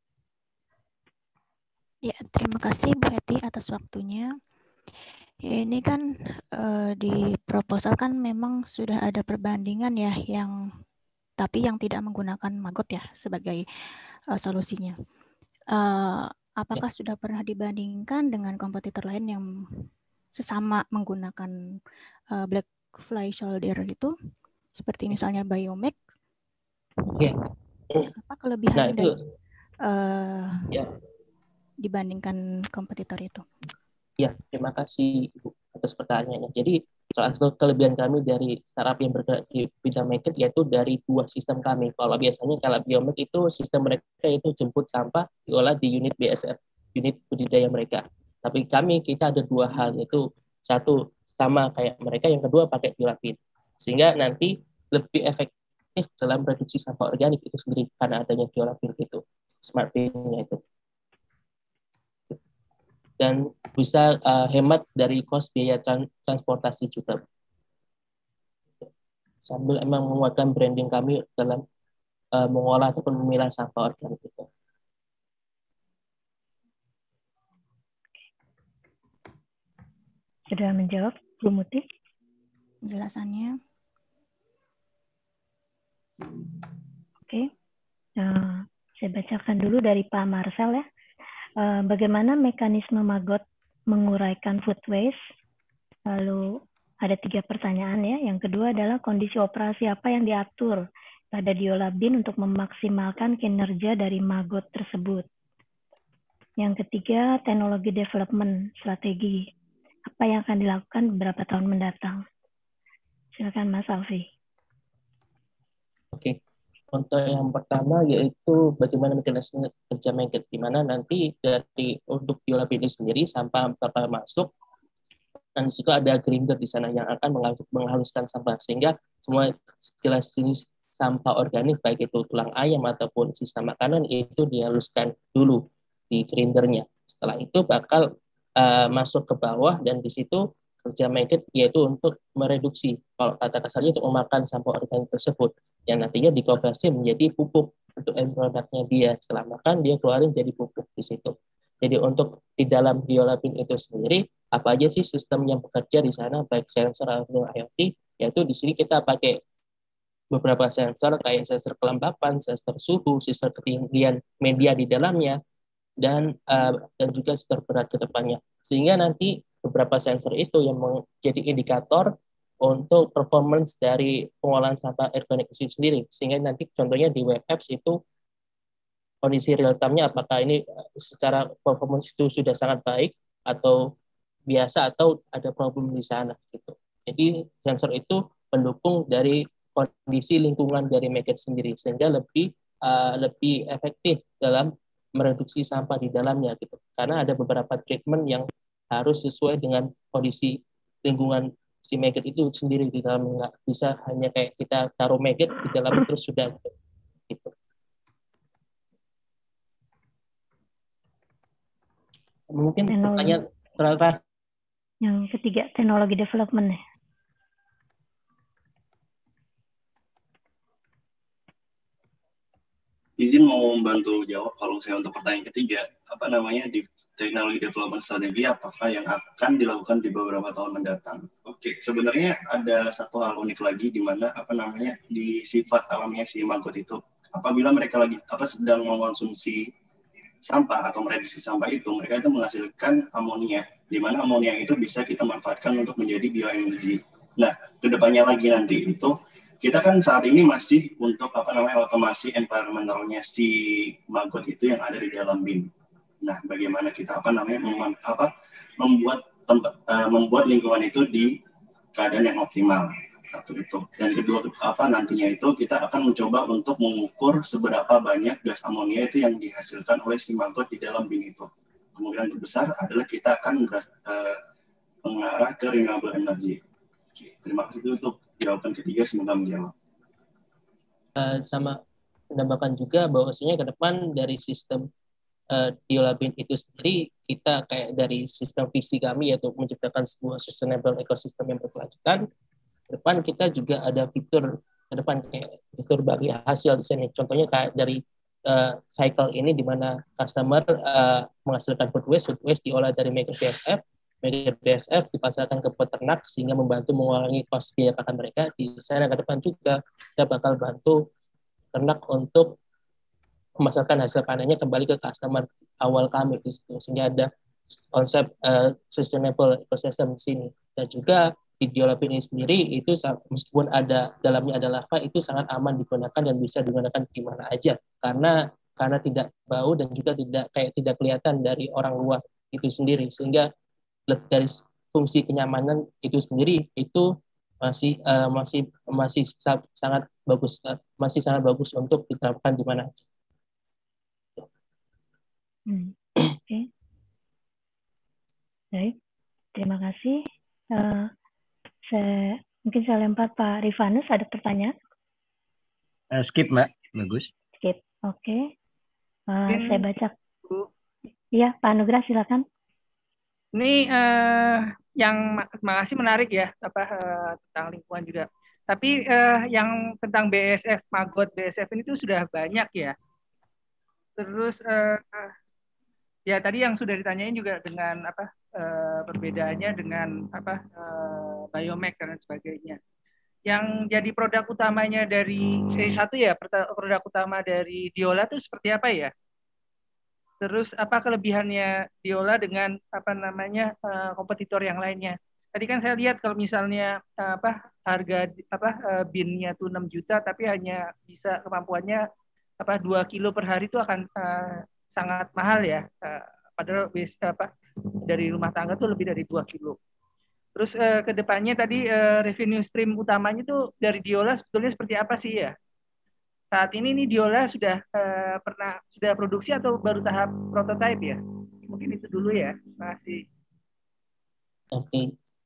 Ya, terima kasih Bu Heti atas waktunya. Ya, ini kan di proposal kan memang sudah ada perbandingan ya, tapi yang tidak menggunakan maggot ya sebagai solusinya. Apakah sudah pernah dibandingkan dengan kompetitor lain yang sesama menggunakan black fly shoulder itu, seperti misalnya Biomek? Ya. Apa kelebihan dari ya. dibandingkan kompetitor itu? Ya, terima kasih Ibu atas pertanyaannya. Jadi salah satu kelebihan kami dari startup yang bergerak di bidang market yaitu dari 2 sistem kami. Kalau biasanya kalau Biomek itu sistem mereka itu jemput sampah diolah di unit BSF, unit budidaya mereka. Tapi kita ada 2 hal, yaitu satu sama kayak mereka, yang kedua pakai Biolabin. Sehingga nanti lebih efektif dalam reduksi sampah organik itu sendiri karena adanya Biolabin itu, smart bin-nya itu. Dan bisa hemat dari cost biaya transportasi juga. Sambil emang menguatkan branding kami dalam mengolah ataupun memilah sampah organik itu. Sudah menjawab, Bu Muti? Penjelasannya. Oke. Saya bacakan dulu dari Pak Marcel ya. Bagaimana mekanisme maggot menguraikan food waste? Lalu ada 3 pertanyaan ya. Yang kedua adalah kondisi operasi apa yang diatur pada Biolabin untuk memaksimalkan kinerja dari maggot tersebut. Yang ketiga, teknologi development strategi. Apa yang akan dilakukan beberapa tahun mendatang? Silakan Mas Alfi. Oke. Untuk yang pertama yaitu bagaimana mekanisme kerja market, di mana nanti untuk Biolabin ini sendiri sampah bakal masuk, dan di situ ada grinder di sana yang akan menghaluskan sampah, sehingga semua jenis sampah organik baik itu tulang ayam ataupun sisa makanan itu dihaluskan dulu di grindernya. Setelah itu bakal masuk ke bawah, dan di situ kerja market yaitu untuk mereduksi, kalau kata kasarnya untuk memakan sampah organik tersebut, yang nantinya dikonversi menjadi pupuk untuk end produknya dia. Setelah makan dia keluarin jadi pupuk di situ. Jadi untuk di dalam Biolabin itu sendiri apa aja sih sistem yang bekerja di sana, baik sensor atau IoT, yaitu di sini kita pakai beberapa sensor kayak sensor kelembapan, sensor suhu, sensor ketinggian media di dalamnya, dan juga sensor berat ke depannya. Sehingga nanti beberapa sensor itu yang menjadi indikator untuk performance dari pengolahan sampah organik itu sendiri. Sehingga nanti contohnya di web apps itu kondisi real time-nya apakah ini secara performance itu sudah sangat baik atau biasa atau ada problem di sana gitu. Jadi sensor itu pendukung dari kondisi lingkungan dari market sendiri, sehingga lebih efektif dalam mereduksi sampah di dalamnya gitu. Karena ada beberapa treatment yang harus sesuai dengan kondisi lingkungan si maggot itu sendiri di dalam, nggak bisa hanya kayak kita taruh maggot di dalam terus sudah gitu. Mungkin pertanyaan terakhir yang ketiga, teknologi development. Izin mau membantu jawab kalau saya untuk pertanyaan ketiga, apa namanya di teknologi development strategi apakah yang akan dilakukan di beberapa tahun mendatang? Oke, sebenarnya ada satu hal unik lagi di mana apa namanya di sifat alamnya si maggot itu, apabila mereka lagi sedang mengonsumsi sampah atau mereduksi sampah itu, mereka itu menghasilkan amonia, di mana amonia itu bisa kita manfaatkan untuk menjadi bioenergi. Nah, kedepannya lagi nanti itu kita kan saat ini masih untuk otomasi environmentalnya si maggot itu yang ada di dalam bin. Nah, bagaimana kita membuat lingkungan itu di keadaan yang optimal. Satu itu. Dan kedua nantinya itu kita akan mencoba untuk mengukur seberapa banyak gas amonia itu yang dihasilkan oleh si maggot di dalam bin itu. Kemungkinan terbesar adalah kita akan mengarah ke renewable energy. Oke, terima kasih untuk jawaban ketiga, semoga menjawab. Sama menambahkan juga bahwasanya ke depan dari sistem Diola Bin itu sendiri, kita kayak dari sistem visi kami yaitu menciptakan sebuah sustainable ecosystem yang berkelanjutan. Ke depan kita juga ada fitur ke depan kayak fitur bagi hasil di sini. Contohnya kayak dari cycle ini di mana customer menghasilkan food waste diolah dari Mega BSF dipasarkan ke peternak sehingga membantu mengurangi kos biaya pakan mereka. Di sana ke depan juga kita bakal bantu ternak untuk memasarkan hasil panennya kembali ke customer awal kami di situ, sehingga ada konsep sustainable ecosystem di sini. Dan juga di Diola Bin ini sendiri itu meskipun ada dalamnya ada lava itu sangat aman digunakan dan bisa digunakan di mana aja karena tidak bau dan juga tidak kelihatan dari orang luar itu sendiri, sehingga dari fungsi kenyamanan itu sendiri itu masih sangat bagus untuk diterapkan di mana aja. Oke. Baik, terima kasih. Mungkin saya lempar Pak Rifanus, ada pertanyaan? Skip, Mbak. Bagus. Skip, oke. Saya baca. Iya, Pak Anugrah, silakan. Ini yang makasih menarik ya tentang lingkungan juga. Tapi yang tentang BSF maggot BSF ini tuh sudah banyak ya. Terus ya tadi yang sudah ditanyain juga dengan perbedaannya dengan biomass dan sebagainya. Yang jadi produk utamanya dari C1 ya, produk utama dari Diola itu seperti apa ya? Terus apa kelebihannya Diola dengan kompetitor yang lainnya? Tadi kan saya lihat kalau misalnya harga binnya tuh 6 juta tapi hanya bisa kemampuannya 2 kilo per hari itu akan sangat mahal ya. Padahal dari rumah tangga tuh lebih dari 2 kilo. Terus ke depannya tadi revenue stream utamanya tuh dari Diola sebetulnya seperti apa sih ya? Saat ini nih Diola sudah produksi atau baru tahap prototype ya? Mungkin itu dulu ya. Terima kasih. Oke.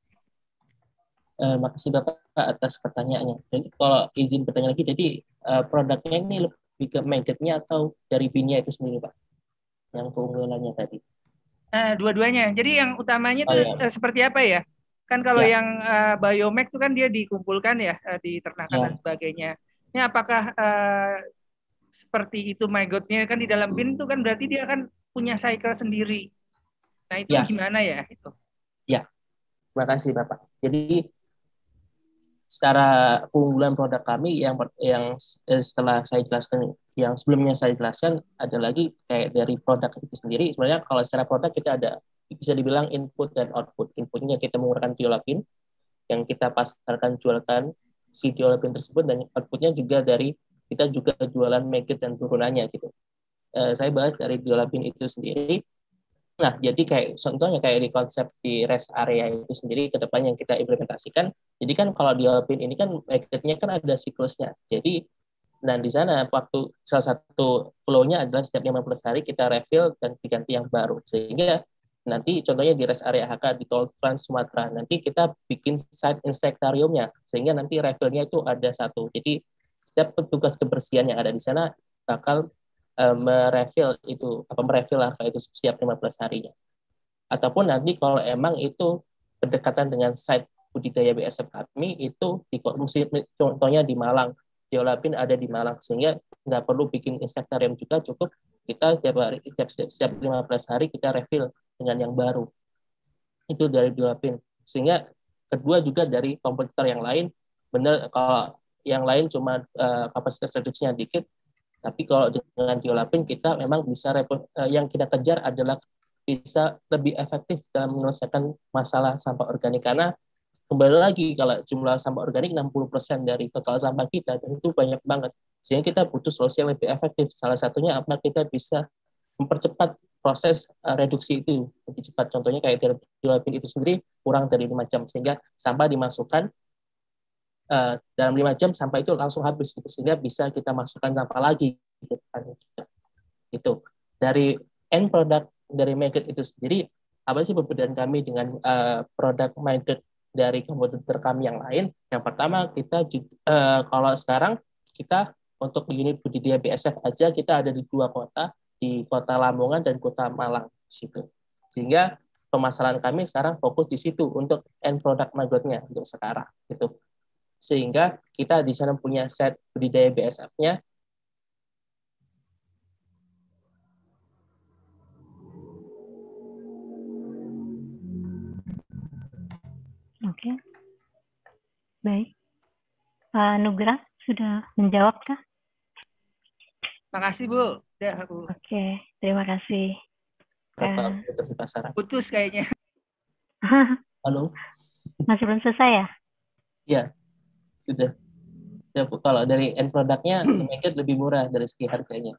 Makasih Bapak atas pertanyaannya. Jadi kalau izin bertanya lagi, jadi produknya ini lebih ke maggot-nya atau dari bin-nya itu sendiri Pak? Yang keunggulannya tadi. Dua-duanya. Jadi yang utamanya itu seperti apa ya? Kan kalau yang biomass itu kan dia dikumpulkan ya di ternakan dan sebagainya. Ini apakah seperti itu maggot-nya kan di dalam bin itu kan berarti dia kan punya cycle sendiri. Nah itu gimana ya itu? Ya, terima kasih Bapak. Jadi secara keunggulan produk kami yang setelah saya jelaskan, yang sebelumnya saya jelaskan ada lagi kayak dari produk itu sendiri. Sebenarnya kalau secara produk kita ada bisa dibilang input dan output. Inputnya kita menggunakan Diola Bin yang kita pasarkan jualkan si Diola Bin tersebut, dan outputnya juga dari kita juga jualan maggot dan turunannya gitu. Saya bahas dari Diola Bin itu sendiri. Nah, jadi kayak contohnya kayak di konsep di rest area itu sendiri ke depan yang kita implementasikan. Jadi kan kalau Diola Bin ini kan maggotnya kan ada siklusnya. Jadi dan di sana waktu salah satu flow-nya adalah setiap 15 hari kita refill dan diganti yang baru. Sehingga nanti contohnya di rest area HK di Tol Trans Sumatera, nanti kita bikin site insektariumnya, sehingga nanti refill-nya itu ada satu. Jadi setiap petugas kebersihan yang ada di sana bakal merefill larva itu setiap 15 harinya. Ataupun nanti kalau emang itu berdekatan dengan site budidaya BSF kami, itu contohnya di Malang, Diolapin ada di Malang, sehingga nggak perlu bikin insektarium juga, cukup kita setiap 15 hari kita refill dengan yang baru. Itu dari Diolapin. Sehingga kedua juga dari kompetitor yang lain, benar kalau yang lain cuma kapasitas reduksinya dikit, tapi kalau dengan Diolapin kita memang bisa yang kita kejar adalah bisa lebih efektif dalam menyelesaikan masalah sampah organik, karena kembali lagi kalau jumlah sampah organik 60% dari total sampah kita, dan itu banyak banget, sehingga kita butuh solusi yang lebih efektif. Salah satunya apa, kita bisa mempercepat proses reduksi itu lebih cepat. Contohnya kayak Diolapin itu sendiri kurang dari 5 jam, sehingga sampah dimasukkan dalam 5 jam sampah itu langsung habis gitu, sehingga bisa kita masukkan sampah lagi gitu. Itu dari end product dari Maggot itu sendiri, apa sih perbedaan kami dengan produk Maggot dari kompetitor kami yang lain? Yang pertama, kita kalau sekarang kita untuk unit budidaya BSF aja kita ada di 2 kota, di Kota Lamongan dan Kota Malang situ. Sehingga pemasaran kami sekarang fokus di situ untuk end product Maggot-nya untuk sekarang gitu. Sehingga kita di sana punya set budidaya BSF-nya. Oke. Baik. Pak Nugrah sudah menjawabkah? Makasih, Bu. Udah, Bu. Oke, terima kasih. Putus kayaknya. Halo. Masih belum selesai ya? Iya. Sudah. Kalau dari end product-nya Maggot lebih murah dari segi harganya.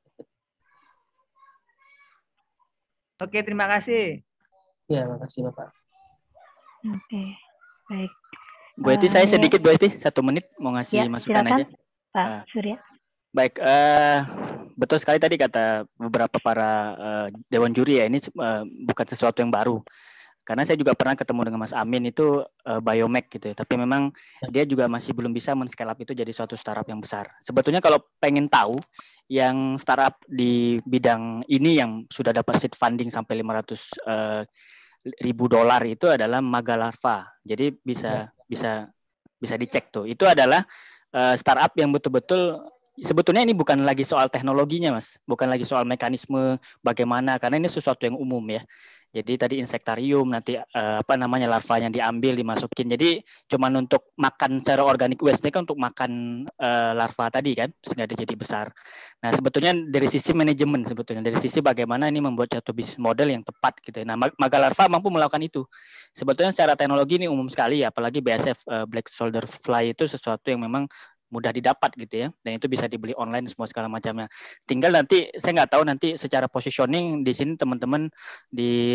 Oke, terima kasih. Ya, makasih Bapak. Oke, baik. Bu Eti, saya sedikit Bu Eti, 1 menit mau ngasih Ya, masukan silakan, aja. Pak Surya. Baik, betul sekali tadi kata beberapa para dewan juri ya, ini bukan sesuatu yang baru. Karena saya juga pernah ketemu dengan Mas Amin itu Biomek gitu ya, tapi memang dia juga masih belum bisa men-scale up itu jadi suatu startup yang besar. Sebetulnya kalau pengen tahu yang startup di bidang ini yang sudah dapat seed funding sampai $500.000 itu adalah Magalarva. Jadi bisa dicek tuh. Itu adalah startup yang betul-betul sebetulnya ini bukan lagi soal teknologinya, Mas. Bukan lagi soal mekanisme bagaimana, karena ini sesuatu yang umum ya. Jadi tadi insektarium, nanti larvanya diambil, dimasukin. Jadi cuman untuk makan secara organik waste ini kan untuk makan larva tadi kan, sehingga dia jadi besar. Nah, sebetulnya dari sisi manajemen sebetulnya, dari sisi bagaimana ini membuat satu bisnis model yang tepat gitu. Nah, Magalarva mampu melakukan itu. Sebetulnya secara teknologi ini umum sekali ya, apalagi BSF Black Soldier Fly itu sesuatu yang memang mudah didapat gitu ya, dan itu bisa dibeli online semua segala macamnya. Tinggal nanti saya nggak tahu nanti secara positioning di sini teman-teman di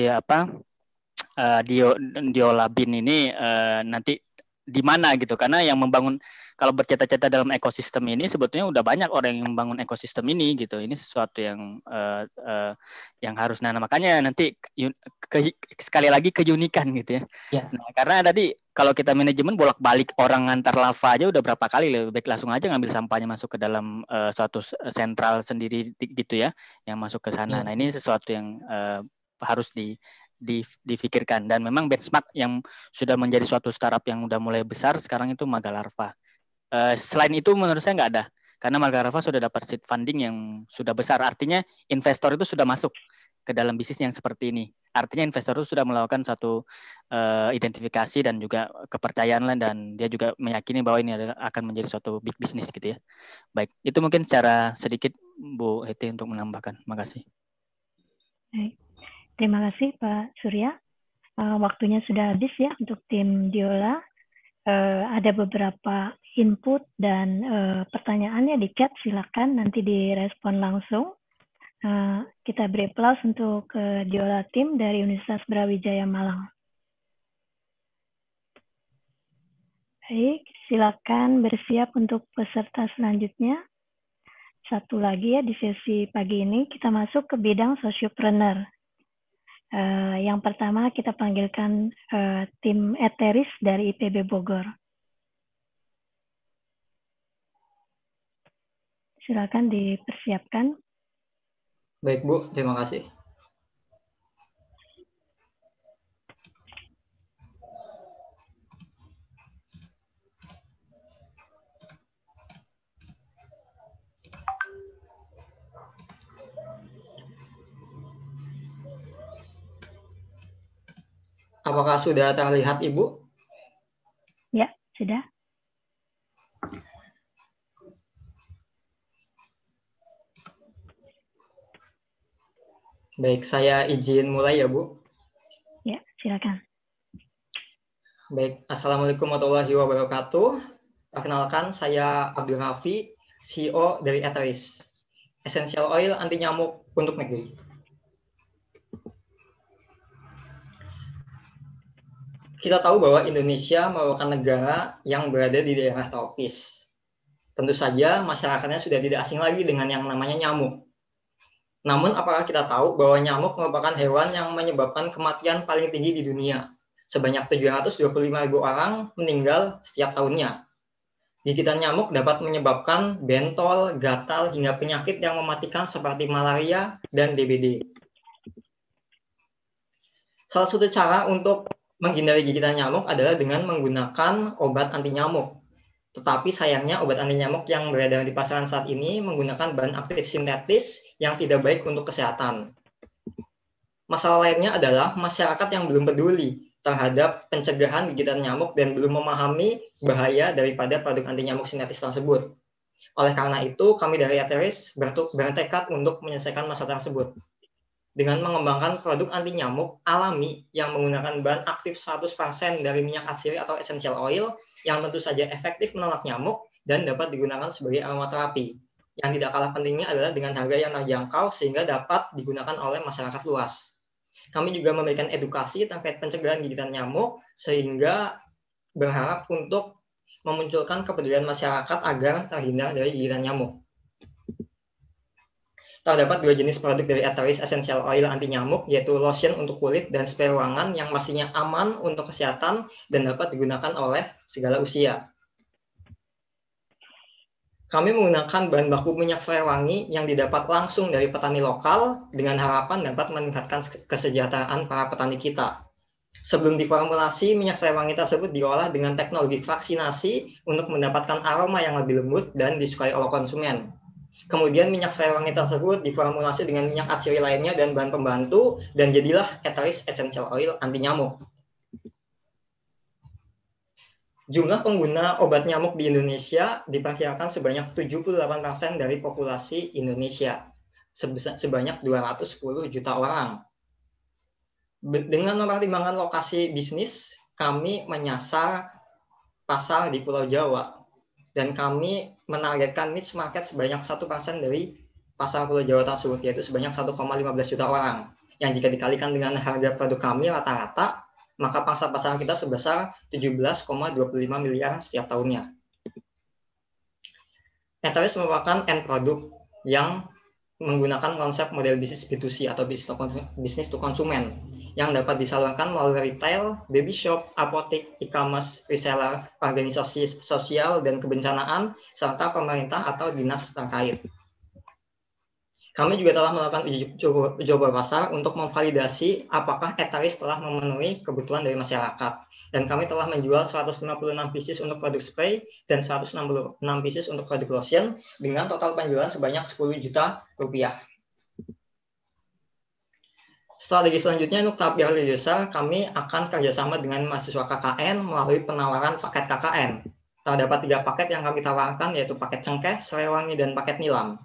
Diolabin ini nanti di mana gitu, karena yang membangun kalau bercita-cita dalam ekosistem ini sebetulnya udah banyak orang yang membangun ekosistem ini gitu. Ini sesuatu yang harus, nah makanya nanti sekali lagi keunikan gitu ya. Nah, karena tadi kalau kita manajemen bolak-balik orang ngantar larva aja udah berapa kali, lebih baik langsung aja ngambil sampahnya masuk ke dalam suatu sentral sendiri gitu ya, yang masuk ke sana. Nah, ini sesuatu yang harus difikirkan, dan memang benchmark yang sudah menjadi suatu startup yang udah mulai besar sekarang itu Magalarva. Selain itu menurut saya nggak ada, karena Magalarva sudah dapat seed funding yang sudah besar, artinya investor itu sudah masuk ke dalam bisnis yang seperti ini. Artinya investor itu sudah melakukan satu identifikasi dan juga kepercayaan lah, dan dia juga meyakini bahwa ini akan menjadi suatu big business gitu ya. Baik, itu mungkin secara sedikit Bu Heti untuk menambahkan. Makasih. Baik. Terima kasih Pak Surya. Waktunya sudah habis ya untuk tim Diola. Ada beberapa input dan pertanyaannya di chat, silakan nanti direspon langsung. Kita beri aplaus untuk Diola tim dari Universitas Brawijaya Malang. Baik, silakan bersiap untuk peserta selanjutnya. Satu lagi ya di sesi pagi ini kita masuk ke bidang sociopreneur. Yang pertama kita panggilkan tim Eteris dari IPB Bogor. Silakan dipersiapkan. Baik Bu, terima kasih. Apakah sudah terlihat Ibu? Ya, sudah. Baik, saya izin mulai ya Bu. Ya, silakan. Baik, Assalamualaikum warahmatullahi wabarakatuh. Perkenalkan, saya Abdul Rafi, CEO dari Eteris, Essential Oil anti nyamuk untuk negeri. Kita tahu bahwa Indonesia merupakan negara yang berada di daerah tropis. Tentu saja masyarakatnya sudah tidak asing lagi dengan yang namanya nyamuk. Namun apakah kita tahu bahwa nyamuk merupakan hewan yang menyebabkan kematian paling tinggi di dunia? Sebanyak 725.000 orang meninggal setiap tahunnya. Gigitan nyamuk dapat menyebabkan bentol, gatal, hingga penyakit yang mematikan seperti malaria dan DBD. Salah satu cara untuk menghindari gigitan nyamuk adalah dengan menggunakan obat anti nyamuk. Tetapi sayangnya obat anti nyamuk yang beredar di pasaran saat ini menggunakan bahan aktif sintetis yang tidak baik untuk kesehatan. Masalah lainnya adalah masyarakat yang belum peduli terhadap pencegahan gigitan nyamuk dan belum memahami bahaya daripada produk anti nyamuk sintetis tersebut. Oleh karena itu, kami dari Eteris bertekad untuk menyelesaikan masalah tersebut dengan mengembangkan produk anti nyamuk alami yang menggunakan bahan aktif 100% dari minyak atsiri atau essential oil yang tentu saja efektif menolak nyamuk dan dapat digunakan sebagai aromaterapi. Yang tidak kalah pentingnya adalah dengan harga yang terjangkau sehingga dapat digunakan oleh masyarakat luas. Kami juga memberikan edukasi terkait pencegahan gigitan nyamuk sehingga berharap untuk memunculkan kepedulian masyarakat agar terhindar dari gigitan nyamuk. Terdapat 2 jenis produk dari Eteris Essential Oil anti nyamuk, yaitu lotion untuk kulit dan spray ruangan yang pastinya aman untuk kesehatan dan dapat digunakan oleh segala usia. Kami menggunakan bahan baku minyak serai wangi yang didapat langsung dari petani lokal dengan harapan dapat meningkatkan kesejahteraan para petani kita. Sebelum diformulasi, minyak serai wangi tersebut diolah dengan teknologi vaksinasi untuk mendapatkan aroma yang lebih lembut dan disukai oleh konsumen. Kemudian minyak serai wangi tersebut diformulasi dengan minyak atsiri lainnya dan bahan pembantu dan jadilah Eteris Essential Oil anti nyamuk. Jumlah pengguna obat nyamuk di Indonesia diperkirakan sebanyak 78% dari populasi Indonesia, sebanyak 210 juta orang. Dengan mempertimbangkan lokasi bisnis, kami menyasar pasar di Pulau Jawa. Dan kami menargetkan niche market sebanyak 1% dari pasar Pulau Jawa tersebut, yaitu sebanyak 1,15 juta orang. Yang jika dikalikan dengan harga produk kami rata-rata, maka pangsa pasar kita sebesar 17,25 miliar setiap tahunnya. Eteris merupakan end produk yang menggunakan konsep model bisnis B2C atau bisnis to konsumen yang dapat disalurkan melalui retail, baby shop, apotek, e-commerce, reseller, organisasi sosial dan kebencanaan, serta pemerintah atau dinas terkait. Kami juga telah melakukan uji coba pasar untuk memvalidasi apakah Eteris telah memenuhi kebutuhan dari masyarakat. Dan kami telah menjual 156 pieces untuk produk spray dan 166 pieces untuk produk lotion dengan total penjualan sebanyak 10 juta rupiah. Strategi selanjutnya untuk tahap yang lebih besar, kami akan kerjasama dengan mahasiswa KKN melalui penawaran paket KKN. Terdapat 3 paket yang kami tawarkan, yaitu paket cengkeh, serai wangi, dan paket nilam.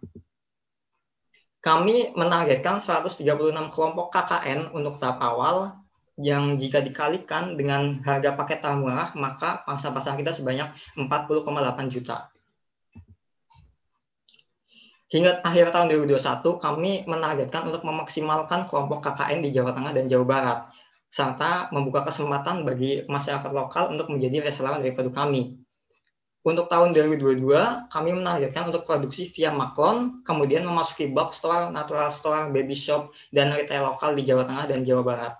Kami menargetkan 136 kelompok KKN untuk tahap awal, yang jika dikalikan dengan harga paket termurah, maka pangsa pasar kita sebanyak 40,8 juta. Hingga akhir tahun 2021, kami menargetkan untuk memaksimalkan kelompok KKN di Jawa Tengah dan Jawa Barat, serta membuka kesempatan bagi masyarakat lokal untuk menjadi reseller dari produk kami. Untuk tahun 2022, kami menargetkan untuk produksi via Maklon, kemudian memasuki box store, natural store, baby shop, dan retail lokal di Jawa Tengah dan Jawa Barat.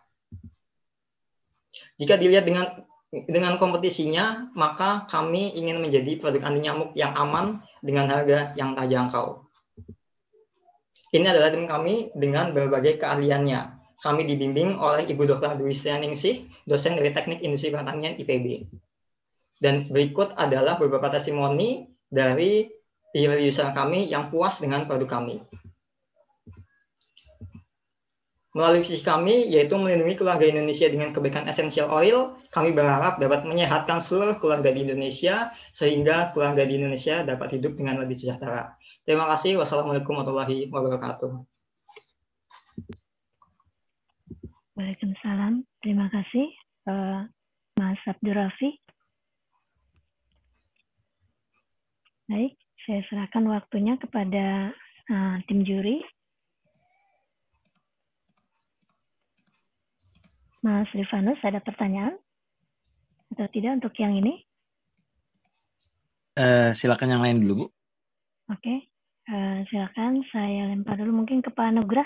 Jika dilihat dengan kompetisinya, maka kami ingin menjadi produk anti nyamuk yang aman dengan harga yang terjangkau. Ini adalah tim kami dengan berbagai keahliannya. Kami dibimbing oleh Ibu Dr. Dwi Srianingsih, dosen dari Teknik Industri Pertanian IPB. Dan berikut adalah beberapa testimoni dari user kami yang puas dengan produk kami. Melalui visi kami, yaitu melindungi keluarga Indonesia dengan kebaikan essential oil, kami berharap dapat menyehatkan seluruh keluarga di Indonesia, sehingga keluarga di Indonesia dapat hidup dengan lebih sejahtera. Terima kasih. Wassalamualaikum warahmatullahi wabarakatuh. Waalaikumsalam. Terima kasih, Mas Abdul Rafi. Baik, saya serahkan waktunya kepada tim juri. Mas Rifanus, ada pertanyaan? Atau tidak untuk yang ini? Silakan yang lain dulu, Bu. Oke, silakan saya lempar dulu mungkin ke Pak Nugrah.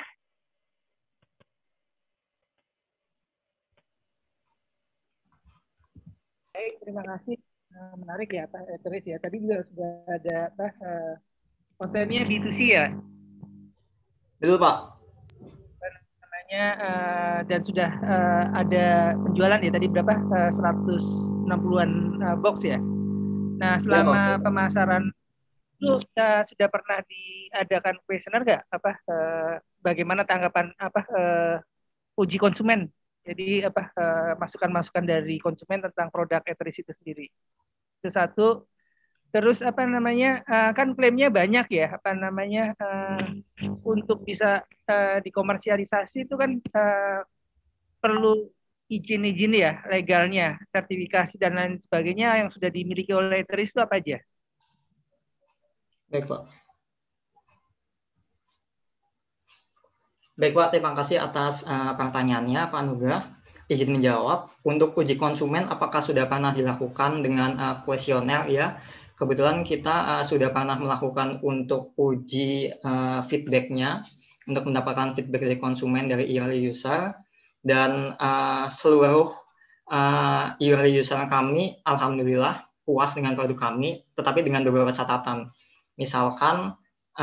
Baik, terima kasih. Menarik ya Pak Teris ya. Tadi juga sudah ada konsepnya B2C ya. Betul Pak. Namanya dan sudah ada penjualan ya tadi berapa 160-an box ya. Nah selama pemasaran itu sudah pernah diadakan kuesioner nggak bagaimana tanggapan uji konsumen. Jadi masukan-masukan dari konsumen tentang produk Eteris itu sendiri. Itu satu. Terus kan klaimnya banyak ya untuk bisa dikomersialisasi itu kan perlu izin ya legalnya, sertifikasi dan lain sebagainya yang sudah dimiliki oleh Eteris itu apa aja? Baik Pak. Baik Pak, terima kasih atas pertanyaannya Pak Nugrah. Izin menjawab, untuk uji konsumen apakah sudah pernah dilakukan dengan kuesioner ya? Kebetulan kita sudah pernah melakukan untuk uji feedback-nya, untuk mendapatkan feedback dari konsumen dari early user, dan seluruh early user kami alhamdulillah puas dengan produk kami, tetapi dengan beberapa catatan. Misalkan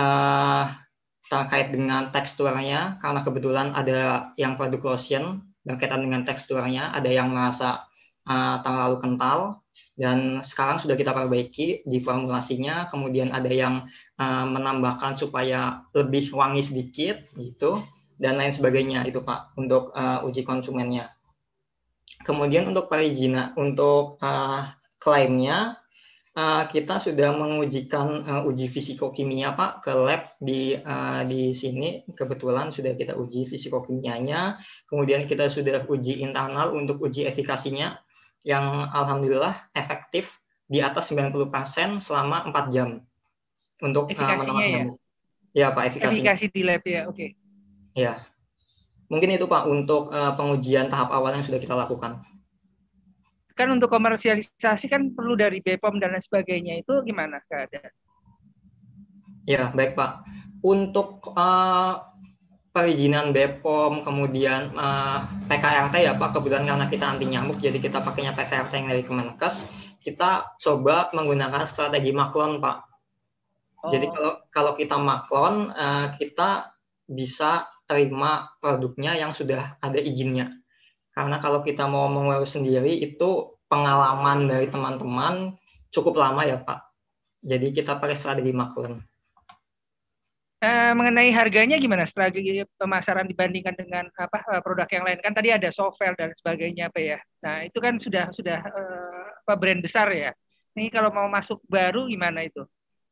terkait dengan teksturnya, karena kebetulan ada yang produk lotion berkaitan dengan teksturnya, ada yang merasa terlalu kental, dan sekarang sudah kita perbaiki di formulasinya, kemudian ada yang menambahkan supaya lebih wangi sedikit, gitu, dan lain sebagainya itu Pak, untuk uji konsumennya. Kemudian untuk perizinan, untuk klaimnya, kita sudah mengujikan uji fisikokimia Pak ke lab di sini, kebetulan sudah kita uji fisikokimianya, kemudian kita sudah uji internal untuk uji efikasinya yang alhamdulillah efektif di atas 90% selama 4 jam untuk efikasinya ya? Ya Pak, efikasinya. Efikasi di lab ya, oke. Ya, mungkin itu Pak untuk pengujian tahap awal yang sudah kita lakukan. Kan untuk komersialisasi kan perlu dari BPOM dan lain sebagainya, itu gimana keadaan? Ya, baik Pak. Untuk perizinan BPOM, kemudian PKRT ya Pak, kebetulan karena kita anti nyamuk, jadi kita pakainya PKRT yang dari Kemenkes, kita coba menggunakan strategi maklon Pak. Jadi kalau kita maklon, kita bisa terima produknya yang sudah ada izinnya. Karena kalau kita mau mengurus sendiri itu pengalaman dari teman-teman cukup lama ya Pak. Jadi kita pakai strategi maklon. Mengenai harganya gimana strategi pemasaran dibandingkan dengan produk yang lain? Kan tadi ada Sovel dan sebagainya ya. Nah itu kan sudah brand besar ya. Ini kalau mau masuk baru gimana itu?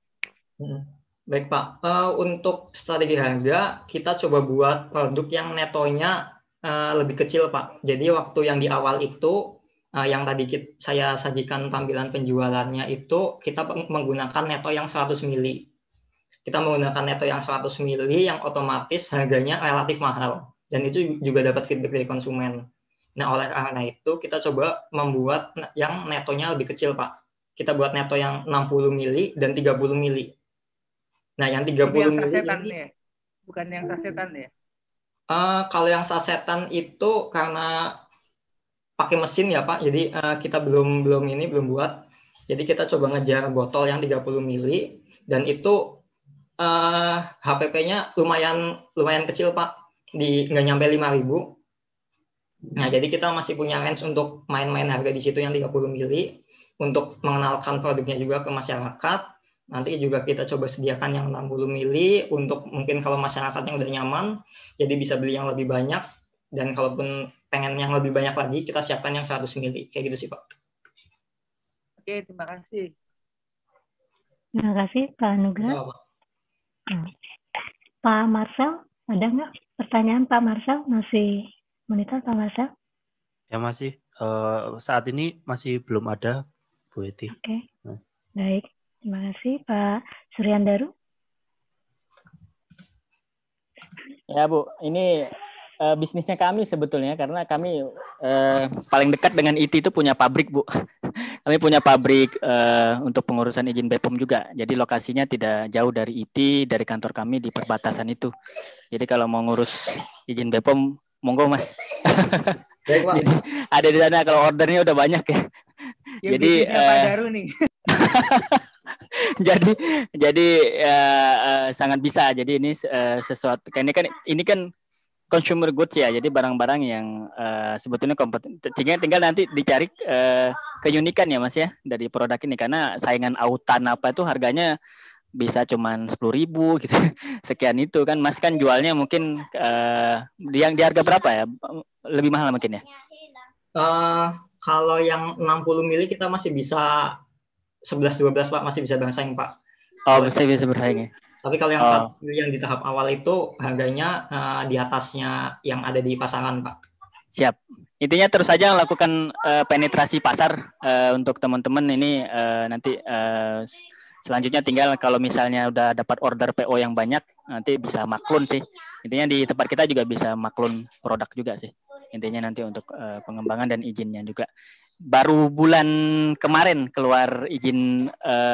Baik Pak. Untuk strategi harga kita coba buat produk yang netonya lebih kecil Pak. Jadi waktu yang di awal itu yang tadi saya sajikan tampilan penjualannya itu kita menggunakan neto yang 100 mili. Kita menggunakan neto yang 100 mili yang otomatis harganya relatif mahal. Dan itu juga dapat feedback dari konsumen. Nah oleh karena itu kita coba membuat yang netonya lebih kecil Pak. kita buat neto yang 60 mili dan 30 mili. Nah, yang 30 Ini yang mili sasetan ini, ya, bukan yang sasetan ya. kalau yang sasetan itu karena pakai mesin ya Pak, jadi kita belum buat. Jadi kita coba ngejar botol yang 30 mili dan itu HPP-nya lumayan kecil Pak, nggak nyampe 5.000. Nah, jadi kita masih punya range untuk main-main harga di situ yang 30 mili untuk mengenalkan produknya juga ke masyarakat. Nanti juga kita coba sediakan yang 60 mili untuk mungkin kalau masyarakatnya udah nyaman, jadi bisa beli yang lebih banyak. Dan kalaupun pengen yang lebih banyak lagi, kita siapkan yang 100 mili. Kayak gitu sih Pak. Oke, terima kasih. Terima kasih Pak Anugrah. Pak Marcel, ada nggak pertanyaan Pak Marcel? Masih monitor Pak Marcel? Ya masih. Saat ini masih belum ada, Bu Eti. Oke, baik. Terima kasih Pak Suryandaru. Ya Bu, ini bisnisnya kami sebetulnya karena kami paling dekat dengan IT itu punya pabrik Bu. Kami punya pabrik untuk pengurusan izin BPOM juga. Jadi lokasinya tidak jauh dari IT, dari kantor kami di perbatasan itu. Jadi kalau mau ngurus izin BPOM, monggo Mas. Baik, Pak. Jadi ada di sana kalau ordernya udah banyak ya. Ya, Jadi bisnisnya Pak Daru nih. jadi sangat bisa. Jadi ini sesuatu ini kan consumer goods ya. Jadi barang-barang yang sebetulnya kompeten. Tinggal nanti dicari keunikan ya Mas ya dari produk ini karena saingan autan apa itu harganya bisa cuman 10.000 gitu. Sekian itu kan Mas kan jualnya mungkin di harga berapa ya? Lebih mahal mungkin ya. Kalau yang 60 mili kita masih bisa 11-12 Pak, masih bisa bersaing Pak. Oh, masih bisa bersaing ya. Tapi kalau yang 1 mili yang di tahap awal itu harganya di atasnya yang ada di pasaran Pak. Siap. Intinya terus saja lakukan penetrasi pasar untuk teman-teman ini nanti selanjutnya tinggal kalau misalnya udah dapat order PO yang banyak nanti bisa maklun sih. Intinya di tempat kita juga bisa maklun produk juga sih. Intinya nanti untuk pengembangan dan izinnya juga. Baru bulan kemarin keluar izin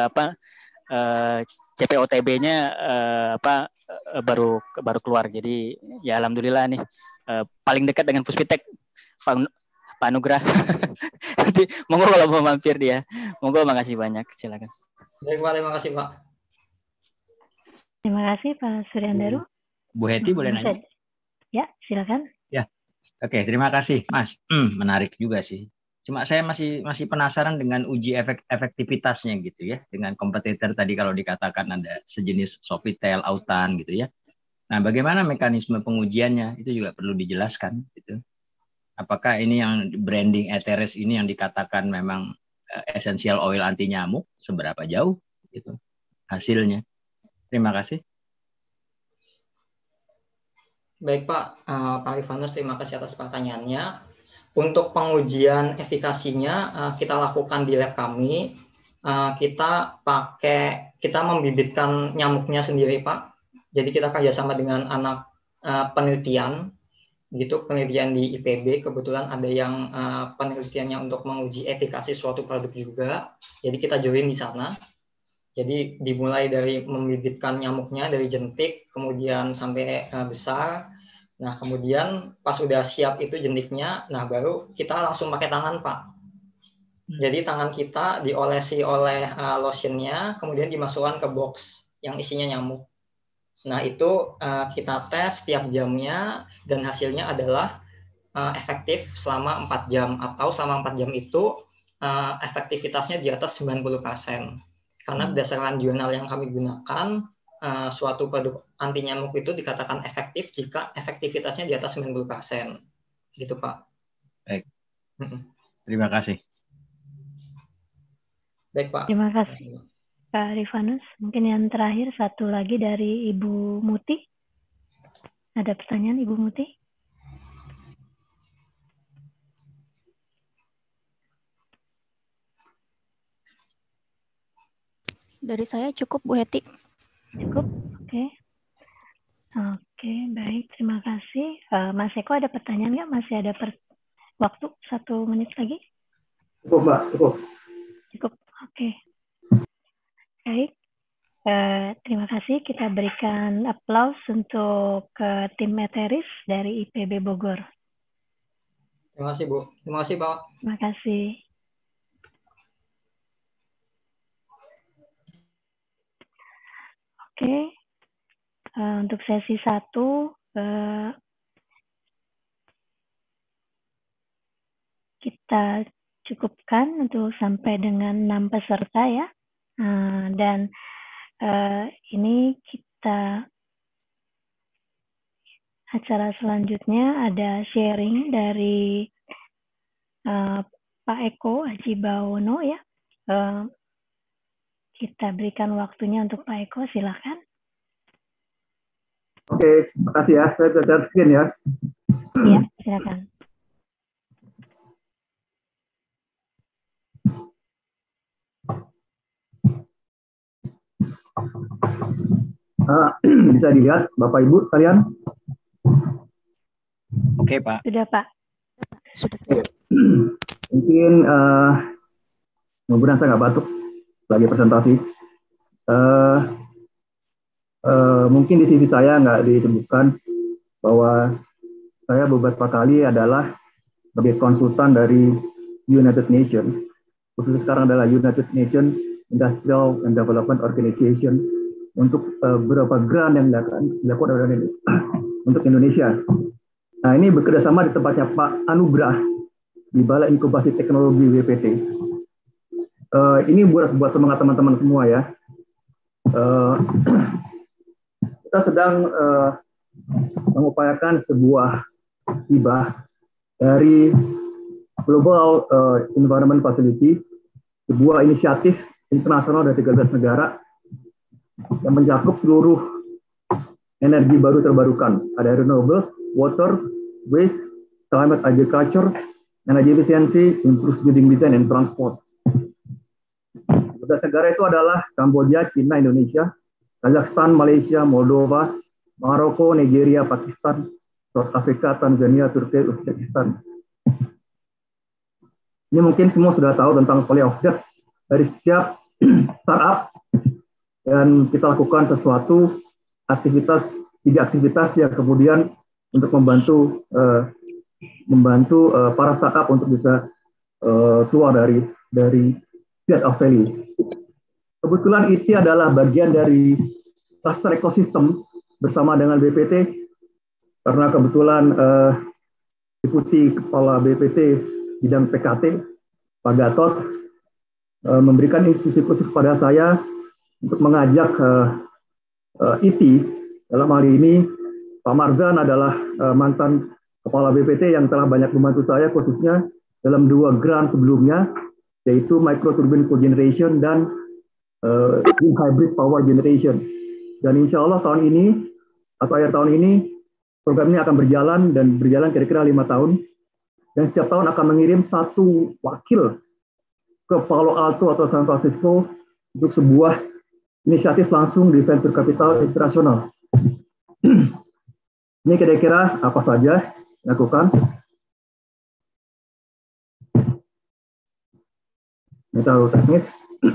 CPOTB-nya baru keluar. Jadi ya alhamdulillah nih paling dekat dengan Puspitek Pak Anugrah. Nanti monggo kalau mau mampir dia. Monggo, makasih banyak. Silakan. Baik Pak, terima kasih Pak. Terima kasih Pak Suryandaru. Bu Heti boleh nanya? Ya, silakan. Ya. Oke, terima kasih Mas. Menarik juga sih. Cuma saya masih penasaran dengan uji efektivitasnya gitu ya, dengan kompetitor tadi kalau dikatakan ada sejenis Sofitel, Autan gitu ya. Nah, bagaimana mekanisme pengujiannya itu juga perlu dijelaskan gitu. Apakah ini yang branding Eteris ini yang dikatakan memang essential oil anti nyamuk, seberapa jauh gitu hasilnya? Terima kasih. Baik Pak, Pak Rifanus, terima kasih atas pertanyaannya. Untuk pengujian efikasinya kita lakukan di lab kami. Kita membibitkan nyamuknya sendiri Pak. Jadi kita kerjasama dengan anak penelitian, gitu, penelitian di IPB. Kebetulan ada yang penelitiannya untuk menguji efikasi suatu produk juga. Jadi kita join di sana. Jadi dimulai dari membibitkan nyamuknya dari jentik, kemudian sampai besar. Nah, kemudian pas udah siap itu jentiknya, nah baru kita langsung pakai tangan, Pak. Jadi tangan kita diolesi oleh lotionnya, kemudian dimasukkan ke box yang isinya nyamuk. Nah, itu kita tes setiap jamnya, dan hasilnya adalah efektif selama 4 jam, atau selama 4 jam itu efektivitasnya di atas 90%. Karena berdasarkan jurnal yang kami gunakan, suatu produk anti nyamuk itu dikatakan efektif jika efektivitasnya di atas 90%. Gitu, Pak. Baik. Terima kasih. Baik, Pak. Terima kasih, Pak Rifanus. Mungkin yang terakhir satu lagi dari Ibu Muti. Ada pertanyaan, Ibu Muti? Dari saya cukup, Bu Heti. Cukup, oke. Oke, baik. Terima kasih. Mas Eko ada pertanyaan nggak? Masih ada waktu 1 menit lagi? Cukup, Mbak. Cukup. Cukup. Oke. Baik. Terima kasih. Kita berikan aplaus untuk tim Meteris dari IPB Bogor. Terima kasih, Bu. Terima kasih, Pak. Terima kasih. Oke. Untuk sesi 1, kita cukupkan untuk sampai dengan 6 peserta ya. Dan ini kita acara selanjutnya ada sharing dari Pak Eko Aji Bawono ya. Kita berikan waktunya untuk Pak Eko, silakan. Oke, terima kasih ya. Saya bisa screen ya. Iya, silakan. Bisa dilihat Bapak Ibu sekalian? Oke, Pak. Sudah, Pak. Sudah. Mungkin mudah-mudahan saya nggak batuk lagi presentasi. Mungkin di CV saya nggak disebutkan bahwa saya beberapa kali adalah sebagai konsultan dari United Nations, khususnya sekarang adalah United Nations Industrial and Development Organization, untuk beberapa grant yang dilakukan untuk Indonesia. Nah, ini bekerjasama di tempatnya Pak Anugrah di Balai Inkubasi Teknologi WPT. Ini buat semangat teman-teman semua ya. Kita sedang mengupayakan sebuah hibah dari Global Environment Facility, sebuah inisiatif internasional dari 13 negara yang mencakup seluruh energi baru terbarukan. Ada renewable, water, waste, climate agriculture, energy efficiency, improved building design, and transport. 13 negara itu adalah Kamboja, China, Indonesia, Kazakhstan, Malaysia, Moldova, Maroko, Nigeria, Pakistan, South Africa, Tanzania, Turki, Uzbekistan. Ini mungkin semua sudah tahu tentang Valley of Death dari setiap startup, dan kita lakukan sesuatu tiga aktivitas yang kemudian untuk membantu para startup untuk bisa keluar dari Death of Valley. Kebetulan IT adalah bagian dari cluster ekosistem bersama dengan BPT, karena kebetulan Deputi Kepala BPT bidang PKT, Pak Gatot, memberikan instruksi khusus kepada saya untuk mengajak IT. Dalam hal ini, Pak Marzan adalah mantan Kepala BPT yang telah banyak membantu saya, khususnya dalam 2 grant sebelumnya, yaitu Micro Turbine Cogeneration dan Green Hybrid Power Generation. Dan insya Allah tahun ini, atau akhir tahun ini, program ini akan berjalan kira-kira 5 tahun. Dan setiap tahun akan mengirim 1 wakil ke Palo Alto atau San Francisco untuk sebuah inisiatif langsung di venture capital internasional. Ini kira-kira apa saja dilakukan. Ini terlalu teknis.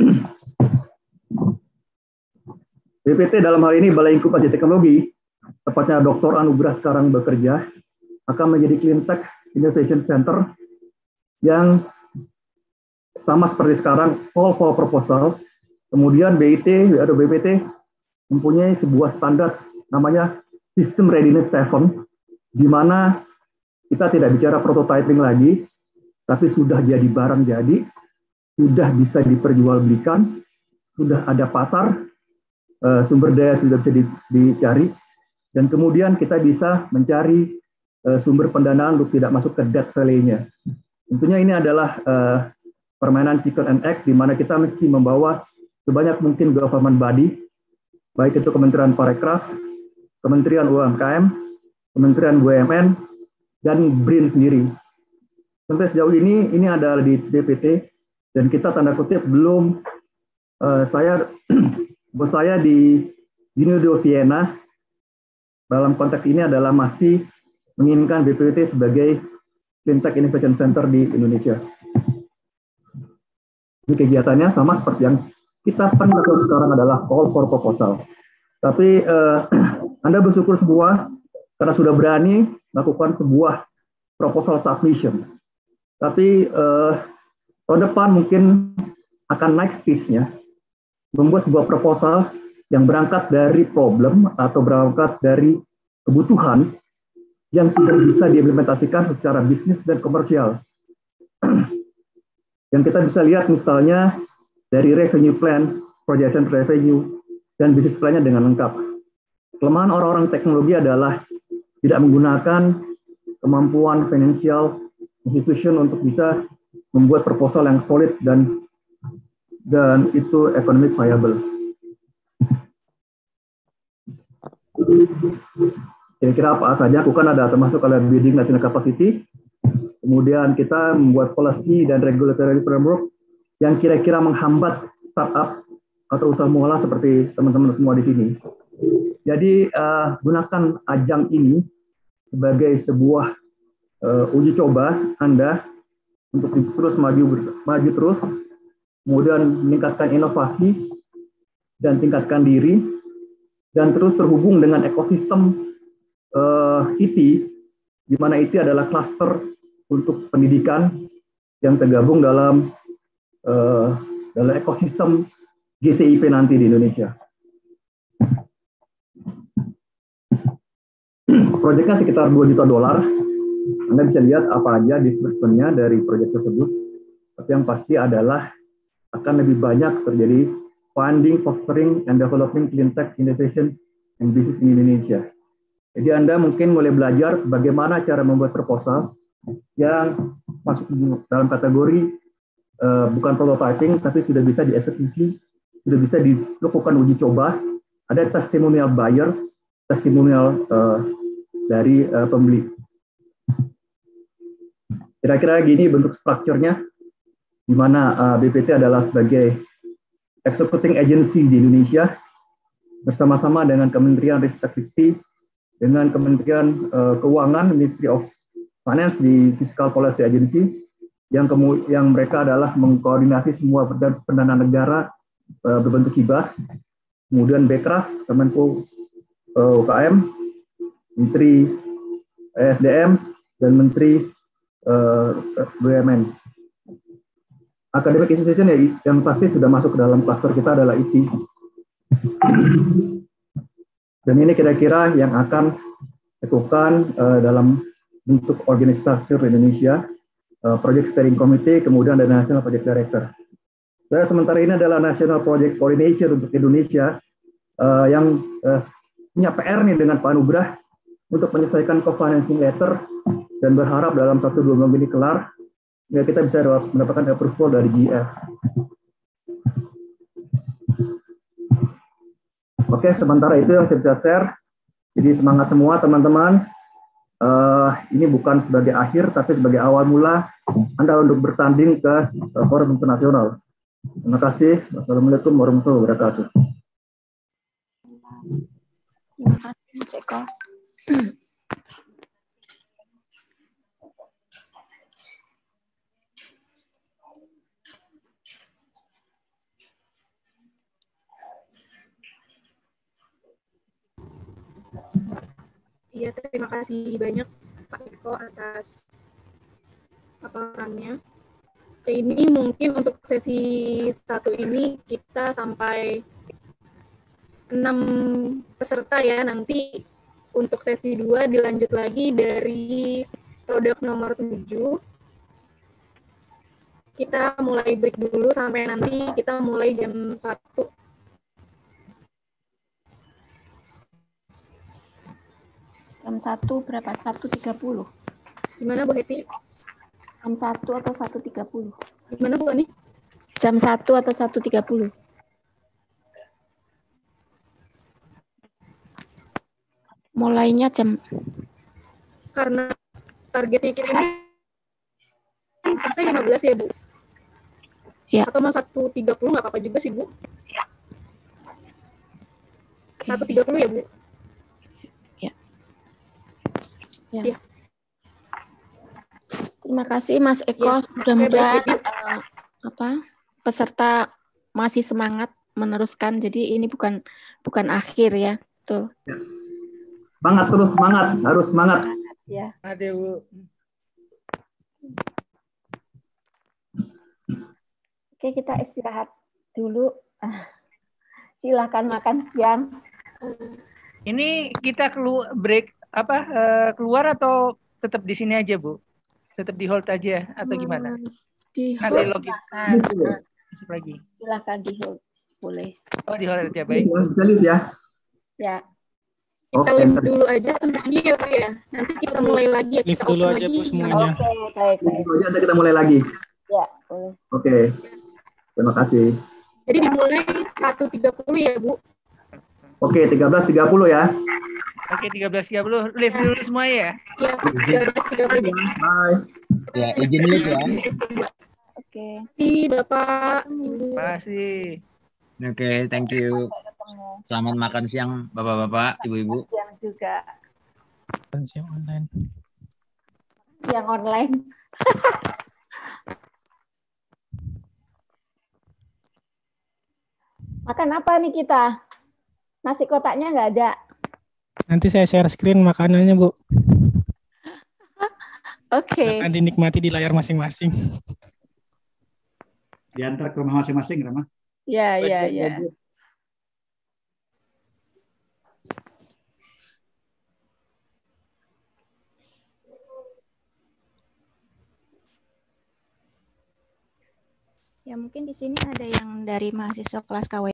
BPT dalam hal ini Balai Inkubasi Teknologi, tepatnya Dr. Anugrah sekarang bekerja, akan menjadi Clean Tech Innovation Center yang sama seperti sekarang, call for proposal. Kemudian BIT atau BPT mempunyai sebuah standar namanya System Readiness 7, di mana kita tidak bicara prototyping lagi, tapi sudah jadi barang jadi, sudah bisa diperjualbelikan, sudah ada pasar, sumber daya sudah bisa dicari, dan kemudian kita bisa mencari sumber pendanaan untuk tidak masuk ke debt valley-nya. Tentunya ini adalah permainan chicken and egg, di mana kita mesti membawa sebanyak mungkin government body, baik itu Kementerian Parekraf, Kementerian UMKM, Kementerian BUMN, dan BRIN sendiri. Sampai sejauh ini adalah di BPT, dan kita tanda kutip belum, bos saya di Unido Vienna, dalam konteks ini adalah masih menginginkan BPT sebagai Clean Tech Innovation Center di Indonesia. kegiatannya sama seperti yang kita pernah lakukan sekarang adalah call for proposal. Tapi Anda bersyukur semua karena sudah berani melakukan sebuah proposal submission. Tapi tahun depan mungkin akan naik stage-nya, membuat sebuah proposal yang berangkat dari problem atau berangkat dari kebutuhan yang sudah bisa diimplementasikan secara bisnis dan komersial. Yang kita bisa lihat misalnya dari revenue plan, projection revenue, dan bisnis plan-nya dengan lengkap. Kelemahan orang-orang teknologi adalah tidak menggunakan kemampuan financial institution untuk bisa membuat proposal yang solid dan itu economic viable. Kira-kira apa saja aku kan ada termasuk kalau building national capacity, kemudian kita membuat policy dan regulatory framework yang kira-kira menghambat startup atau usaha mula seperti teman-teman semua di sini. Jadi gunakan ajang ini sebagai sebuah uji coba Anda untuk terus maju terus, kemudian meningkatkan inovasi dan tingkatkan diri, dan terus terhubung dengan ekosistem IT, di mana IT adalah klaster untuk pendidikan yang tergabung dalam ekosistem GCIP nanti di Indonesia. Proyeknya sekitar $2 juta. Anda bisa lihat apa aja disbursement-nya dari proyek tersebut. Tapi yang pasti adalah akan lebih banyak terjadi funding, fostering, and developing clean tech innovation and business in Indonesia. Jadi Anda mungkin mulai belajar bagaimana cara membuat proposal yang masuk dalam kategori bukan prototyping, tapi sudah bisa dieksekusi, sudah bisa dilakukan uji coba. Ada testimonial buyer, testimonial dari pembeli. Kira-kira gini bentuk strukturnya, di mana BPT adalah sebagai executing agency di Indonesia, bersama-sama dengan Kementerian Ristek, dengan Kementerian Keuangan, Ministry of Finance di Fiscal Policy Agency, yang mereka adalah mengkoordinasi semua pendanaan negara berbentuk hibah, kemudian Bekraf, Kemenko UKM, Menteri ESDM, dan Menteri BUMN. Academic institution yang pasti sudah masuk ke dalam klaster kita adalah IT. Dan ini kira-kira yang akan lakukan dalam bentuk organisasi Indonesia, Project Steering Committee, kemudian ada National Project Director. Dan sementara ini adalah National Project Coordinator untuk Indonesia yang punya PR nih dengan Pak Anugrah untuk menyelesaikan co-financing letter dan berharap dalam 1-2 minggu ini kelar, ya kita bisa mendapatkan approval dari GF. Oke, sementara itu yang saya bisa share. Jadi semangat semua teman-teman. Ini bukan sebagai akhir, tapi sebagai awal mula Anda untuk bertanding ke forum internasional. Terima kasih. Wassalamualaikum warahmatullahi wabarakatuh. Terima kasih, Mas Eko. Iya, terima kasih banyak Pak Eko atas paparannya. Ini mungkin untuk sesi 1 ini kita sampai 6 peserta ya. Nanti untuk sesi 2 dilanjut lagi dari produk nomor 7. Kita mulai break dulu sampai nanti kita mulai jam 1. Jam 1 berapa? 1.30. Gimana Bu Heti? Jam 1 atau 1.30? Gimana Bu Ani? Jam 1 atau 1.30? Mulainya jam... Karena targetnya kita ini sampai 15 ya Bu? Ya. Atau mau 1.30 nggak apa-apa juga sih Bu? 1.30 ya Bu? Ya. Ya. Terima kasih Mas Eko, mudah-mudahan peserta masih semangat meneruskan. Jadi ini bukan akhir ya. Tuh. Semangat terus, semangat, harus semangat. Ya. Ada Bu. Oke, kita istirahat dulu. Silakan makan siang. Ini kita keluar atau tetap di sini aja, Bu? Tetap di hold aja atau gimana? Di nanti hold login lagi. Silakan di hold, boleh. Oh, di hold aja, baik. Jalis ya. Ya. Kita live dulu aja semuanya ya, Bu ya. Nanti kita mulai lagi ya. Live dulu aja Bu semuanya. Oke, baik. Itu aja, nanti kita mulai lagi. Ya, boleh. Oke. Terima kasih. Jadi dimulai 1.30 ya, Bu. Oke, 13.30 ya. Oke, 13.30. Live dulu semua ya. Iya, 13.30. Bye. Ya, izin live ya. Oke. Terima kasih Bapak, Ibu. Terima kasih. Oke, thank you. Selamat makan siang Bapak-bapak, Ibu-ibu. Siang juga. Siang online. Siang online. Makan apa nih kita? Nasi kotaknya nggak ada. Nanti saya share screen makanannya, Bu. Oke. Akan dinikmati di layar masing-masing. Diantar ke rumah masing-masing, Rama. Ya. Ya, mungkin di sini ada yang dari mahasiswa kelas KW